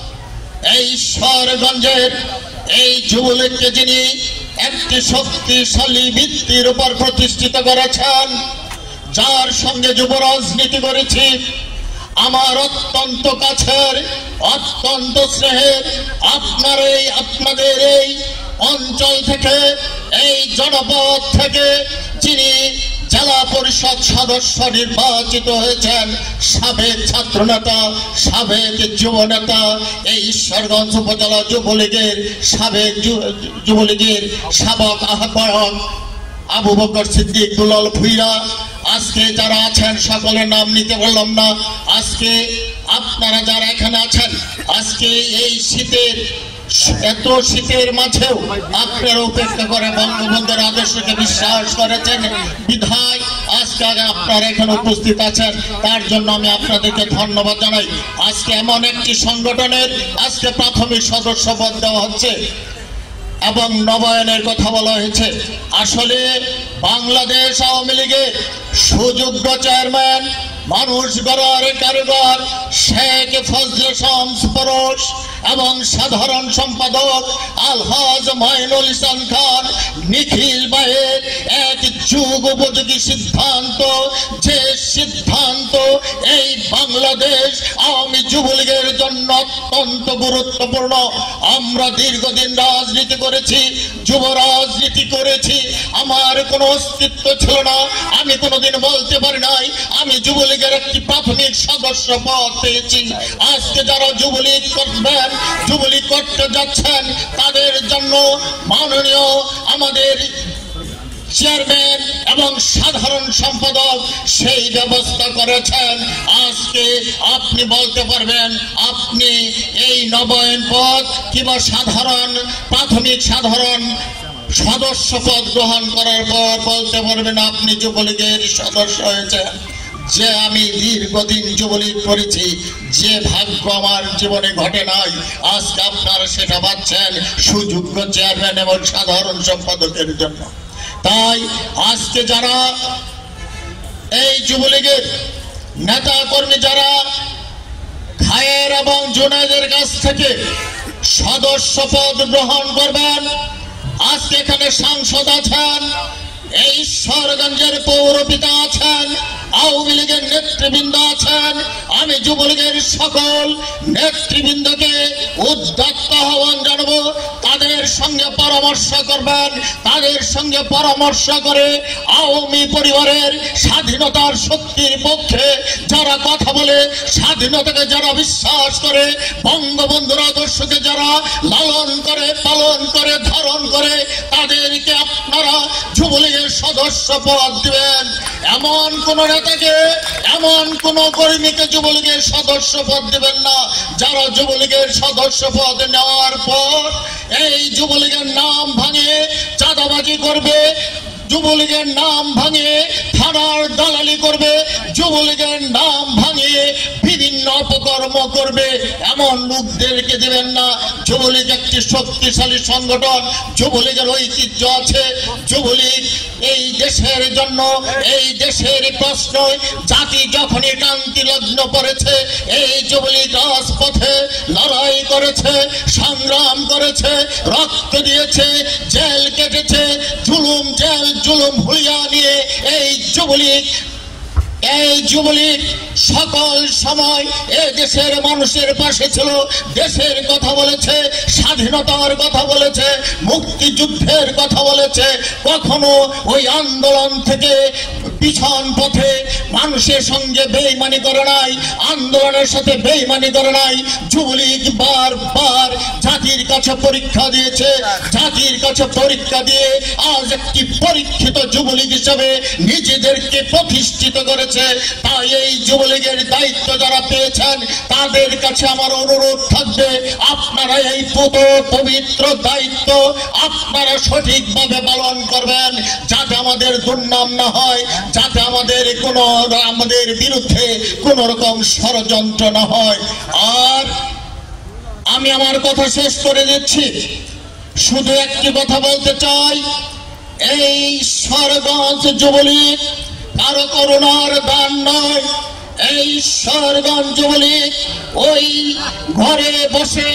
এই ঈশ্বরগঞ্জের এই যুবলীগকে যিনি একটি শক্তিশালী ভিত্তির উপর প্রতিষ্ঠিত করেছেন, যার সঙ্গে যুব রাজনীতি করেছি, আমার অত্যন্ত কাছের অত্যন্ত স্নেহের আপনার এই আপনাদের এই অঞ্চল থেকে এই জনপদ থেকে যিনি জেলা পরিষদ সদস্য নির্বাচিত হয়েছেন, সাবেক ছাত্রনেতা সাবেক যুব নেতা এই ঈশ্বরগঞ্জ উপজেলা যুবলীগের সাবেক যুবলীগের সাবেক আহ্বায়ক আবু বকর সিদ্দিক দুলাল ভুইয়া আজকে যারা আছেন সকলের নাম নিতে বললাম না, আজকে আপনারা যারা এখানে আছেন আজকে এই শীতের এত শীতের মাঝেও আপনারা উপেক্ষা করে বঙ্গবন্ধুর আদর্শকে বিশ্বাস করেছেন বিধায় আজকে আপনারা এখানে উপস্থিত আছেন, তার জন্য আমি আপনাদেরকে ধন্যবাদ জানাই। আজকে এমন একটি সংগঠনের আজকে প্রাথমিক সদস্য পদ দেওয়া হচ্ছে এবং নবায়নের কথা বলা হয়েছে। আসলে বাংলাদেশ আওয়ামী লীগের সুযোগ্য চেয়ারম্যান মানুষ গড়ার কারিগর শেখ ফজলে শামস পরশ এবং সাধারণ সম্পাদক আলহাজ মাইনুল ইসলাম খান নিখিল ভাইয়ের এক যুগ উপযোগী সিদ্ধান্ত, যে সিদ্ধান্ত এই বাংলাদেশ আওয়ামী যুবলীগের জন্য অত্যন্ত গুরুত্বপূর্ণ। আমরা দীর্ঘদিন রাজনীতি করেছি, যুব রাজনীতি করেছি, আমার কোনো অস্তিত্ব ছিল না, আমি কোনোদিন বলতে পারি নাই আমি যুবলীগের একটি প্রাথমিক সদস্য পদ পেয়েছি। আজকে যারা যুবলীগ করবেন যুবলীগ করতে যাচ্ছেন তাদের জন্য মাননীয় আমাদের চেয়ারম্যান এবং সাধারণ সম্পাদক সেই ব্যবস্থা করেছেন। আজকে আপনি বলতে পারবেন আপনি এই নবায়ন পদ কিংবা সাধারণ প্রাথমিক সাধারণ সদস্য পদ গ্রহণ করার পর বলতে পারবেন আপনি যুবলীগের সদস্য হয়েছেন। যে আমি দীর্ঘদিন যুবলীগ করেছি, যে ভাগ্য আমার জীবনে ঘটে নাই, আজকে আপনারা সেটা পাচ্ছেন সুযোগ্য চেয়ারম্যান এবং সাধারণ সম্পাদকের জন্য। তাই আজকে যারা এই যুবলীগের নেতা কর্মী যারা খায়ের এবং জুনায়েদের কাছ থেকে সদস্য পদ গ্রহণ করবেন, আজকে এখানে সাংসদ আছেন, এই ঈশ্বরগঞ্জের পৌরপিতা আছেন, আওয়ামী লীগের নেতৃবৃন্দ আছেন, আমি যুবলীগের সকল নেতৃবৃন্দকে উদ্যত্ত আহ্বান জানাবো তাদের সঙ্গে পরামর্শ করবেন, তাদের সঙ্গে পরামর্শ করে আওয়ামী পরিবারের স্বাধীনতার শক্তির পক্ষে যারা কথা বলে, স্বাধীনতাকে যারা বিশ্বাস করে, বঙ্গবন্ধুর আদর্শকে যারা লালন করে পালন করে ধারণ করে, তাদেরকে আপনারা যুবলীগের সদস্য পদ দিবেন। এমন কোন নেতাকে এমন কোন কর্মীকে যুবলীগের সদস্য পদ দিবেন না যারা যুবলীগের সদস্য পদ নেওয়ার পর এই যুবলীগের নাম ভাঙে চাঁদাবাজি করবে, যুবলীগের নাম ভাঙে থানার দালালি করবে, যুবলীগের নাম ভাঙে বিভিন্ন অপকর্ম করবে, এমন লোকদেরকে দেবেন না। যুবলীগ একটি শক্তিশালী সংগঠন, যুবলীগের ঐতিহ্য আছে, যুবলীগ এই দেশের জন্য, এই দেশের প্রশ্ন জাতি যখনই ক্রান্তি লগ্ন পড়েছে এই যুবলীগ রাজপথে লড়াই করেছে, সংগ্রাম করেছে, রক্ত দিয়েছে, জেল কেটেছে, জুলুম জেল জুলুম ভুলিয়া নিয়ে এই যুবলীগ এই যুবলীগ সকল সময় এ দেশের মানুষের পাশে ছিল, দেশের কথা বলেছে, স্বাধীনতার কথা বলেছে, মুক্তিযুদ্ধের কথা বলেছে, কখনো ওই আন্দোলন থেকে পিছন পথে মানুষের সঙ্গে বেইমানি করে নাই, আন্দোলনের সাথে বেইমানি করে নাই। যুবলীগ বারবার জাতির কাছে পরীক্ষা দিয়েছে, জাতির কাছে পরীক্ষা দিয়ে আজ একটি পরীক্ষিত যুবলীগ হিসেবে নিজেদেরকে প্রতিষ্ঠিত করেছে। তাই এই যুবলীগের দায়িত্ব যারা পেয়েছেন তাদের কাছে আমার অনুরোধ থাকবে, আপনারা এই পুত পবিত্র দায়িত্ব আপনারা সঠিকভাবে পালন করবেন, যাতে আমাদের দুর্নাম না হয়, যাতে আমাদের কোন আমাদের বিরুদ্ধে কোন রকম ষড়যন্ত্র না হয়। আর আমি আমার কথা শেষ করে দিচ্ছি, শুধু একটি কথা বলতে চাই, এই ঈশ্বরগঞ্জ যুবলীগ কারো করুণার দান নয়। এই ঈশ্বরগঞ্জ যুবলীগ ওই ঘরে বসে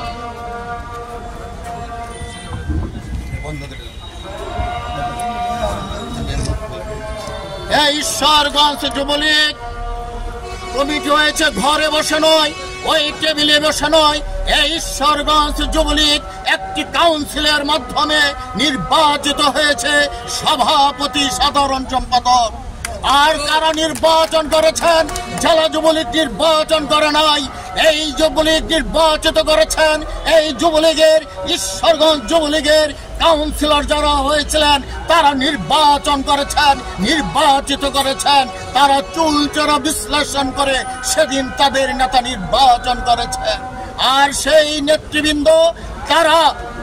এই ঈশ্বরগঞ্জ যুবলীগ কমিটি হয়েছে ঘরে বসে নয়, ওই টেবিলে বসে নয়। এই ঈশ্বরগঞ্জ যুবলীগ একটি কাউন্সিলের মাধ্যমে নির্বাচিত হয়েছে সভাপতি, সাধারণ সম্পাদক। আর কারা নির্বাচন করেছেন? জেলা যুবলীগ নির্বাচন করে নাই, এই যুবলীগ নির্বাচিত করেছেন। এই যুবলীগের ঈশ্বরগঞ্জ যুবলীগের কাউন্সিলর যারা হয়েছিলেন তারা নির্বাচন করেছেন, নির্বাচিত করেছেন। তারা চুলচেরা বিশ্লেষণ করে সেদিন তাদের নেতা নির্বাচন করেছেন। আর সেই নেতৃবৃন্দ তারা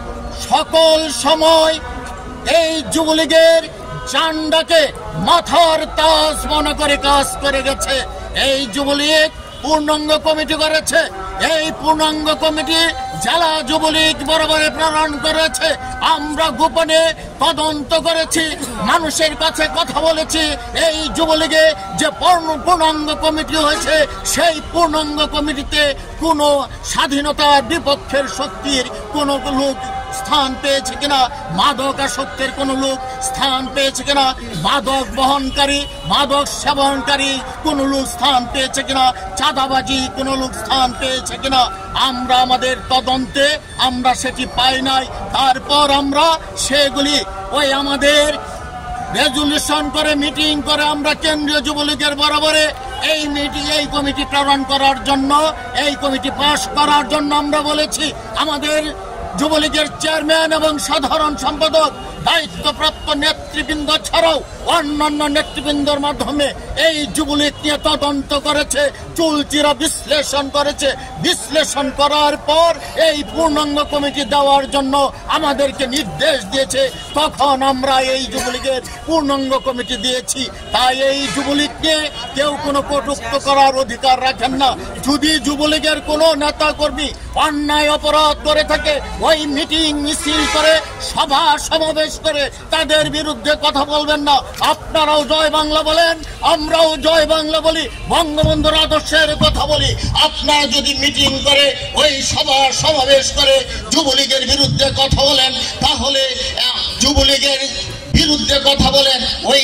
সকল সময় এই যুবলীগের চান্ডাকে মাথার তাজ মনে করে কাজ করে গেছে। এই যুবলীগ পূর্ণাঙ্গ কমিটি করেছে, এই পূর্ণাঙ্গ কমিটি জেলা যুবলীগ বরাবরে প্রেরণ করেছে। আমরা গোপনে তদন্ত করেছি, মানুষের কাছে কথা বলেছি। এই যুবলীগে যে পূর্ণাঙ্গ কমিটি হয়েছে সেই পূর্ণাঙ্গ কমিটিতে কোনো স্বাধীনতার বিপক্ষের শক্তির কোনো লোক স্থান পেয়েছে কিনা, মাদকাসক্তের কোন লোক স্থান পেয়েছে কিনা, মাদক বহনকারী মাদক সেবনকারী কোন লোক স্থান পেয়েছে কিনা, চাঁদাবাজি কোন লোক স্থান পেয়েছে কিনা, আমরা আমাদের তদন্তে আমরা সেটি পাই নাই। তারপর আমরা সেগুলি ওই আমাদের রেজুলেশন করে মিটিং করে আমরা কেন্দ্রীয় যুবলীগের বরাবরে এই মিটিং এই কমিটি প্রেরণ করার জন্য, এই কমিটি পাশ করার জন্য আমরা বলেছি। আমাদের যুবলীগের চেয়ারম্যান এবং সাধারণ সম্পাদক দায়িত্বপ্রাপ্ত নেতৃবৃন্দ ছাড়াও অন্যান্য নেতৃবৃন্দর মাধ্যমে এই যুবলীগ নিয়ে তদন্ত করেছে, চুলচিরা বিশ্লেষণ করেছে। বিশ্লেষণ করার পর এই পূর্ণাঙ্গ কমিটি দেওয়ার জন্য আমাদেরকে নির্দেশ দিয়েছে, তখন আমরা এই যুবলীগের পূর্ণাঙ্গ কমিটি দিয়েছি। তাই এই যুবলীগ নিয়ে কেউ কোনো কটূক্ত করার অধিকার রাখেন না। যদি যুবলীগের কোনো নেতা কর্মী অন্যায় অপরাধ করে থাকে, ওই মিটিং মিছিল করে সভা সমাবেশ করে তাদের বিরুদ্ধে কথা বলবেন না। আপনারাও জয় বাংলা বলেন, আমরাও জয় বাংলা বলি, বঙ্গবন্ধুর আদর্শের কথা বলি। আপনারা যদি মিটিং করে ওই সভা সমাবেশ করে যুবলীগের বিরুদ্ধে কথা বলেন, তাহলে যুবলীগের বিরুদ্ধে কথা বলেন ওই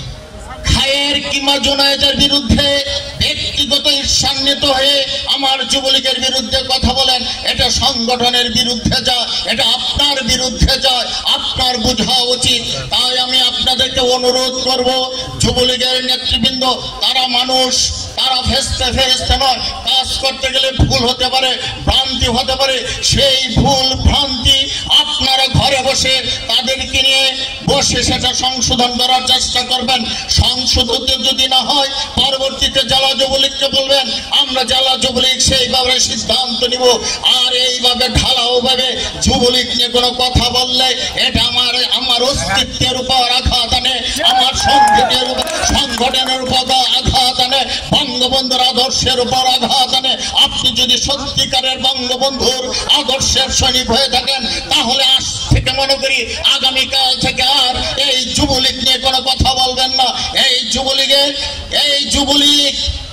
খায়ের কিংবা জোনায়েতের বিরুদ্ধে ব্যক্তিগত ঈর্ষান্বিত হয়ে আমার যুবলীগের বিরুদ্ধে কথা বলেন, এটা সংগঠনের বিরুদ্ধে যায়, এটা আপনার বিরুদ্ধে যায়, আপনার বোঝা উচিত। তাই আমি আপনাদেরকে অনুরোধ করব, যুবলীগের নেতৃবৃন্দ তারা মানুষ, তারা ফেসতে ফেসতে নয়, কাজ করতে গেলে ভুল হতে পারে, ভ্রান্তি হতে পারে। সেই ভুল ভ্রান্তি আপনারা ঘরে বসে তাদেরকে নিয়ে বসে সেটা সংশোধন করার চেষ্টা করবেন। সংশোধন যদি না হয় পরবর্তীতে জেলা যুবলীগকে বলবেন, আমরা জেলা যুবলীগ সেইভাবে সিদ্ধান্ত নিব। আর এইভাবে ঢালাও ভাবে যুবলীগ নিয়ে কোনো কথা বললে এটা আমার আমার অস্তিত্বের উপর আঘাত আনে, আমার সংগঠনের উপর সংগঠনের উপর আঘাত আনে, বঙ্গবন্ধুর আদর্শের উপর আঘাত আনে। আপনি যদি সত্যিকারের বঙ্গবন্ধুর আদর্শের সৈনিক হয়ে থাকেন, তাহলে আজ থেকে মনে করি আগামীকাল থেকে আর এই যুবলীগ নিয়ে কোনো কথা বলবেন না। এই যুবলীগের এই যুবলীগ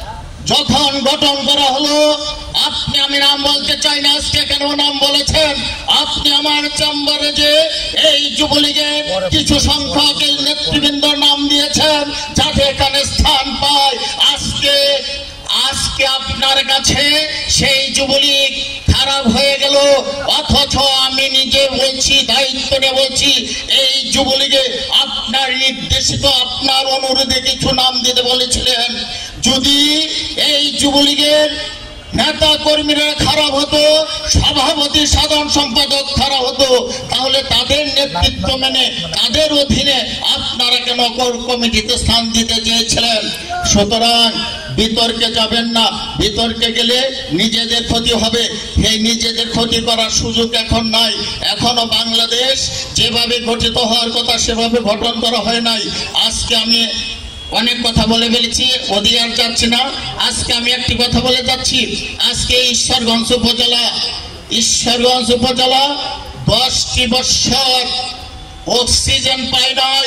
যখন গঠন করা হলো, আপনি আমি নাম বলতে চাই না, আজকে কেন নাম বলেছেন, আপনি আমার চেম্বারে যে এই যুবলীগের কিছু সংখ্যক এই নেতৃবৃন্দর নাম দিয়েছেন যাতে এখানে স্থান পায়। আজকে আজকে আজকে আপনার কাছে সেই যুবলীগ খারাপ হয়ে গেল, অথচ আমি নিজে বলছি, দায়িত্ব নিয়ে বলছি, এই যুবলীগে আপনার নির্দেশিত আপনার অনুরোধে কিছু নাম দিতে বলেছিলেন। যদি এই যুবলীগের নেতা কর্মীরা খারাপ হতো, সভাপতি সাধারণ সম্পাদক খারাপ হতো, তাহলে তাদের নেতৃত্ব মেনে তাদের অধীনে আপনারা কেন কোর কমিটিতে স্থান দিতে চেয়েছিলেন? সুতরাং বিতর্কে যাবেন না, বিতর্কে গেলে নিজেদের ক্ষতি হবে। এই নিজেদের ক্ষতি করার সুযোগ এখন নাই। এখনো বাংলাদেশ যেভাবে গঠিত হওয়ার কথা সেভাবে গঠন করা হয় নাই। আজকে আমি অনেক কথা বলে ফেলেছি, ওদিকে আর যাচ্ছি না। আজকে আমি একটি কথা বলে যাচ্ছি। আজকে ঈশ্বরগঞ্জ উপজেলা ঈশ্বরগঞ্জ উপজেলা দশটি বৎসর অক্সিজেন পায় নাই।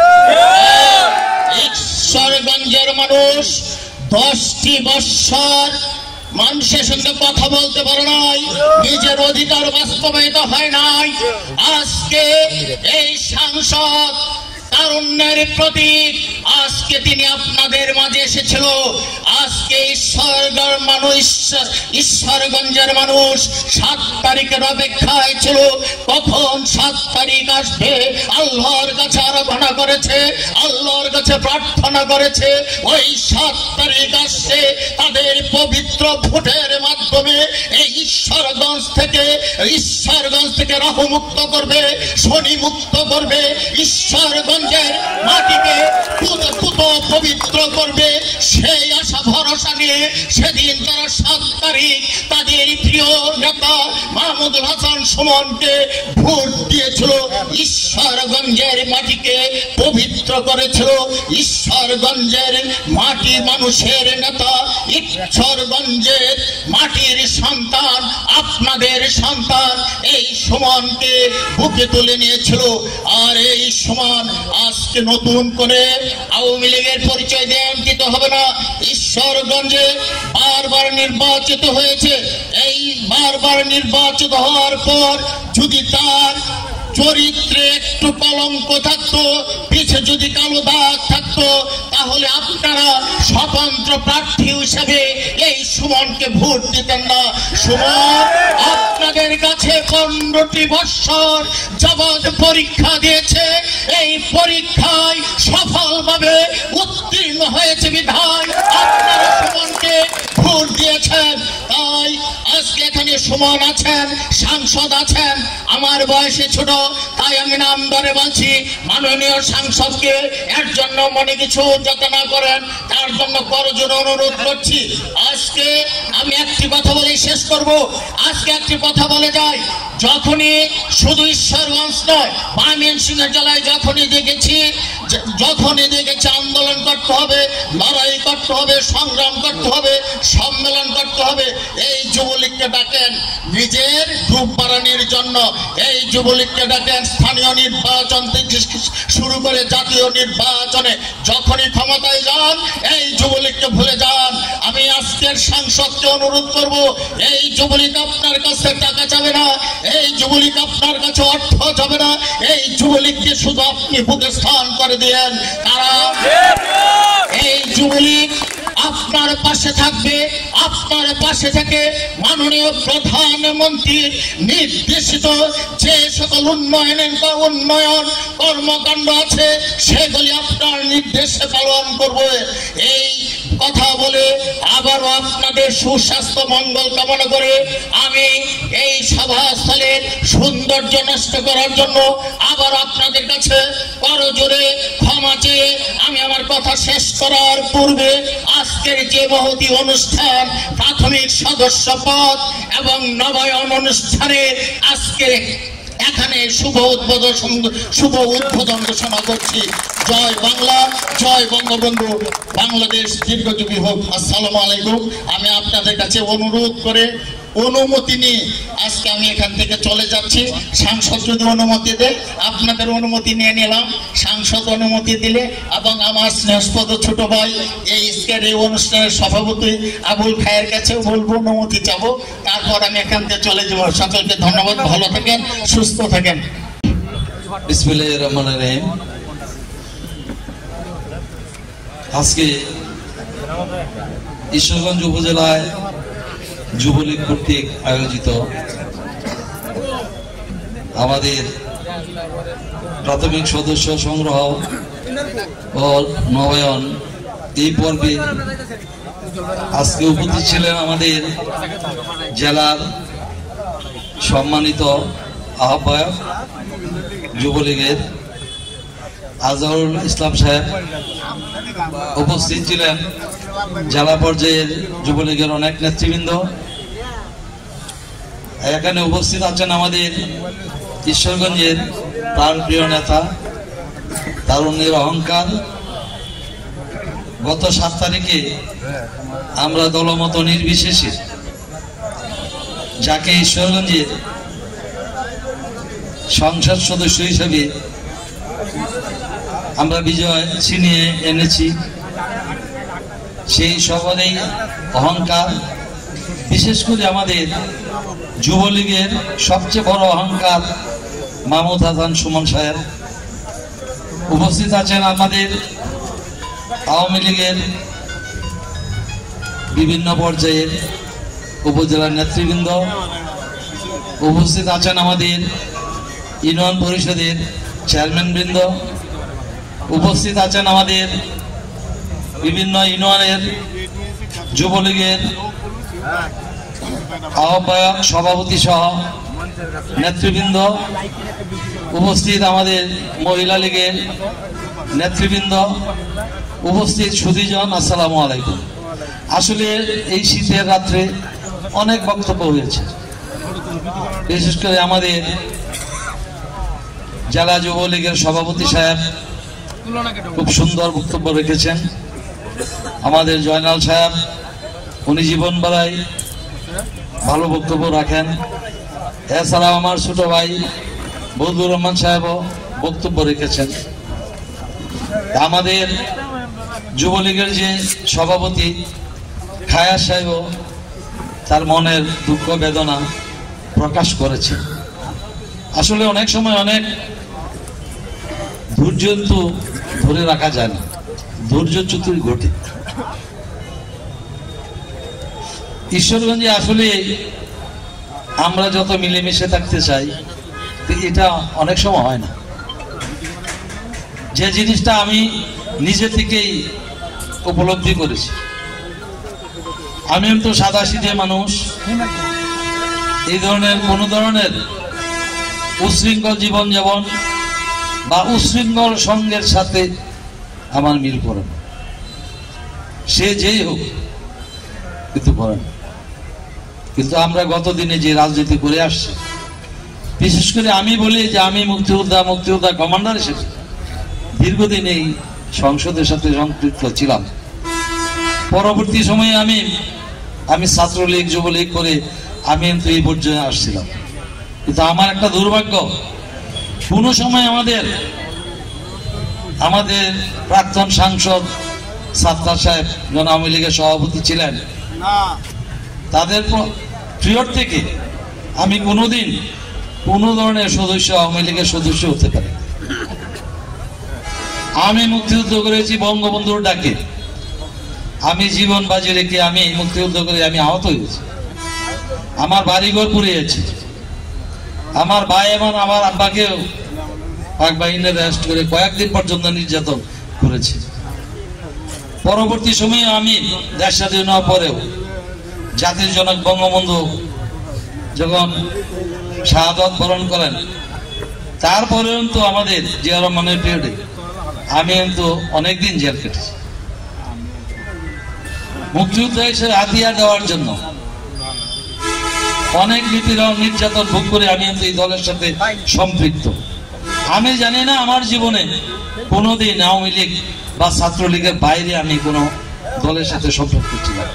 ঈশ্বরগঞ্জের মানুষ দশটি বৎসর মানুষের সঙ্গে কথা বলতে পারে নাই, নিজের অধিকার বাস্তবায়িত হয় নাই। আজকে এই সাংসদ তারুণ্যের প্রতীক, আজকে তিনি আপনাদের মাঝে এসেছিল। আজকে ঈশ্বরগঞ্জ মানুষ ঈশ্বরগঞ্জের মানুষ সাত তারিখের অপেক্ষায় ছিল, কখন সাত তারিখ আসবে আল্লাহর কাছে আরাধনা করেছে, আল্লাহর কাছে প্রার্থনা করেছে। ওই সাত তারিখ আসছে, তাদের পবিত্র ভোটের মাধ্যমে এই ঈশ্বরগঞ্জ থেকে ঈশ্বরগঞ্জ থেকে রাহুমুক্ত করবে, শনি মুক্ত করবে, ঈশ্বরগঞ্জ মাটিকে পবিত্র করবে। সেই আশা ভরসা নিয়ে সেদিন তারা সাত তারিখ তাদের প্রিয় নেতা মাহমুদুল হাসান সুমনকে ভোট দিয়েছিল, ঈশ্বরগঞ্জের মাটিকে পবিত্র করেছিল। ঈশ্বরগঞ্জের মাটি মানুষের নেতা, ঈশ্বরগঞ্জের মাটির সন্তান, আপনাদের সন্তান এই সুমনকে বুকে তুলে নিয়েছিল। আর এই সুমন আজকে নতুন করে আওয়ামী লীগের পরিচয় দেন দিতে হবে না। ঈশ্বরগঞ্জে বারবার নির্বাচিত হয়েছে, এই বারবার নির্বাচিত হওয়ার পর যদি তার চরিত্রে একটু কলঙ্ক থাকতো, পিছে যদি কালো দাগ থাকতো, তাহলে আপনারা স্বতন্ত্র প্রার্থী হিসেবে এই সুমনকে ভোট দিতেন না। সুমন আপনাদের কাছে পনেরোটি বৎসর যাবৎ পরীক্ষা দিয়েছে, এই পরীক্ষায় সফলভাবে উত্তীর্ণ হয়েছে বিধায় আপনারা সুমনকে ভোট দিয়েছেন। তাই আজকে এখানে সুমন আছেন, সাংসদ আছেন, আমার বয়সে ছোট, তাই আমি নাম ধরে বলছি, মাননীয় সাংসদকে এর জন্য মনে কিছু যাতে না করেন তার জন্য করজোর অনুরোধ করছি। আজকে আমি একটি কথা বলে শেষ করব। আজকে একটি কথা বলে যাই, যখনই শুধু ঈশ্বরগঞ্জ নয় ময়মনসিংহ জেলায় যখনই দেখেছি যখনই দেখেছি আন্দোলন করতে হবে, লড়াই করতে হবে, সংগ্রাম করতে হবে, সম্মেলন করতে হবে, এই যুবলীগকে ডাকেন নিজের গ্রুপ বাড়ানোর জন্য, এই যুবলীগকে ডাকেন স্থানীয় নির্বাচন থেকে শুরু করে জাতীয় নির্বাচনে যখনই ক্ষমতায় যান এই যুবলীগকে ভুলে যান। আমি আজকের সাংসদকে অনুরোধ করব, এই যুবলীগ আপনার কাছে টাকা যাবে না, এই যুবলীগ আপনার কাছে অর্থ যাবে না, এই যুবলীগকে শুধু আপনি বুকে স্থান করে দিয়েন। তারা এই যুবলীগ আপনার পাশে থাকবে, আপনার পাশে থেকে মাননীয় প্রধানমন্ত্রীর নির্দেশিত যে সকল উন্নয়নের উন্নয়ন কর্মকাণ্ড আছে সেগুলি আপনার নির্দেশে পালন করবে। এই কথা বলে আবারও আপনাদের সুস্বাস্থ্য মঙ্গল কামনা করে আমি এই সভাস্থলের সৌন্দর্য নষ্ট করার জন্য আবার আপনাদের কাছে করজোরে ক্ষমা চেয়ে আমি আমার কথা শেষ করার পূর্বে আজকের যে মহতী অনুষ্ঠান প্রাথমিক সদস্য পদ এবং নবায়ন অনুষ্ঠানে আজকে এখানে শুভ উদ্বোধন শুভ উদ্বোধন ঘোষণা করছি। জয় বাংলা, জয় বঙ্গবন্ধু, বাংলাদেশ দীর্ঘজীবী হোক। আসসালামু আলাইকুম। আমি আপনাদের কাছে অনুরোধ করে অনুমতি নিয়ে আজকে আমি এখান থেকে চলে যাচ্ছি। সাংসদ যদি অনুমতি দেয় আপনাদের অনুমতি নিয়ে নিলাম, সাংসদ অনুমতি দিলে এবং আমার স্নেহস্পদ ছোট ভাই এই আজকের এই অনুষ্ঠানের সভাপতি আবুল খায়ের কাছেও বলবো অনুমতি চাবো, তারপর আমি এখান থেকে চলে যাবো। সকলকে ধন্যবাদ, ভালো থাকেন, সুস্থ থাকেন। বিসমিল্লাহির রহমানির রহিম। আজকে ঈশ্বরগঞ্জ উপজেলায় যুবলীগ কর্তৃক আয়োজিত আমাদের প্রাথমিক সদস্য সংগ্রহ ও নবায়ন এই পর্বে আজকে উপস্থিত ছিলেন আমাদের জেলার সম্মানিত আহ্বায়ক যুবলীগের আজহারুল ইসলাম সাহেব, উপস্থিত ছিলেন জেলা পর্যায়ের যুবলীগের অনেক নেতৃবৃন্দ। এখানে উপস্থিত আছেন আমাদের ঈশ্বরগঞ্জের প্রাণপ্রিয় নেতা, তারুণ্যের অহংকার। গত সাত তারিখে আমরা দলমত নির্বিশেষে যাকে ঈশ্বরগঞ্জের সংসদ সদস্য হিসেবে আমরা বিজয় ছিনিয়ে এনেছি, সেই সবারই অহংকার, বিশেষ করে আমাদের যুবলীগের সবচেয়ে বড় অহংকার মাহমুদ হাসান সুমন সাহেব। উপস্থিত আছেন আমাদের আওয়ামী লীগের বিভিন্ন পর্যায়ের উপজেলার নেতৃবৃন্দ। উপস্থিত আছেন আমাদের ইউনিয়ন পরিষদের চেয়ারম্যান বৃন্দ। উপস্থিত আছেন আমাদের বিভিন্ন ইউনিয়নের যুবলীগের আহ্বায়ক, সভাপতি সহ নেতৃবৃন্দ। উপস্থিত আমাদের মহিলা লীগের নেতৃবৃন্দ। উপস্থিত সুধীজন, আসসালামু আলাইকুম। আসলে এই শীতের রাত্রে অনেক বক্তব্য হয়েছে, বিশেষ করে আমাদের জেলা যুবলীগের সভাপতি সাহেব খুব সুন্দর বক্তব্য রেখেছেন। আমাদের জয়নাল সাহেব, উনি জীবন বেলায় ভালো বক্তব্য রাখেন। এছাড়াও আমার ছোট ভাই বদরুর রহমান সাহেবও বক্তব্য রেখেছেন। আমাদের যুবলীগের যে সভাপতি খায়া সাহেবও তার মনের দুঃখ বেদনা প্রকাশ করেছে। আসলে অনেক সময় অনেক ধৈর্য তো ধরে রাখা যায় না, ধৈর্যচ্যুতি ঘটে। ঈশ্বরগঞ্জে আসলে আমরা যত মিলেমিশে থাকতে চাই, এটা অনেক সময় হয় না। যে জিনিসটা আমি নিজে থেকেই উপলব্ধি করেছি, আমি তো সাদা সিধে মানুষ, এই ধরনের কোন ধরনের উশৃঙ্খল জীবন যাপন বা উশৃঙ্খল সঙ্গের সাথে আমার মিল পড়ে না, সে যেই হোক কিন্তু পড়ে না। কিন্তু আমরা গত দিনে যে রাজনীতি করে আসছি, বিশেষ করে আমি বলি যে আমি মুক্তিযোদ্ধা মুক্তিযোদ্ধা কমান্ডার হিসেবে দীর্ঘদিন এই সংসদের সাথে সম্পৃক্ত ছিলাম। পরবর্তী সময়ে আমি আমি ছাত্রলীগ যুবলীগ করে আমি কিন্তু এই পর্যায়ে আসছিলাম। কিন্তু আমার একটা দুর্ভাগ্য, কোন সময় আমাদের আমাদের প্রাক্তন সাংসদ সাত্তার সাহেব, জন আওয়ামী লীগের সভাপতি ছিলেন, তাদের পিরিয়ড থেকে আমি কোনোদিন কোনো ধরনের সদস্য আওয়ামী লীগের সদস্য হতে পারি। আমি মুক্তিযুদ্ধ করেছি বঙ্গবন্ধুর ডাকে, আমি জীবন বাজি রেখে আমি মুক্তিযুদ্ধ করে আমি আহত হয়েছি, আমার বাড়িঘর পুড়িয়েছি, আমার ভাই এবং আমার আব্বাকেও পাক বাহিনীর অ্যারেস্ট করে কয়েকদিন পর্যন্ত নির্যাতন করেছি। পরবর্তী সময়ে আমি দেশ স্বাধীন হওয়ার পরেও জাতির জনক বঙ্গবন্ধু যখন শাহাদত বরণ করেন, তারপরেও তো আমাদের জিয়া রহমানের পিরিয়ডে আমি কিন্তু অনেকদিন জেল কেটেছি। মুক্তিযুদ্ধ হিসেবে হাতিয়ার দেওয়ার জন্য অনেক নিপীড়ন নির্যাতন ভোগ করে আমি কিন্তু এই দলের সাথে সম্পৃক্ত। আমি জানি না আমার জীবনে কোনোদিন আওয়ামী লীগ বা ছাত্রলীগের বাইরে আমি কোনো দলের সাথে সম্পর্ক ছিলাম।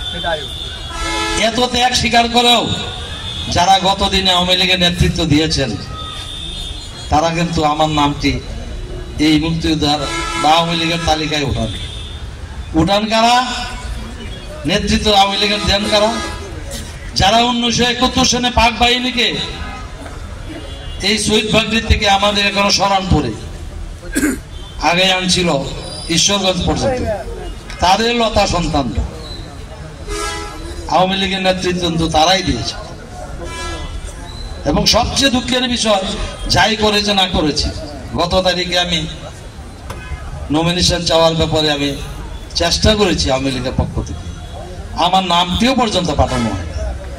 এত ত্যাগ স্বীকার করেও যারা গতদিনে আওয়ামী লীগের নেতৃত্ব দিয়েছেন, তারা কিন্তু আমার নামটি এই মুক্তিযোদ্ধার বা আওয়ামী লীগের তালিকায় উঠান উঠান কারা? নেতৃত্ব আওয়ামী লীগের দেন কারা? যারা উনিশশো একাত্তর সনে পাক বাহিনীকে এই শহীদ বাগড়ি থেকে আমাদের এখনো সরানপুরে আগে আনছিল ঈশ্বরগঞ্জ পর্যন্ত, তাদের লতা সন্তান। আওয়ামী লীগের নেতৃত্ব কিন্তু তারাই দিয়েছে। এবং সবচেয়ে দুঃখের বিষয়, যাই করেছে না করেছে, গত তারিখে আমি নমিনেশন চাওয়ার ব্যাপারে আমি চেষ্টা করেছি আওয়ামী লীগের পক্ষ থেকে, আমার নামটিও পর্যন্ত পাঠানো হয়।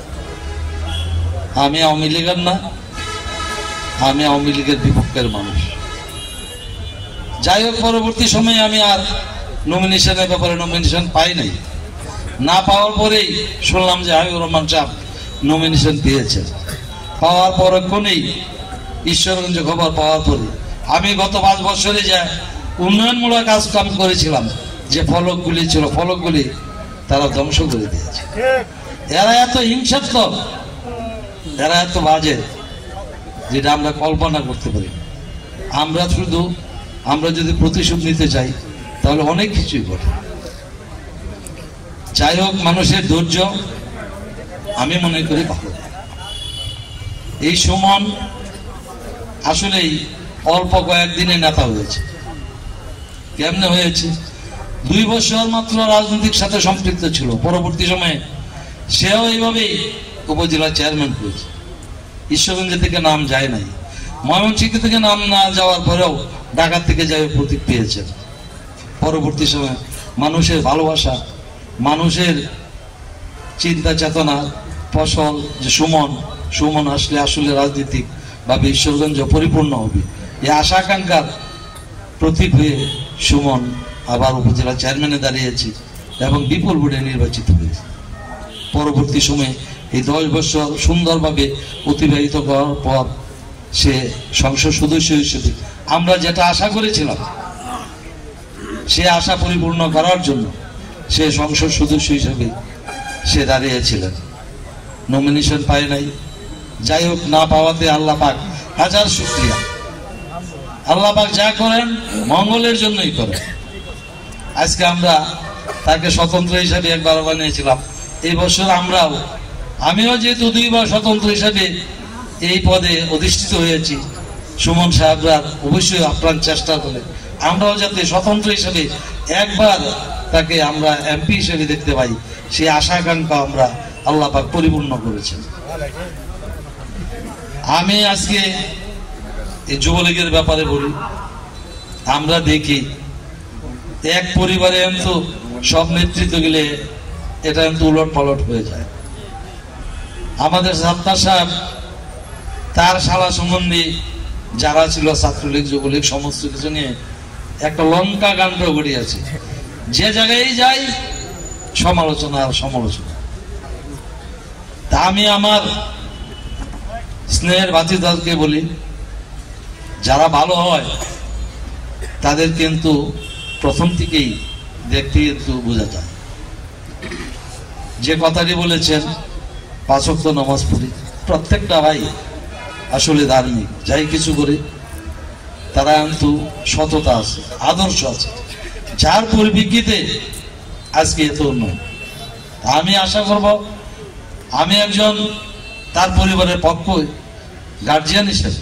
আমি আওয়ামী লীগের না, আমি আওয়ামী লীগের বিপক্ষের মানুষ। যাই হোক, পরবর্তী সময়ে আমি আর নমিনেশনের ব্যাপারে নমিনেশন পাই নাই। না পাওয়ার পরেই শুনলাম যে হাবিবুর রহমান সাহেব নমিনেশন পেয়েছেন। পাওয়ার পরক্ষণেই ঈশ্বরগঞ্জ খবর পাওয়ার পরে আমি গত পাঁচ বছরে যা উন্নয়নমূলক কাজ কাম করেছিলাম, যে ফলকগুলি ছিল ফলকগুলি তারা ধ্বংস করে দিয়েছে। এরা এত হিংসাত্মক, এরা এত বাজে, যেটা আমরা কল্পনা করতে পারি। আমরা শুধু আমরা যদি প্রতিশোধ নিতে চাই তাহলে অনেক কিছুই ঘটে। যাই হোক, মানুষের ধৈর্য আমি মনে করি ভালো। এই সুমন আসলেই অল্প কয়েকদিনে নেতা হয়েছে। কেমনে হয়েছে? দুই বছর মাত্র রাজনৈতিক সাথে সম্পৃক্ত ছিল, পরবর্তী সময়ে সেও এইভাবেই উপজেলা চেয়ারম্যান হয়েছে। ঈশ্বরগঞ্জ থেকে নাম যায় নাই, ময়মনসিংহ থেকে নাম না যাওয়ার পরেও ঢাকা থেকে যাই প্রতীক পেয়েছেন। পরবর্তী সময়ে মানুষের ভালোবাসা, মানুষের চিন্তা চেতনা ফসল যে সুমন সুমন আসলে আসলে রাজনীতিক ভাবে ঈশ্বরগঞ্জ পরিপূর্ণ হবে, এই আশা আকাঙ্ক্ষার প্রতীক হয়ে সুমন আবার উপজেলা চেয়ারম্যানে দাঁড়িয়েছে এবং বিপুল ভোটে নির্বাচিত হয়েছে। পরবর্তী সময়ে এই দশ বছর সুন্দরভাবে অতিবাহিত করার পর সে সংসদ সদস্য হিসেবে আমরা যেটা আশা করেছিলাম সে আশা পরিপূর্ণ করার জন্য সে সংসদ সদস্য হিসেবে সে দাঁড়িয়েছিলেন। নমিনেশন পায় নাই। যাই হোক, না পাওয়াতে আল্লাহ পাক হাজার শুকরিয়া। আল্লাহ পাক যা করেন মঙ্গলের জন্যই করেন। আজকে আমরা তাকে স্বতন্ত্র হিসাবে একবার বানিয়েছিলাম। এই বছর আমরাও আমিও যেহেতু দুইবার স্বতন্ত্র হিসাবে এই পদে অধিষ্ঠিত হয়েছি, সুমন সাহেবরা অবশ্যই আপ্রাণ চেষ্টা করে আমরাও যাতে স্বতন্ত্র হিসাবে একবার তাকে আমরা এমপি হিসেবে দেখতে পাই, সেই আশা আকাঙ্ক্ষা আমরা আল্লাহ পাক পরিপূর্ণ করেছেন। আমি আজকে এই যুবলীগের ব্যাপারে বলি, আমরা দেখি এক পরিবারে কিন্তু সব নেতৃত্ব গেলে এটা কিন্তু উলট পালট হয়ে যায়। আমাদের সাত্তার সাহেব তার শালা সম্বন্ধে যারা ছিল ছাত্রলীগ যুবলীগ সমস্ত কিছু নিয়ে একটা লঙ্কা কাণ্ড ঘটিয়েছে। যে জায়গায় যাই সমালোচনা আর সমালোচনা। তা আমি আমার স্নেহের ভাতিদারকে বলি, যারা ভালো হয় তাদের কিন্তু প্রথম থেকেই দেখতে কিন্তু বোঝা যায়। যে কথাটি বলেছেন পাঁচ ওয়াক্ত নামাজ পড়ি, প্রত্যেকটা ভাই আসলে ধার্মিক, যাই কিছু করে তারা কিন্তু সততা আছে, আদর্শ আছে, যার পরিপ্রেক্ষিতে আজকে এত উন্নয়ন। আমি আশা করব, আমি একজন তার পরিবারের পক্ষ গার্জিয়ান হিসেবে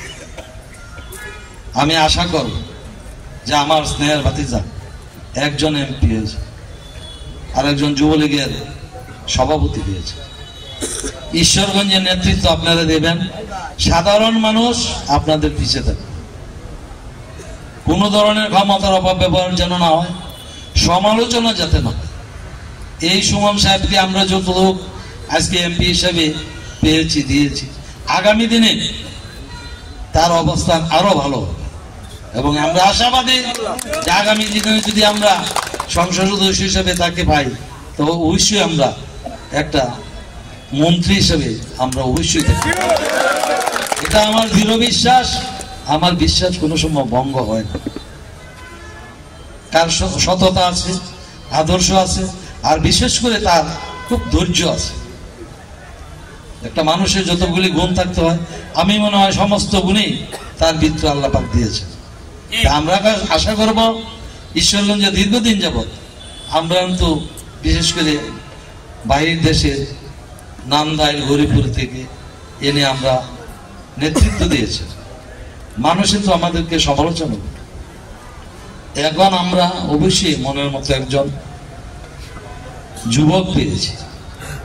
আমি আশা করব যে আমার স্নেহের ভাতিজা একজন এমপি হয়েছে আর একজন যুবলীগের সভাপতি হয়েছে। ঈশ্বরগঞ্জের নেতৃত্ব আপনারা দেবেন, সাধারণ মানুষ আপনাদের পিছিয়ে থাকবে। কোন ধরনের ক্ষমতার অপব্যবহার যেন না হয়, সমালোচনা যাতে না হয়। এই সুমন সাহেবকে আমরা যতটুকু আজকে এমপি হিসেবে পেয়েছি দিয়েছি, আগামী দিনে তার অবস্থান আরো ভালো হবে এবং আমরা আশাবাদী যে আগামী দিনে যদি আমরা সংসদ সদস্য হিসেবে তাকে পাই তো অবশ্যই আমরা একটা মন্ত্রী হিসেবে আমরা অবশ্যই দেখি। এটা আমার দৃঢ় বিশ্বাস। আমার বিশ্বাস কোনো সময় ভঙ্গ হয় না। তার সততা আছে, আদর্শ আছে, আর বিশেষ করে তার খুব ধৈর্য আছে। একটা মানুষের যতগুলি গুণ থাকতে হয় আমি মনে হয় সমস্ত গুণেই তার ভিতরে আল্লাহ পাক দিয়েছেন। আমরা আশা করব ঈশ্বরগঞ্জে দীর্ঘদিন যাবৎ আমরা কিন্তু বিশেষ করে বাইরের দেশের নান্দাইল হরিপুর থেকে এনে আমরা নেতৃত্ব দিয়েছি, মানুষ কিন্তু আমাদেরকে সমালোচনা করে। এখন আমরা অবশ্যই মনের মতো একজন যুবক পেয়েছি,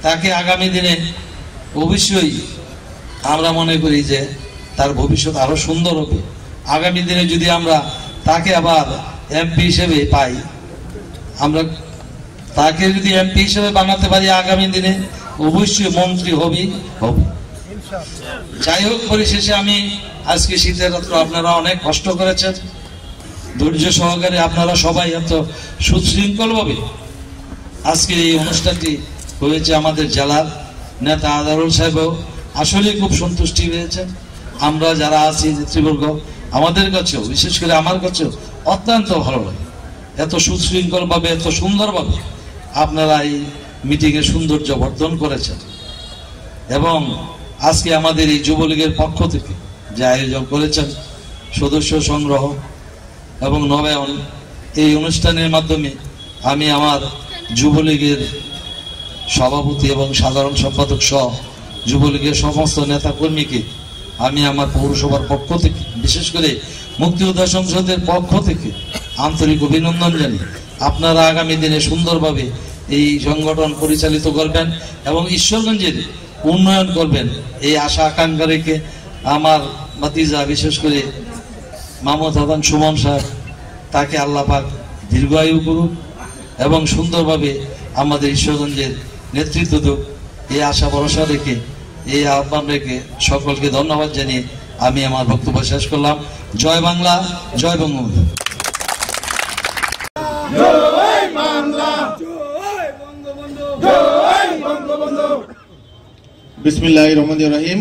তাকে আগামী দিনে অবশ্যই আমরা মনে করি যে তার ভবিষ্যৎ আরো সুন্দর হবে। আগামী দিনে যদি আমরা তাকে আবার এমপি হিসেবে পাই, আমরা তাকে যদি এমপি হিসেবে বানাতে পারি, আগামী দিনে অবশ্যই মন্ত্রী হবেই হবে। যাই হোক, পরিশেষে আমি আজকে শীতের রাত্র আপনারা অনেক কষ্ট করেছেন, ধৈর্য সহকারে আপনারা সবাই এত সুশৃঙ্খল ভাবে আজকে এই অনুষ্ঠানটি হয়েছে। আমাদের জেলার নেতা আদারুল সাহেবও আসলে খুব সন্তুষ্টি হয়েছেন। আমরা যারা আছি নেতৃবর্গ, আমাদের কাছেও, বিশেষ করে আমার কাছেও অত্যন্ত ভালো লাগে। এত সুশৃঙ্খল ভাবে, এত সুন্দরভাবে আপনারা এই মিটিংয়ের সৌন্দর্য বর্ধন করেছেন। এবং আজকে আমাদের এই যুবলীগের পক্ষ থেকে যে আয়োজন করেছেন, সদস্য সংগ্রহ এবং নবায়ন, এই অনুষ্ঠানের মাধ্যমে আমি আমার যুবলীগের সভাপতি এবং সাধারণ সম্পাদক সহ যুবলীগের সমস্ত নেতা কর্মীকে আমি আমার পৌরসভার পক্ষ থেকে, বিশেষ করে মুক্তিযোদ্ধা সংসদের পক্ষ থেকে আন্তরিক অভিনন্দন জানি। আপনারা আগামী দিনে সুন্দরভাবে এই সংগঠন পরিচালিত করবেন এবং ঈশ্বরগঞ্জের উন্নয়ন করবেন, এই আশা আকাঙ্ক্ষা রেখে আমার ভাতিজা, বিশেষ করে মাহমুদ হাসান সুমন সাহেব, তাকে আল্লাহ পাক দীর্ঘায়ু করুন এবং সুন্দরভাবে আমাদের ঈশ্বরগঞ্জের নেতৃত্ব দেব, এই আশা ভরসা রেখে, এই আহ্বান রেখে সকলকে ধন্যবাদ জানিয়ে আমি আমার বক্তব্য শেষ করলাম। জয় বাংলা, জয় বঙ্গবন্ধু। বিসমিল্লাহির রহমানির রহিম।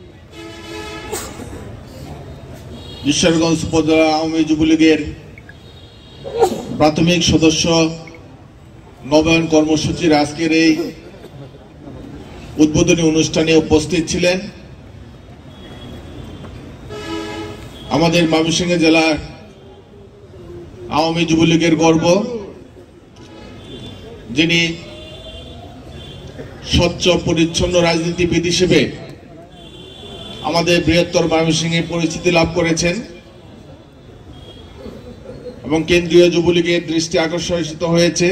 ঈশ্বরগঞ্জ উপজেলা আওয়ামী যুবলীগের প্রাথমিক সদস্য নবায়ন কর্মসূচির আজকের এই উদ্বোধনী অনুষ্ঠানে উপস্থিত ছিলেন আমাদের ময়মনসিংহ জেলার আওয়ামী যুবলীগের গর্ব, যিনি স্বচ্ছ পরিচ্ছন্ন রাজনীতিবিদ হিসেবে আমাদের বৃহত্তর ময়মনসিংহে পরিচিতি লাভ করেছেন এবং কেন্দ্রীয় যুবলীগের দৃষ্টি আকর্ষিত হয়েছে,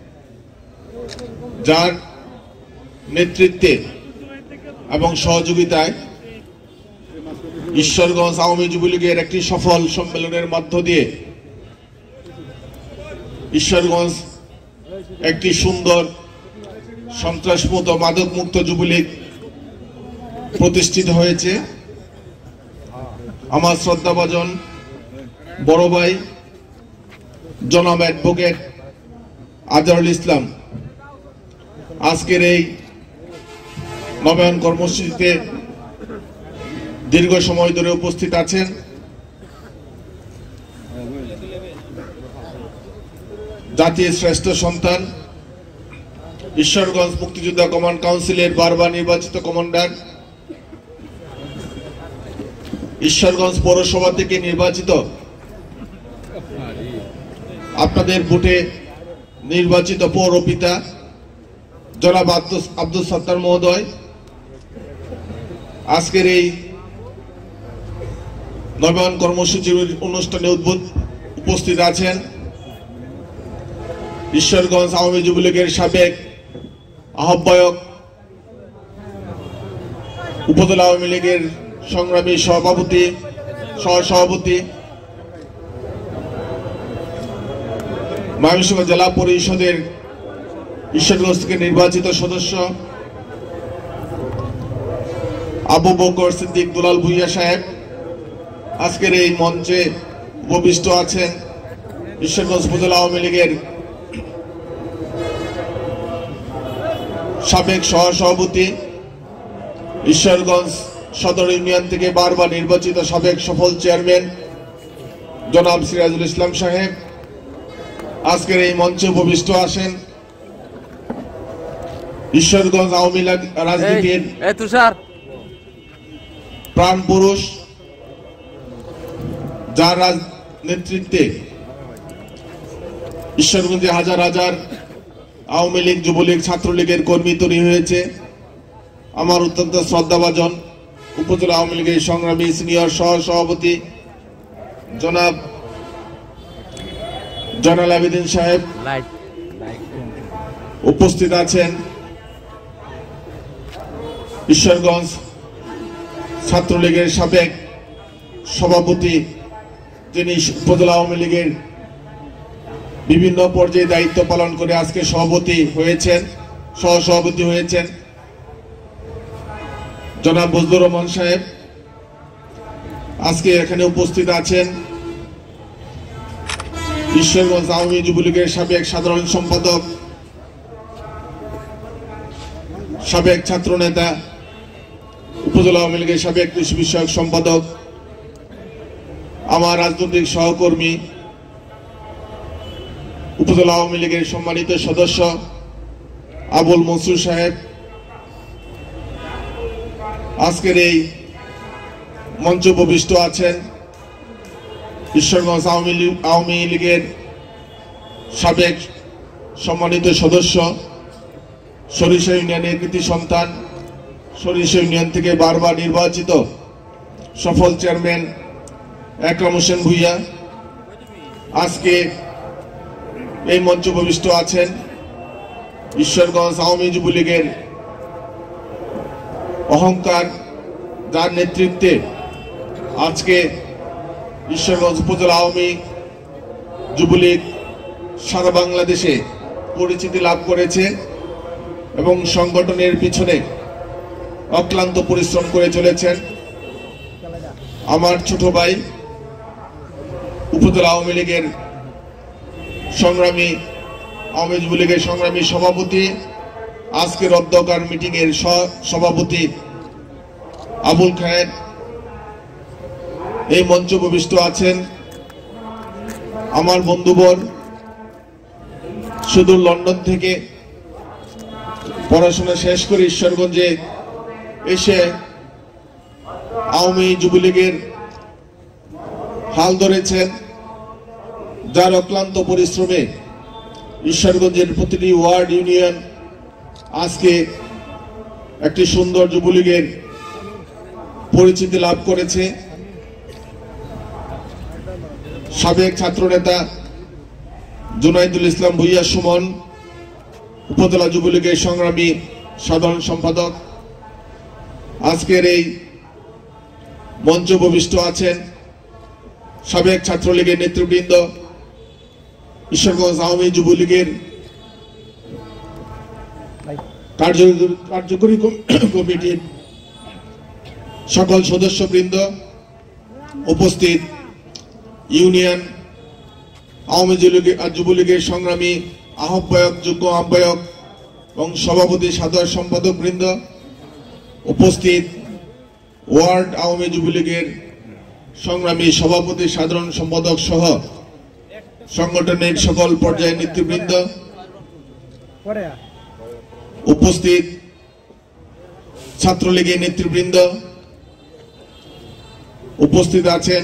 যার নেতৃত্বে এবং সহযোগিতায় ঈশ্বরগঞ্জ আওয়ামী যুবলীগের একটি সফল সম্মেলনের মধ্য দিয়ে ঈশ্বরগঞ্জ একটি সুন্দর সন্ত্রাসমুক্ত মাদক মুক্ত যুবলীগ প্রতিষ্ঠিত হয়েছে। আমার শ্রদ্ধাভাজন বড় ভাই জনাব অ্যাডভোকেট আজহারুল ইসলাম আজকের এই নবায়ন কর্মসূচিতে দীর্ঘ সময় ধরে উপস্থিত আছেন। জাতির শ্রেষ্ঠ সন্তান, ঈশ্বরগঞ্জ মুক্তিযোদ্ধা কমান্ড কাউন্সিলের বারবার নির্বাচিত কমান্ডার, ঈশ্বরগঞ্জ পৌরসভা থেকে নির্বাচিত, আপনাদের ভোটে নির্বাচিত পৌরপিতা জনাব আব্দুল সত্তার মহোদয় আজকের এই নবায়ন কর্মসূচির অনুষ্ঠানে উপস্থিত আছেন। ঈশ্বরগঞ্জ আওয়ামী যুবলীগের সাবেক আহ্বায়ক, উপজেলা আওয়ামী লীগের সংগ্রামী সভাপতি, সহসভাপতি, ময়মনসিংহ জেলা পরিষদের ঈশ্বরগঞ্জ থেকে নির্বাচিত সদস্য আবু বকর সিদ্দিক দুলাল ভুইয়া সাহেব আজকের এই মঞ্চে উপবিষ্ট আছেন। ঈশ্বরগঞ্জ উপজেলা আওয়ামী লীগের সাবেক সহসভাপতি, ঈশ্বরগঞ্জ সদর ইউনিয়ন থেকে বারবার নির্বাচিত সাবেক সফল চেয়ারম্যান জনাব সিরাজুল ইসলাম সাহেব আজকের এই মঞ্চে উপবিষ্ট আছেন। ঈশ্বরগঞ্জ আওয়ামী লীগ রাজনীতির প্রাণ পুরুষ, যার নেতৃত্বে ঈশ্বরগঞ্জে হাজার হাজার আওয়ামী লীগ, যুবলীগ, ছাত্রলীগের কর্মী তৈরি হয়েছে। আমার অত্যন্ত শ্রদ্ধাভাজন উপজেলা আওয়ামী লীগের সংগ্রামী সিনিয়র সহ সভাপতি জনাব জয়নাল আবেদিন সাহেব উপস্থিত আছেন। ঈশ্বরগঞ্জ ছাত্রলীগের সাবেক সভাপতি, তিনি উপজেলা আওয়ামী লীগের বিভিন্ন পর্যায়ে দায়িত্ব পালন করে আজকে সভাপতি হয়েছেন, সহসভাপতি হয়েছেন জনাব বজলুর রহমান সাহেব। আজকে এখানে উপস্থিত আছেন ঈশ্বরগঞ্জ আওয়ামী যুবলীগের সাবেক সাধারণ সম্পাদক, সাবেক ছাত্র নেতা, উপজেলা আওয়ামী লীগের সাবেক কৃষি বিষয়ক সম্পাদক, আমার রাজনৈতিক সহকর্মী, উপজেলা আওয়ামী লীগের সম্মানিত সদস্য আবুল মনসুর সাহেব। আজকের এই মঞ্চ উপবিষ্ট আছেন ঈশ্বরগঞ্জ আওয়ামী আওয়ামী লীগের সাবেক সম্মানিত সদস্য, সরিষা ইউনিয়নের কৃতি সন্তান, সরিষা ইউনিয়ন থেকে বারবার নির্বাচিত সফল চেয়ারম্যান একরাম হোসেন ভূঁইয়া। আজকে এই মঞ্চ উপবিষ্ট আছেন ঈশ্বরগঞ্জ আওয়ামী যুবলীগের অহংকার, যার নেতৃত্বে আজকে ঈশ্বরগঞ্জ উপজেলা আওয়ামী যুবলীগ সারা বাংলাদেশে পরিচিতি লাভ করেছে এবং সংগঠনের পিছনে অক্লান্ত পরিশ্রম করে চলেছেন আমার ছোট ভাই, উপজেলা আওয়ামী লীগের সংগ্রামী আওয়ামী যুবলীগের সংগ্রামী সভাপতি, আজকের অধ্যকার মিটিং এর সভাপতি আবুল খায়ের। এই মঞ্চ উপবিষ্ট আছেন আমার বন্ধুবর, সুদূর লন্ডন থেকে পড়াশোনা শেষ করে ঈশ্বরগঞ্জে এসে আওয়ামী যুবলীগের হাল ধরেছেন, যার অক্লান্ত পরিশ্রমে ঈশ্বরগঞ্জের প্রতিটি ওয়ার্ড ইউনিয়ন আজকে একটি সুন্দর যুবলীগের পরিচিতি লাভ করেছে। সাবেক ছাত্রনেতা জুনাইদুল ইসলাম ভূঁইয়া সুমন, উপজেলা যুবলীগের সংগ্রামী সাধারণ সম্পাদক। আজকের এই মঞ্চ উপবিষ্ট আছেন সাবেক ছাত্রলীগের নেতৃবৃন্দ, ঈশ্বরগঞ্জ আওয়ামী যুবলীগের কার্যকরী কমিটির সকল সদস্যবৃন্দ, উপস্থিত ইউনিয়ন আওয়ামী যুবলীগের সংগ্রামী আহ্বায়ক, যুগ্ম আহ্বায়ক এবং সভাপতি সাধারণ সম্পাদক বৃন্দ, উপস্থিত ওয়ার্ড আওয়ামী যুবলীগের সংগ্রামী সভাপতি সাধারণ সম্পাদক সহ সংগঠনের সকল পর্যায়ের নেতৃবৃন্দ, উপস্থিত ছাত্রলীগের নেতৃবৃন্দ, উপস্থিত আছেন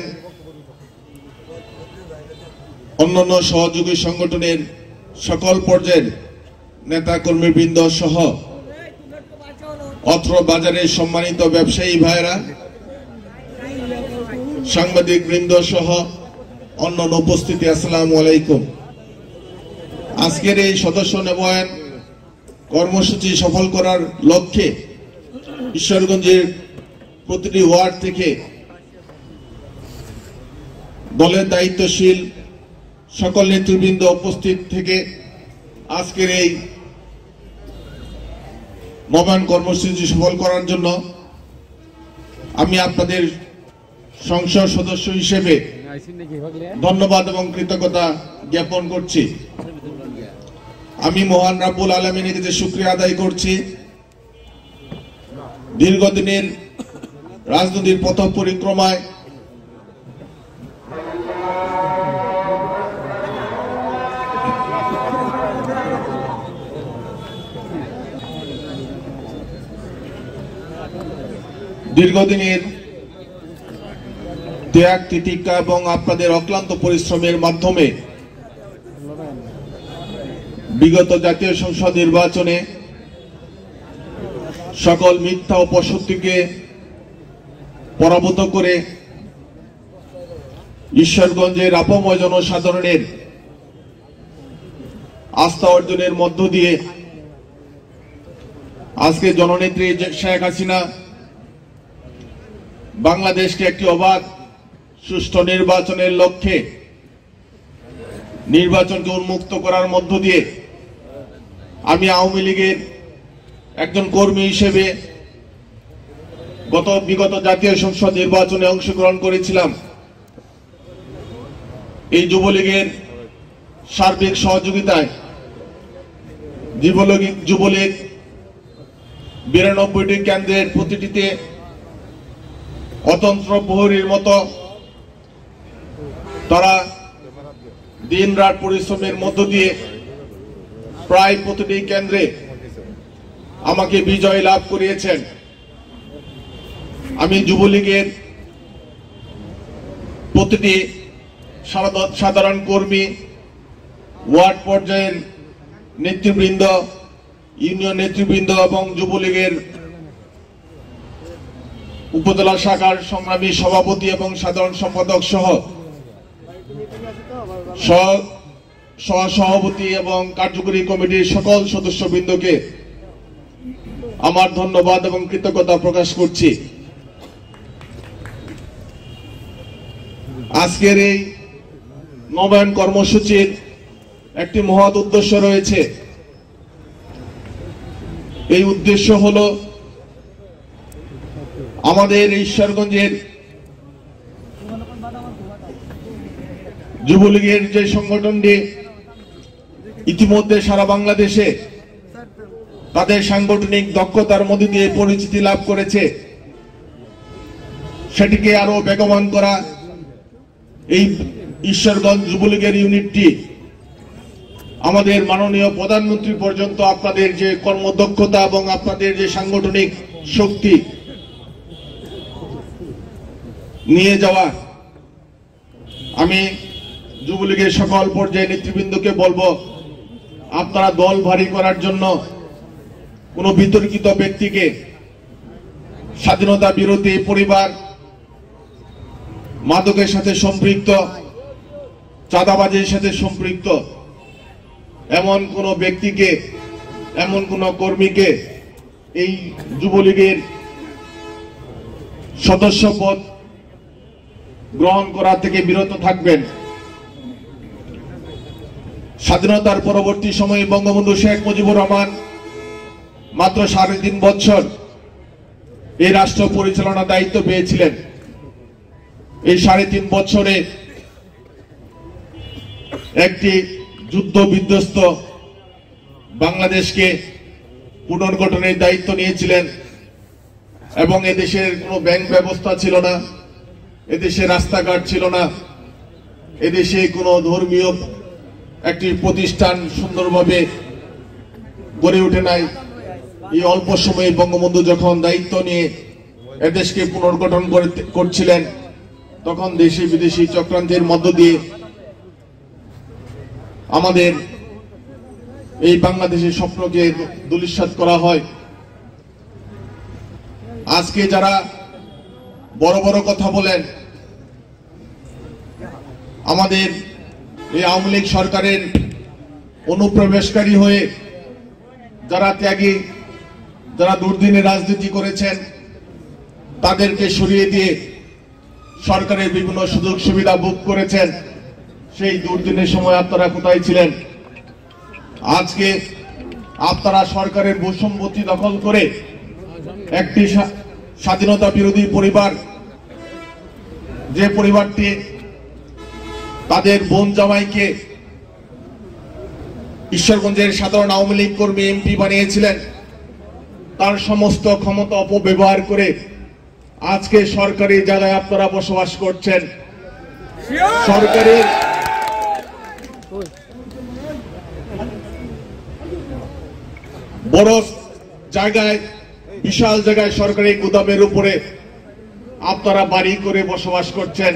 অন্যান্য সহযোগী সংগঠনের সকল পর্যায়ের নেতা কর্মীবৃন্দ সহ অত্র বাজারের সম্মানিত ব্যবসায়ী ভাইরা, সাংবাদিক বৃন্দ সহ অন্যান্য উপস্থিতি, আসসালামু আলাইকুম। আজকের এই সদস্য নবায়ন কর্মসূচি সফল করার লক্ষ্যে ঈশ্বরগঞ্জের প্রতিটি ওয়ার্ড থেকে দলের দায়িত্বশীল সকল নেতৃবৃন্দ উপস্থিত থেকে আজকের এই নবায়ন কর্মসূচি সফল করার জন্য আমি আপনাদের সংসদ সদস্য হিসেবে ধন্যবাদ এবং কৃতজ্ঞতা জ্ঞাপন করছি। আমি মহান রাব্বুল আলামিনের কাছে শুকরিয়া আদায় করছি দীর্ঘদিনের রাজনৈতিক পথ পরিক্রমায় দীর্ঘদিনের ত্যাগ তিতিক্ষা এবং আপনাদের অক্লান্ত পরিশ্রমের মাধ্যমে বিগত জাতীয় সংসদ নির্বাচনে সকল মিথ্যা ও অপশক্তিকে পরাভূত করে ঈশ্বরগঞ্জের আপাময় জনসাধারণের আস্থা অর্জনের মধ্য দিয়ে আজকে জননেত্রী শেখ হাসিনা বাংলাদেশকে একটি অবাধ সুষ্ঠু নির্বাচনের লক্ষ্যে নির্বাচনকে উন্মুক্ত করার মধ্য দিয়ে আমি আওয়ামী লীগের একজন কর্মী হিসেবে গত বিগত জাতীয় সংসদ নির্বাচনে অংশগ্রহণ করেছিলাম। এই যুবলীগের সার্বিক সহযোগিতায় যুবলীগ যুবলীগ বিরানব্বইটি কেন্দ্রের প্রতিটিতে অতন্ত্র প্রহরীর মতো তারা দিন রাত পরিশ্রমের মধ্য দিয়ে প্রায় প্রতিটি কেন্দ্রে আমাকে বিজয় লাভ করিয়েছেন। আমি যুবলীগের প্রতিটি সাধারণ কর্মী, ওয়ার্ড পর্যায়ের নেতৃবৃন্দ, ইউনিয়ন নেতৃবৃন্দ এবং যুবলীগের উপজেলা শাখার সংগ্রামী সভাপতি এবং সাধারণ সম্পাদক সহ সহসভাপতি এবং কার্যকরী কমিটির সকল সদস্যবৃন্দকে আমার ধন্যবাদ এবং কৃতজ্ঞতা প্রকাশ করছি। আজকের এই নবায়ন কর্মসূচির একটি মহৎ উদ্দেশ্য রয়েছে। এই উদ্দেশ্য হলো আমাদের ঈশ্বরগঞ্জের যুবলীগের যে সংগঠনটি ইতিমধ্যে সারা বাংলাদেশে তাদের সাংগঠনিক দক্ষতার মধ্য দিয়ে পরিচিতি লাভ করেছে, সেটিকে আরো বেগবান করা। এই ঈশ্বরগঞ্জ যুবলীগের ইউনিটটি আমাদের মাননীয় প্রধানমন্ত্রী পর্যন্ত আপনাদের যে কর্মদক্ষতা এবং আপনাদের যে সাংগঠনিক শক্তি নিয়ে যাওয়া, আমি যুবলীগের সকল পর্যায়ে নেতৃবৃন্দকে বলবো, আপনারা দল ভারী করার জন্য কোন বিতর্কিত ব্যক্তিকে, স্বাধীনতা বিরোধী পরিবার, মাদকের সাথে সম্পৃক্ত, চাঁদাবাজির সাথে সম্পৃক্ত এমন কোন ব্যক্তিকে, এমন কোন কর্মীকে এই যুবলীগের সদস্যপদ গ্রহণ করা থেকে বিরত থাকবেন। স্বাধীনতার পরবর্তী সময়ে বঙ্গবন্ধু শেখ মুজিবুর রহমান মাত্র সাড়ে তিন বছর এই রাষ্ট্র পরিচালনার দায়িত্ব পেয়েছিলেন। এই সাড়ে তিন বছরে একটি যুদ্ধ বিধ্বস্ত বাংলাদেশকে পুনর্গঠনের দায়িত্ব নিয়েছিলেন এবং এদেশের কোনো ব্যাংক ব্যবস্থা ছিল না, এদেশে রাস্তাঘাট ছিল না, এদেশে কোনো ধর্মীয় একটি প্রতিষ্ঠান সুন্দরভাবে গড়ে ওঠে নাই। এই অল্প সময়ে বঙ্গবন্ধু যখন দায়িত্ব নিয়ে এদেশকে পুনর্গঠন করছিলেন, তখন দেশি বিদেশি চক্রান্তের মধ্য দিয়ে আমাদের এই বাংলাদেশের স্বপ্নকে ধূলিসাৎ করা হয়। আজকে যারা বড় বড় কথা বলেন, আমাদের এই আওয়ামী লীগ সরকারের অনুপ্রবেশকারী হয়ে যারা ত্যাগী, যারা দুর্দিনে রাজনীতি করেছেন, তাদেরকে সরিয়ে দিয়ে সরকারের বিভিন্ন সুযোগ সুবিধা ভোগ করেছেন, সেই দুর্দিনের সময় আপনারা কোথায় ছিলেন? আজকে আপনারা সরকারের ভূসম্পত্তি দখল করে একটি স্বাধীনতা বিরোধী পরিবার, যে পরিবারটি তাদের বোন জামাইকে ঈশ্বরগঞ্জের সাধারণ আওয়ামী লীগ কর্মী এমপি বানিয়েছিলেন, তার সমস্ত ক্ষমতা অপব্যবহার করে আজকে সরকারি জায়গায় আপনারা বসবাস করছেন। সরকারের বড় জায়গায়, বিশাল জায়গায় সরকারি গুদামের উপরে আপনারা বাড়ি করে বসবাস করছেন।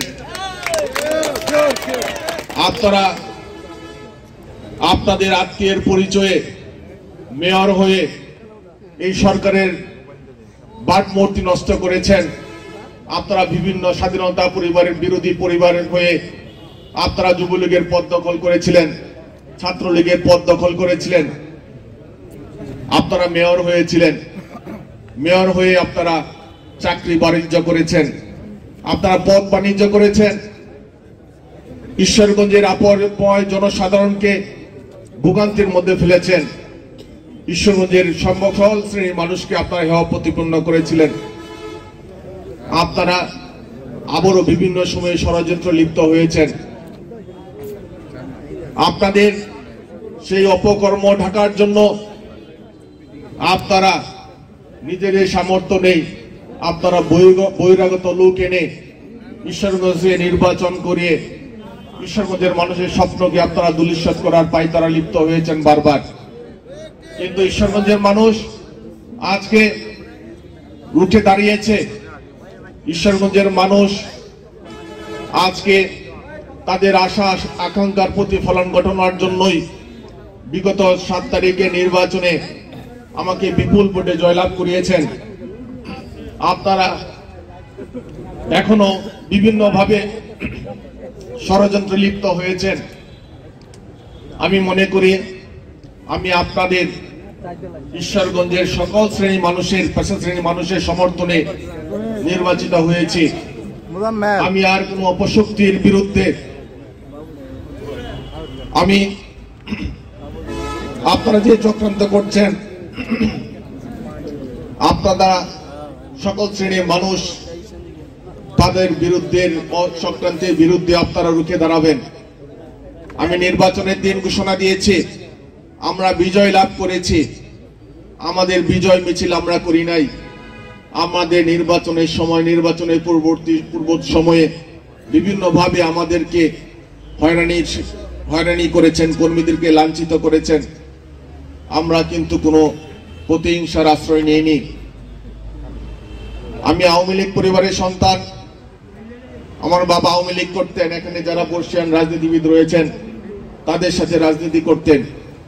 আপনারা আপনাদের আত্মীয়ের পরিচয়ে মেয়র হয়ে এই সরকারের ভাবমূর্তি নষ্ট করেছেন। আপনারা বিভিন্ন স্বাধীনতা পরিবারের বিরোধী পরিবারের হয়ে আপনারা যুবলীগের পদ দখল করেছিলেন, ছাত্রলীগের পদ দখল করেছিলেন। আপনারা মেয়র হয়েছিলেন, মেয়র হয়ে আপনারা চাকরি বাণিজ্য করেছেন, আপনারা পথ বাণিজ্য করেছেন, ঈশ্বরগঞ্জের আপরময় জনসাধারণকে ভোগান্তির মধ্যে ফেলেছেন, ঈশ্বরগঞ্জের সকল শ্রেণীর মানুষকে আপনারা হেয় প্রতিপন্ন করেছিলেন। আপনারা আবারও বিভিন্ন সময়ে ষড়যন্ত্র লিপ্ত হয়েছেন। আপনাদের সেই অপকর্ম ঢাকার জন্য আপনারা নিজেদের সামর্থ্য নেই, আপনারা বহিরাগত লোক এনে ঈশ্বরগঞ্জে নির্বাচন করিয়ে ঈশ্বরগঞ্জের মানুষের স্বপ্নকে আপনারা দুলিশ্বাস করার পায়তারা লিপ্ত হয়েছেন বারবার। কিন্তু ঈশ্বরগঞ্জের মানুষ আজকে উঠে দাঁড়িয়েছে। ঈশ্বরগঞ্জের মানুষ আজকে তাদের আশা আকাঙ্ক্ষার প্রতিফলন ঘটানোর জন্যই বিগত সাত তারিখে নির্বাচনে আমাকে বিপুল ভোটে জয়লাভ করিয়েছেন। আপনারা এখনো বিভিন্ন ভাবে ষড়যন্ত্রে লিপ্ত হয়েছেন। আমি মনে করি আমি আপনাদের ঈশ্বরগঞ্জের সকল শ্রেণী মানুষের পেশা শ্রেণী মানুষের সমর্থনে নির্বাচিত হয়েছি। আমি আর কোন অপশক্তির বিরুদ্ধে আমি আপনারা যে চক্রান্ত করছেন, আপনারা সকল শ্রেণীর মানুষ তাদের বিরুদ্ধে চক্রান্তের বিরুদ্ধে আপনারা রুখে দাঁড়াবেন। আমি নির্বাচনের দিন ঘোষণা দিয়েছি, আমরা বিজয় লাভ করেছি। আমাদের বিজয় মিছিল আমরা করি নাই। আমাদের নির্বাচনের সময় নির্বাচনের পূর্ববর্তী পূর্ব সময়ে বিভিন্ন ভাবে আমাদেরকে হয়রানি হয়রানি করেছেন, কর্মীদেরকে লাঞ্ছিত করেছেন। আমরা কিন্তু কোনো প্রতিহিংসার আশ্রয় নিইনি। আমি আওয়ামী লীগ পরিবারের সন্তান। আমার বাবা আওয়ামী লীগ করতেন। এখানে যারা বর্ষিয়ান রাজনীতিবিদ রয়েছেন তাদের সাথে রাজনীতি করতেন।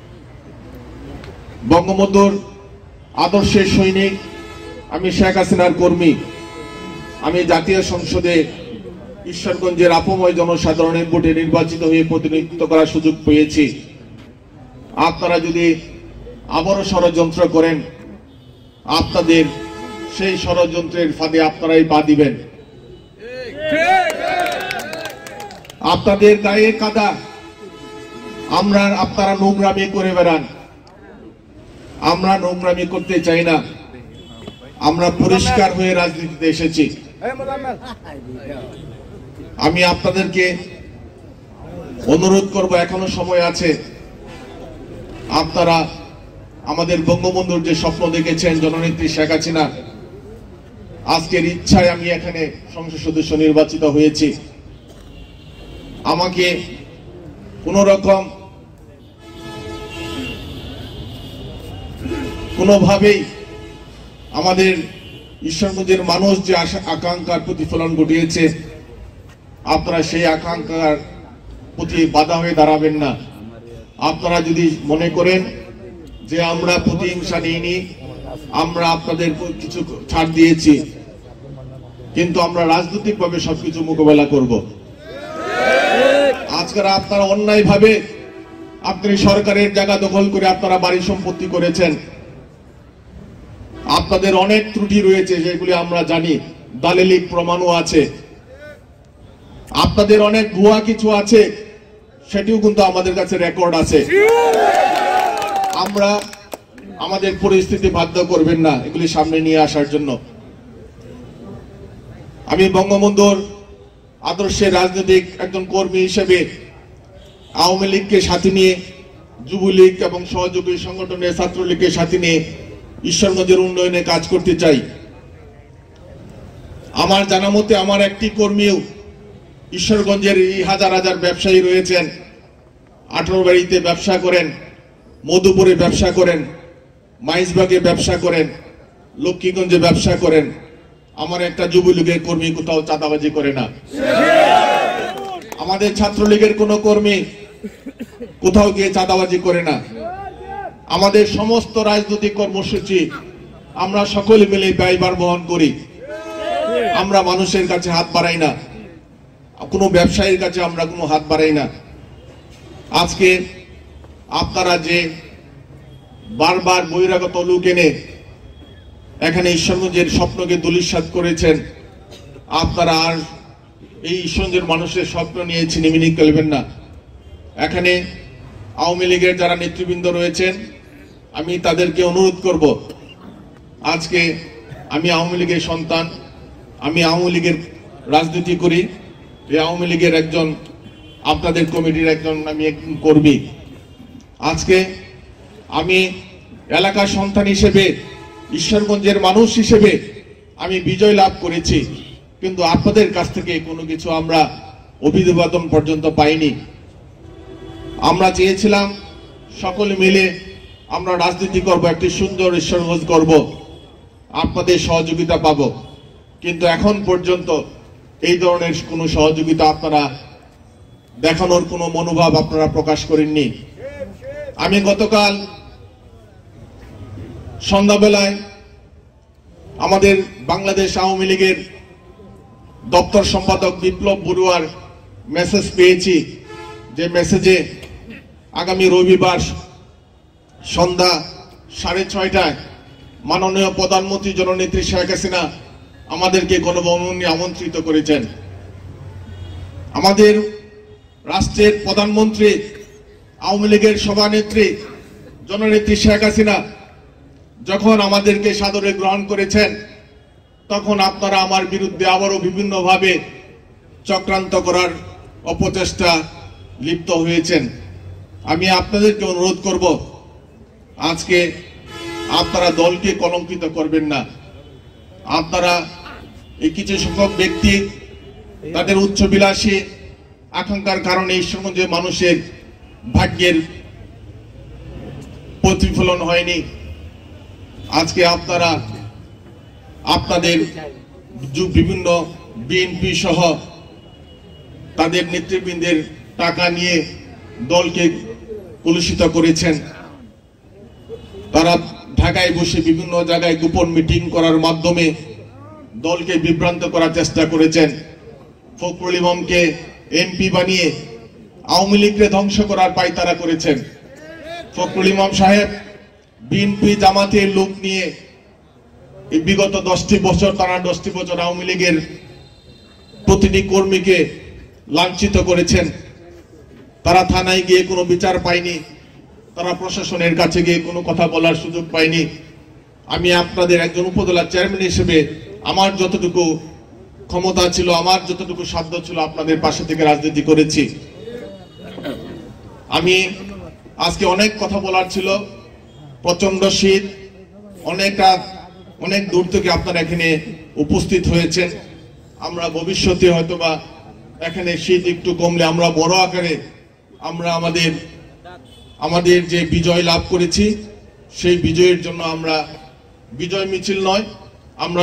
বঙ্গবন্ধুর আদর্শের সৈনিক। আমি শেখ হাসিনার কর্মী। আমি জাতীয় সংসদে ঈশ্বরগঞ্জের আপময় জনসাধারণের ভোটে নির্বাচিত হয়ে প্রতিনিধিত্ব করার সুযোগ পেয়েছি। আপনারা যদি আবারও ষড়যন্ত্র করেন, আপনাদের সেই ষড়যন্ত্রের ফাঁদে আপনারাই পা দিবেন। আপনাদের গায়ে কাদা, আমরা আপনারা নোংরামি করে বেড়ান। আমরা নোংরামি করতে চাই না। আমরা পরিষ্কার হয়ে রাজনীতিতে এসেছি। আমি আপনাদেরকে অনুরোধ করব, এখনো সময় আছে। আপনারা আমাদের বঙ্গবন্ধুর যে স্বপ্ন দেখেছেন জননেত্রী শেখ হাসিনা, আজকের ইচ্ছায় আমি এখানে সংসদ সদস্য নির্বাচিত হয়েছি। আমাকে কোন রকম কোনোভাবেই আমাদের ঈশ্বরগঞ্জের মানুষ যে আশা আকাঙ্ক্ষার প্রতিফলন ঘটিয়েছে, আপনারা সেই আকাঙ্ক্ষার প্রতি বাধা হয়ে দাঁড়াবেন না। আপনারা যদি মনে করেন যে আমরা প্রতিহিংসা নিইনি, আমরা আপনাদের কিছু ছাড় দিয়েছি, কিন্তু আমরা রাজনৈতিকভাবে সবকিছু মোকাবেলা করব। আজকাল আপনারা অন্যায় ভাবে আপনি সরকারের জায়গা দখল করে আপনারা বাড়ি সম্পত্তি করেছেন। আপনাদের অনেক ত্রুটি রয়েছে, সেগুলি আমরা জানি। দালিলিক প্রমাণও আছে। আপনাদের অনেক ভুয়া কিছু আছে, সেটিও কিন্তু আমাদের কাছে রেকর্ড আছে। আমরা আমাদের পরিস্থিতি বাধ্য করবেন না এগুলি সামনে নিয়ে আসার জন্য। আমি বঙ্গবন্ধুর আদর্শের রাজনৈতিক একজন কর্মী হিসেবে আওয়ামী লীগকে সাথে নিয়ে, যুবলীগ এবং সহযোগী সংগঠনের ছাত্রলীগকে সাথে নিয়ে ঈশ্বরগঞ্জের উন্নয়নে কাজ করতে চাই। আমার জানা মতে আমার একটি কর্মীও ঈশ্বরগঞ্জের এই হাজার হাজার ব্যবসায়ী রয়েছেন, আঠারো বাড়িতে ব্যবসা করেন, মধুপুরে ব্যবসা করেন, মাইজবাগে ব্যবসা করেন, লক্ষ্মীগঞ্জে ব্যবসা করেন। আমার একটা যুবলীগের কর্মী কোথাও চাঁদাবাজি করে না। আমাদের ছাত্রলীগের কোন কর্মী কোথাও গিয়ে চাঁদাবাজি করে না। আমাদের সমস্ত রাজনৈতিক কর্মসূচি আমরা সকলে মিলে ব্যয়ভার বহন করি। আমরা মানুষের কাছে হাত বাড়াই না, কোনো ব্যবসায়ীর কাছে আমরা কোনো হাত বাড়াই না। আজকে আপনারা যে বারবার বহিরাগত লোক এনে এখানে ঈশ্বরগঞ্জের স্বপ্নকে ধূলিসাৎ করেছেন। আপনারা আর এই ঈশ্বরগঞ্জের মানুষের স্বপ্ন নিয়ে ছিনিমিনি খেলবেন না। এখানে আওয়ামী লীগের যারা নেতৃবৃন্দ রয়েছেন, আমি তাদেরকে অনুরোধ করব, আজকে আমি আওয়ামী লীগের সন্তান, আমি আওয়ামী লীগের রাজনীতি করি, এই আওয়ামী লীগের একজন, আপনাদের কমিটির একজন আমি একজন কর্মী। আজকে আমি এলাকার সন্তান হিসেবে, ঈশ্বরগঞ্জের মানুষ হিসেবে আমি বিজয় লাভ করেছি, কিন্তু আপনাদের কাছ থেকে কোনো কিছু আমরা অভিবাদন পর্যন্ত পাইনি। আমরা চেয়েছিলাম সকলে মিলে আমরা রাজনীতি করব, একটি সুন্দর ঈশ্বরগঞ্জ করব, আপনাদের সহযোগিতা পাব, কিন্তু এখন পর্যন্ত এই ধরনের কোনো সহযোগিতা আপনারা দেখানোর কোনো মনোভাব আপনারা প্রকাশ করেননি। আমি গতকাল সন্ধ্যাবেলায় আমাদের বাংলাদেশ আওয়ামী লীগের দপ্তর সম্পাদক বিপ্লব বড়ুয়ার মেসেজ পেয়েছি, যে মেসেজে আগামী রবিবার সন্ধ্যা সাড়ে ছয়টায় মাননীয় প্রধানমন্ত্রী জননেত্রী শেখ হাসিনা আমাদেরকে গণভবনে আমন্ত্রিত করেছেন। আমাদের রাষ্ট্রের প্রধানমন্ত্রী, আওয়ামী লীগের সভানেত্রী জননেত্রী শেখ হাসিনা যখন আমাদেরকে সাদরে গ্রহণ করেছেন, তখন আপনারা আমার বিরুদ্ধে আবারও বিভিন্নভাবে চক্রান্ত করার অপচেষ্টা লিপ্ত হয়েছেন। আমি আপনাদেরকে অনুরোধ করব, আজকে আপনারা দলকে কলঙ্কিত করবেন না। আপনারা এই কিছু সংখ্যক ব্যক্তি তাদের উচ্চবিলাসী আকাঙ্ক্ষার কারণে ঈশ্বরগঞ্জের মানুষের ভাগ্যের প্রতিফলন হয়নি। আজকে আপনারা আপনাদের বিভিন্ন বিএনপি সহ তাদের নেতৃবৃন্দের টাকা নিয়ে দলকে কলুষিত করেছেন। তারা ঢাকায় বসে বিভিন্ন জায়গায় গোপন মিটিং করার মাধ্যমে দলকে বিভ্রান্ত করার চেষ্টা করেছেন। ফখরুল ইমামকে এমপি বানিয়ে আওয়ামী লীগকে ধ্বংস করার পায়তারা করেছেন। ফখরুল ইমাম সাহেব বিএনপি জামাতের লোক নিয়ে এই বিগত দশটি বছর তারা দশটি বছর আওয়ামী লীগের প্রতিটি কর্মীকে লাঞ্ছিত করেছেন। তারা থানায় গিয়ে কোনো বিচার পায়নি, তারা প্রশাসনের কাছে গিয়ে কোনো কথা বলার সুযোগ পায়নি। আমি আপনাদের একজন উপজেলা চেয়ারম্যান হিসেবে আমার যতটুকু ক্ষমতা ছিল, আমার যতটুকু সাধ্য ছিল, আপনাদের পাশে থেকে রাজনীতি করেছি। আমি আজকে অনেক কথা বলার ছিল, প্রচন্ড শীত, অনেক রাত, অনেক দূর থেকে আপনারা এখানে উপস্থিত হয়েছেন। আমরা ভবিষ্যতে হয়তোবা এখানে শীত একটু কমলে আমরা বড় আকারে আমরা আমাদের আমাদের যে বিজয় লাভ করেছি সেই বিজয়ের জন্য আমরা বিজয় মিছিল নয়, আমরা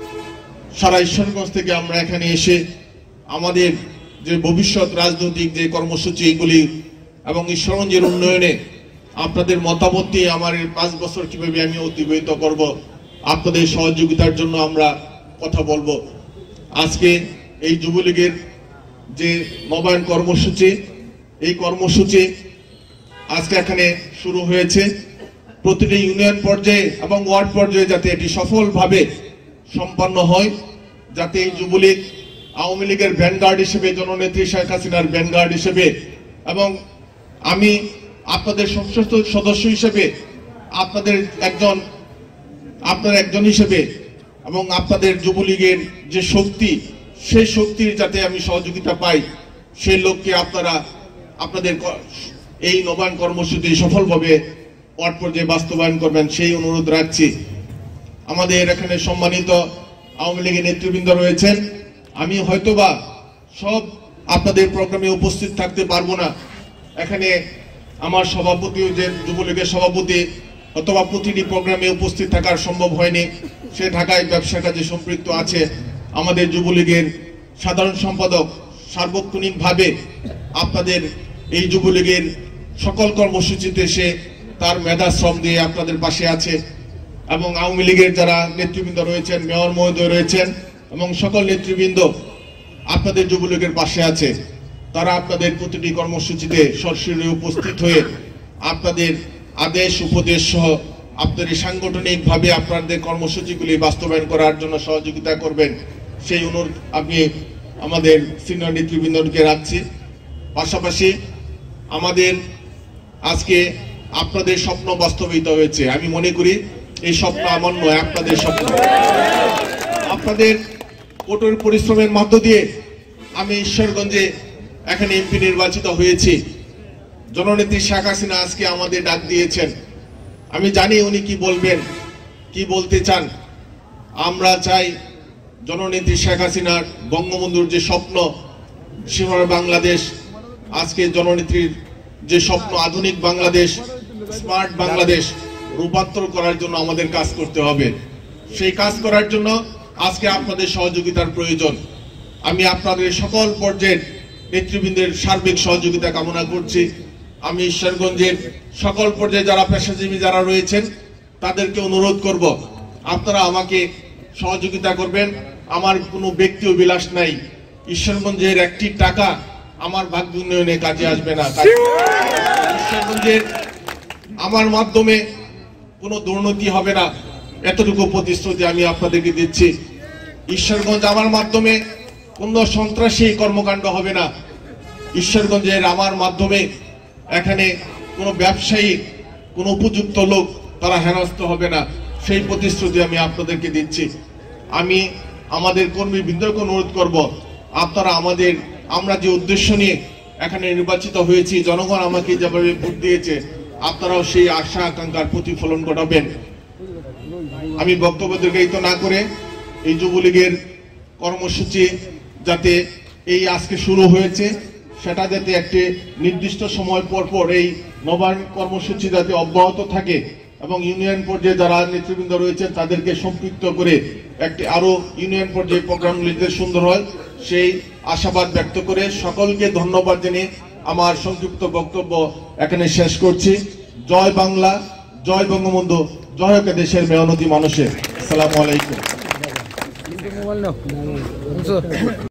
সারা ঈশ্বরগঞ্জ থেকে আমরা এখানে এসে আমাদের যে ভবিষ্যৎ রাজনৈতিক যে কর্মসূচি এগুলি এবং ঈশ্বরগঞ্জের উন্নয়নে আপনাদের মতামত দিয়ে আমার পাঁচ বছর কিভাবে আমি অতিবাহিত করব, আপনাদের সহযোগিতার জন্য আমরা কথা বলবো। আজকে এই যুবলীগের যে নবায়ন কর্মসূচি, এই কর্মসূচি আজকে এখানে শুরু হয়েছে। প্রতিটি ইউনিয়ন পর্যায়ে এবং ওয়ার্ড পর্যায়ে যাতে এটি সফলভাবে সম্পন্ন হয়, যাতে এই যুবলীগ আওয়ামী লীগের ভ্যানগার্ড হিসেবে, জননেত্রী শেখ হাসিনার ভ্যানগার্ড হিসেবে এবং আমি আপনাদের সংশ্লিষ্ট সদস্য হিসেবে, আপনাদের একজন আপনার একজন হিসেবে এবং আপনাদের যুবলীগের যে শক্তি, সেই শক্তির যাতে আমি সহযোগিতা পাই, সেই লক্ষ্যে আপনারা আপনাদের এই নবায়ন কর্মসূচি সফলভাবে ওয়ার্ড পর্যায়ে বাস্তবায়ন করবেন সেই অনুরোধ রাখছি। আমাদের এখানে সম্মানিত আওয়ামী লীগের নেতৃবৃন্দ রয়েছেন, আমি হয়তোবা সব আপনাদের প্রোগ্রামে উপস্থিত থাকতে পারবো না। এখানে আমার সভাপতি, যে যুবলীগের সভাপতি, অথবা প্রতিটি প্রোগ্রামে উপস্থিত থাকার সম্ভব হয়নি, সে ঢাকায় ব্যবসা কাজে সম্পৃক্ত আছে। আমাদের যুবলীগের সাধারণ সম্পাদক সার্বক্ষণিকভাবে আপনাদের এই যুবলীগের সকল কর্মসূচিতে সে তার মেধা শ্রম দিয়ে আপনাদের পাশে আছে এবং আওয়ামী লীগের যারা নেতৃবৃন্দ রয়েছেন, মেয়র মহোদয় রয়েছেন এবং সকল নেতৃবৃন্দ আপনাদের যুবলীগের পাশে আছে। তারা আপনাদের প্রতিটি কর্মসূচিতে সরাসরি উপস্থিত হয়ে আপনাদের আদেশ উপদেশ সহ আপনাদের সাংগঠনিকভাবে আপনাদের কর্মসূচিগুলি বাস্তবায়ন করার জন্য সহযোগিতা করবেন, সেই অনুরোধ আমি আমাদের সিনিয়র নেতৃবৃন্দকে রাখছি। পাশাপাশি আমাদের আজকে আপনাদের স্বপ্ন বাস্তবায়িত হয়েছে। আমি মনে করি এই স্বপ্ন আমার নয়, আপনাদের স্বপ্ন। আপনাদের কঠোর পরিশ্রমের মধ্য দিয়ে আমি ঈশ্বরগঞ্জে এখানে এমপি নির্বাচিত হয়েছি। জননেত্রী শেখ হাসিনা আজকে আমাদের ডাক দিয়েছেন। আমি জানি উনি কি বলবেন, কি বলতে চান। আমরা চাই জননেত্রী শেখ হাসিনার বঙ্গবন্ধুর যে স্বপ্ন সীমার বাংলাদেশ, আজকে জননেত্রীর যে স্বপ্ন আধুনিক বাংলাদেশ, স্মার্ট বাংলাদেশ রূপান্তর করার জন্য আমাদের কাজ করতে হবে। সেই কাজ করার জন্য আজকে আপনাদের সহযোগিতার প্রয়োজন। আমি আপনাদের সকল পর্যায়ের নেতৃবৃন্দের সার্বিক সহযোগিতা কামনা করছি। আমি ঈশ্বরগঞ্জের সকল পর্যায়ে যারা পেশাজীবী যারা রয়েছেন তাদেরকে অনুরোধ করব, আপনারা আমাকে সহযোগিতা করবেন। আমার কোনো ব্যক্তি অভিলাষ নাই। ঈশ্বরগঞ্জের একটি টাকা আমার ভাগ্য উন্নয়নে কাজে আসবে না। ঈশ্বরগঞ্জের আমার মাধ্যমে কোনো দুর্নীতি হবে না, এতটুকু প্রতিশ্রুতি আমি আপনাদেরকে দিচ্ছি। ঈশ্বরগঞ্জ আমার মাধ্যমে কোনো সন্ত্রাসী কর্মকাণ্ড হবে না। ঈশ্বরগঞ্জের আমার মাধ্যমে এখানে কোনো ব্যবসায়ী, কোনো উপযুক্ত লোক তারা হেনস্থ হবে না, সেই প্রতিশ্রুতি আমি আপনাদেরকে দিচ্ছি। আমি আমাদের কর্মীবৃন্দকে অনুরোধ করব, আপনারা আমাদের আমরা যে উদ্দেশ্য নিয়ে এখানে নির্বাচিত হয়েছি, জনগণ আমাকে যেভাবে ভোট দিয়েছে, আপনারাও সেই আশা আকাঙ্ক্ষার প্রতিফলন ঘটাবেন। আমি বক্তব্য দীর্ঘায়িত না করে এই যুবলীগের কর্মসূচি যাতে এই আজকে শুরু হয়েছে সেটা যাতে একটি নির্দিষ্ট সময় পর পর এই নবায়ন কর্মসূচি যাতে অব্যাহত থাকে এবং ইউনিয়ন পর্যায়ে যারা নেতৃবৃন্দ রয়েছেন তাদেরকে সম্পৃক্ত করে একটি আরো ইউনিয়ন পর্যায়ে প্রোগ্রামগুলি সুন্দর হয়, সেই আশাবাদ ব্যক্ত করে সকলকে ধন্যবাদ জানিয়ে আমার সংক্ষিপ্ত বক্তব্য এখানে শেষ করছি। জয় বাংলা, জয় বঙ্গবন্ধু, জয় হোক দেশের মেহনতি মানুষের। আসসালামু আলাইকুম।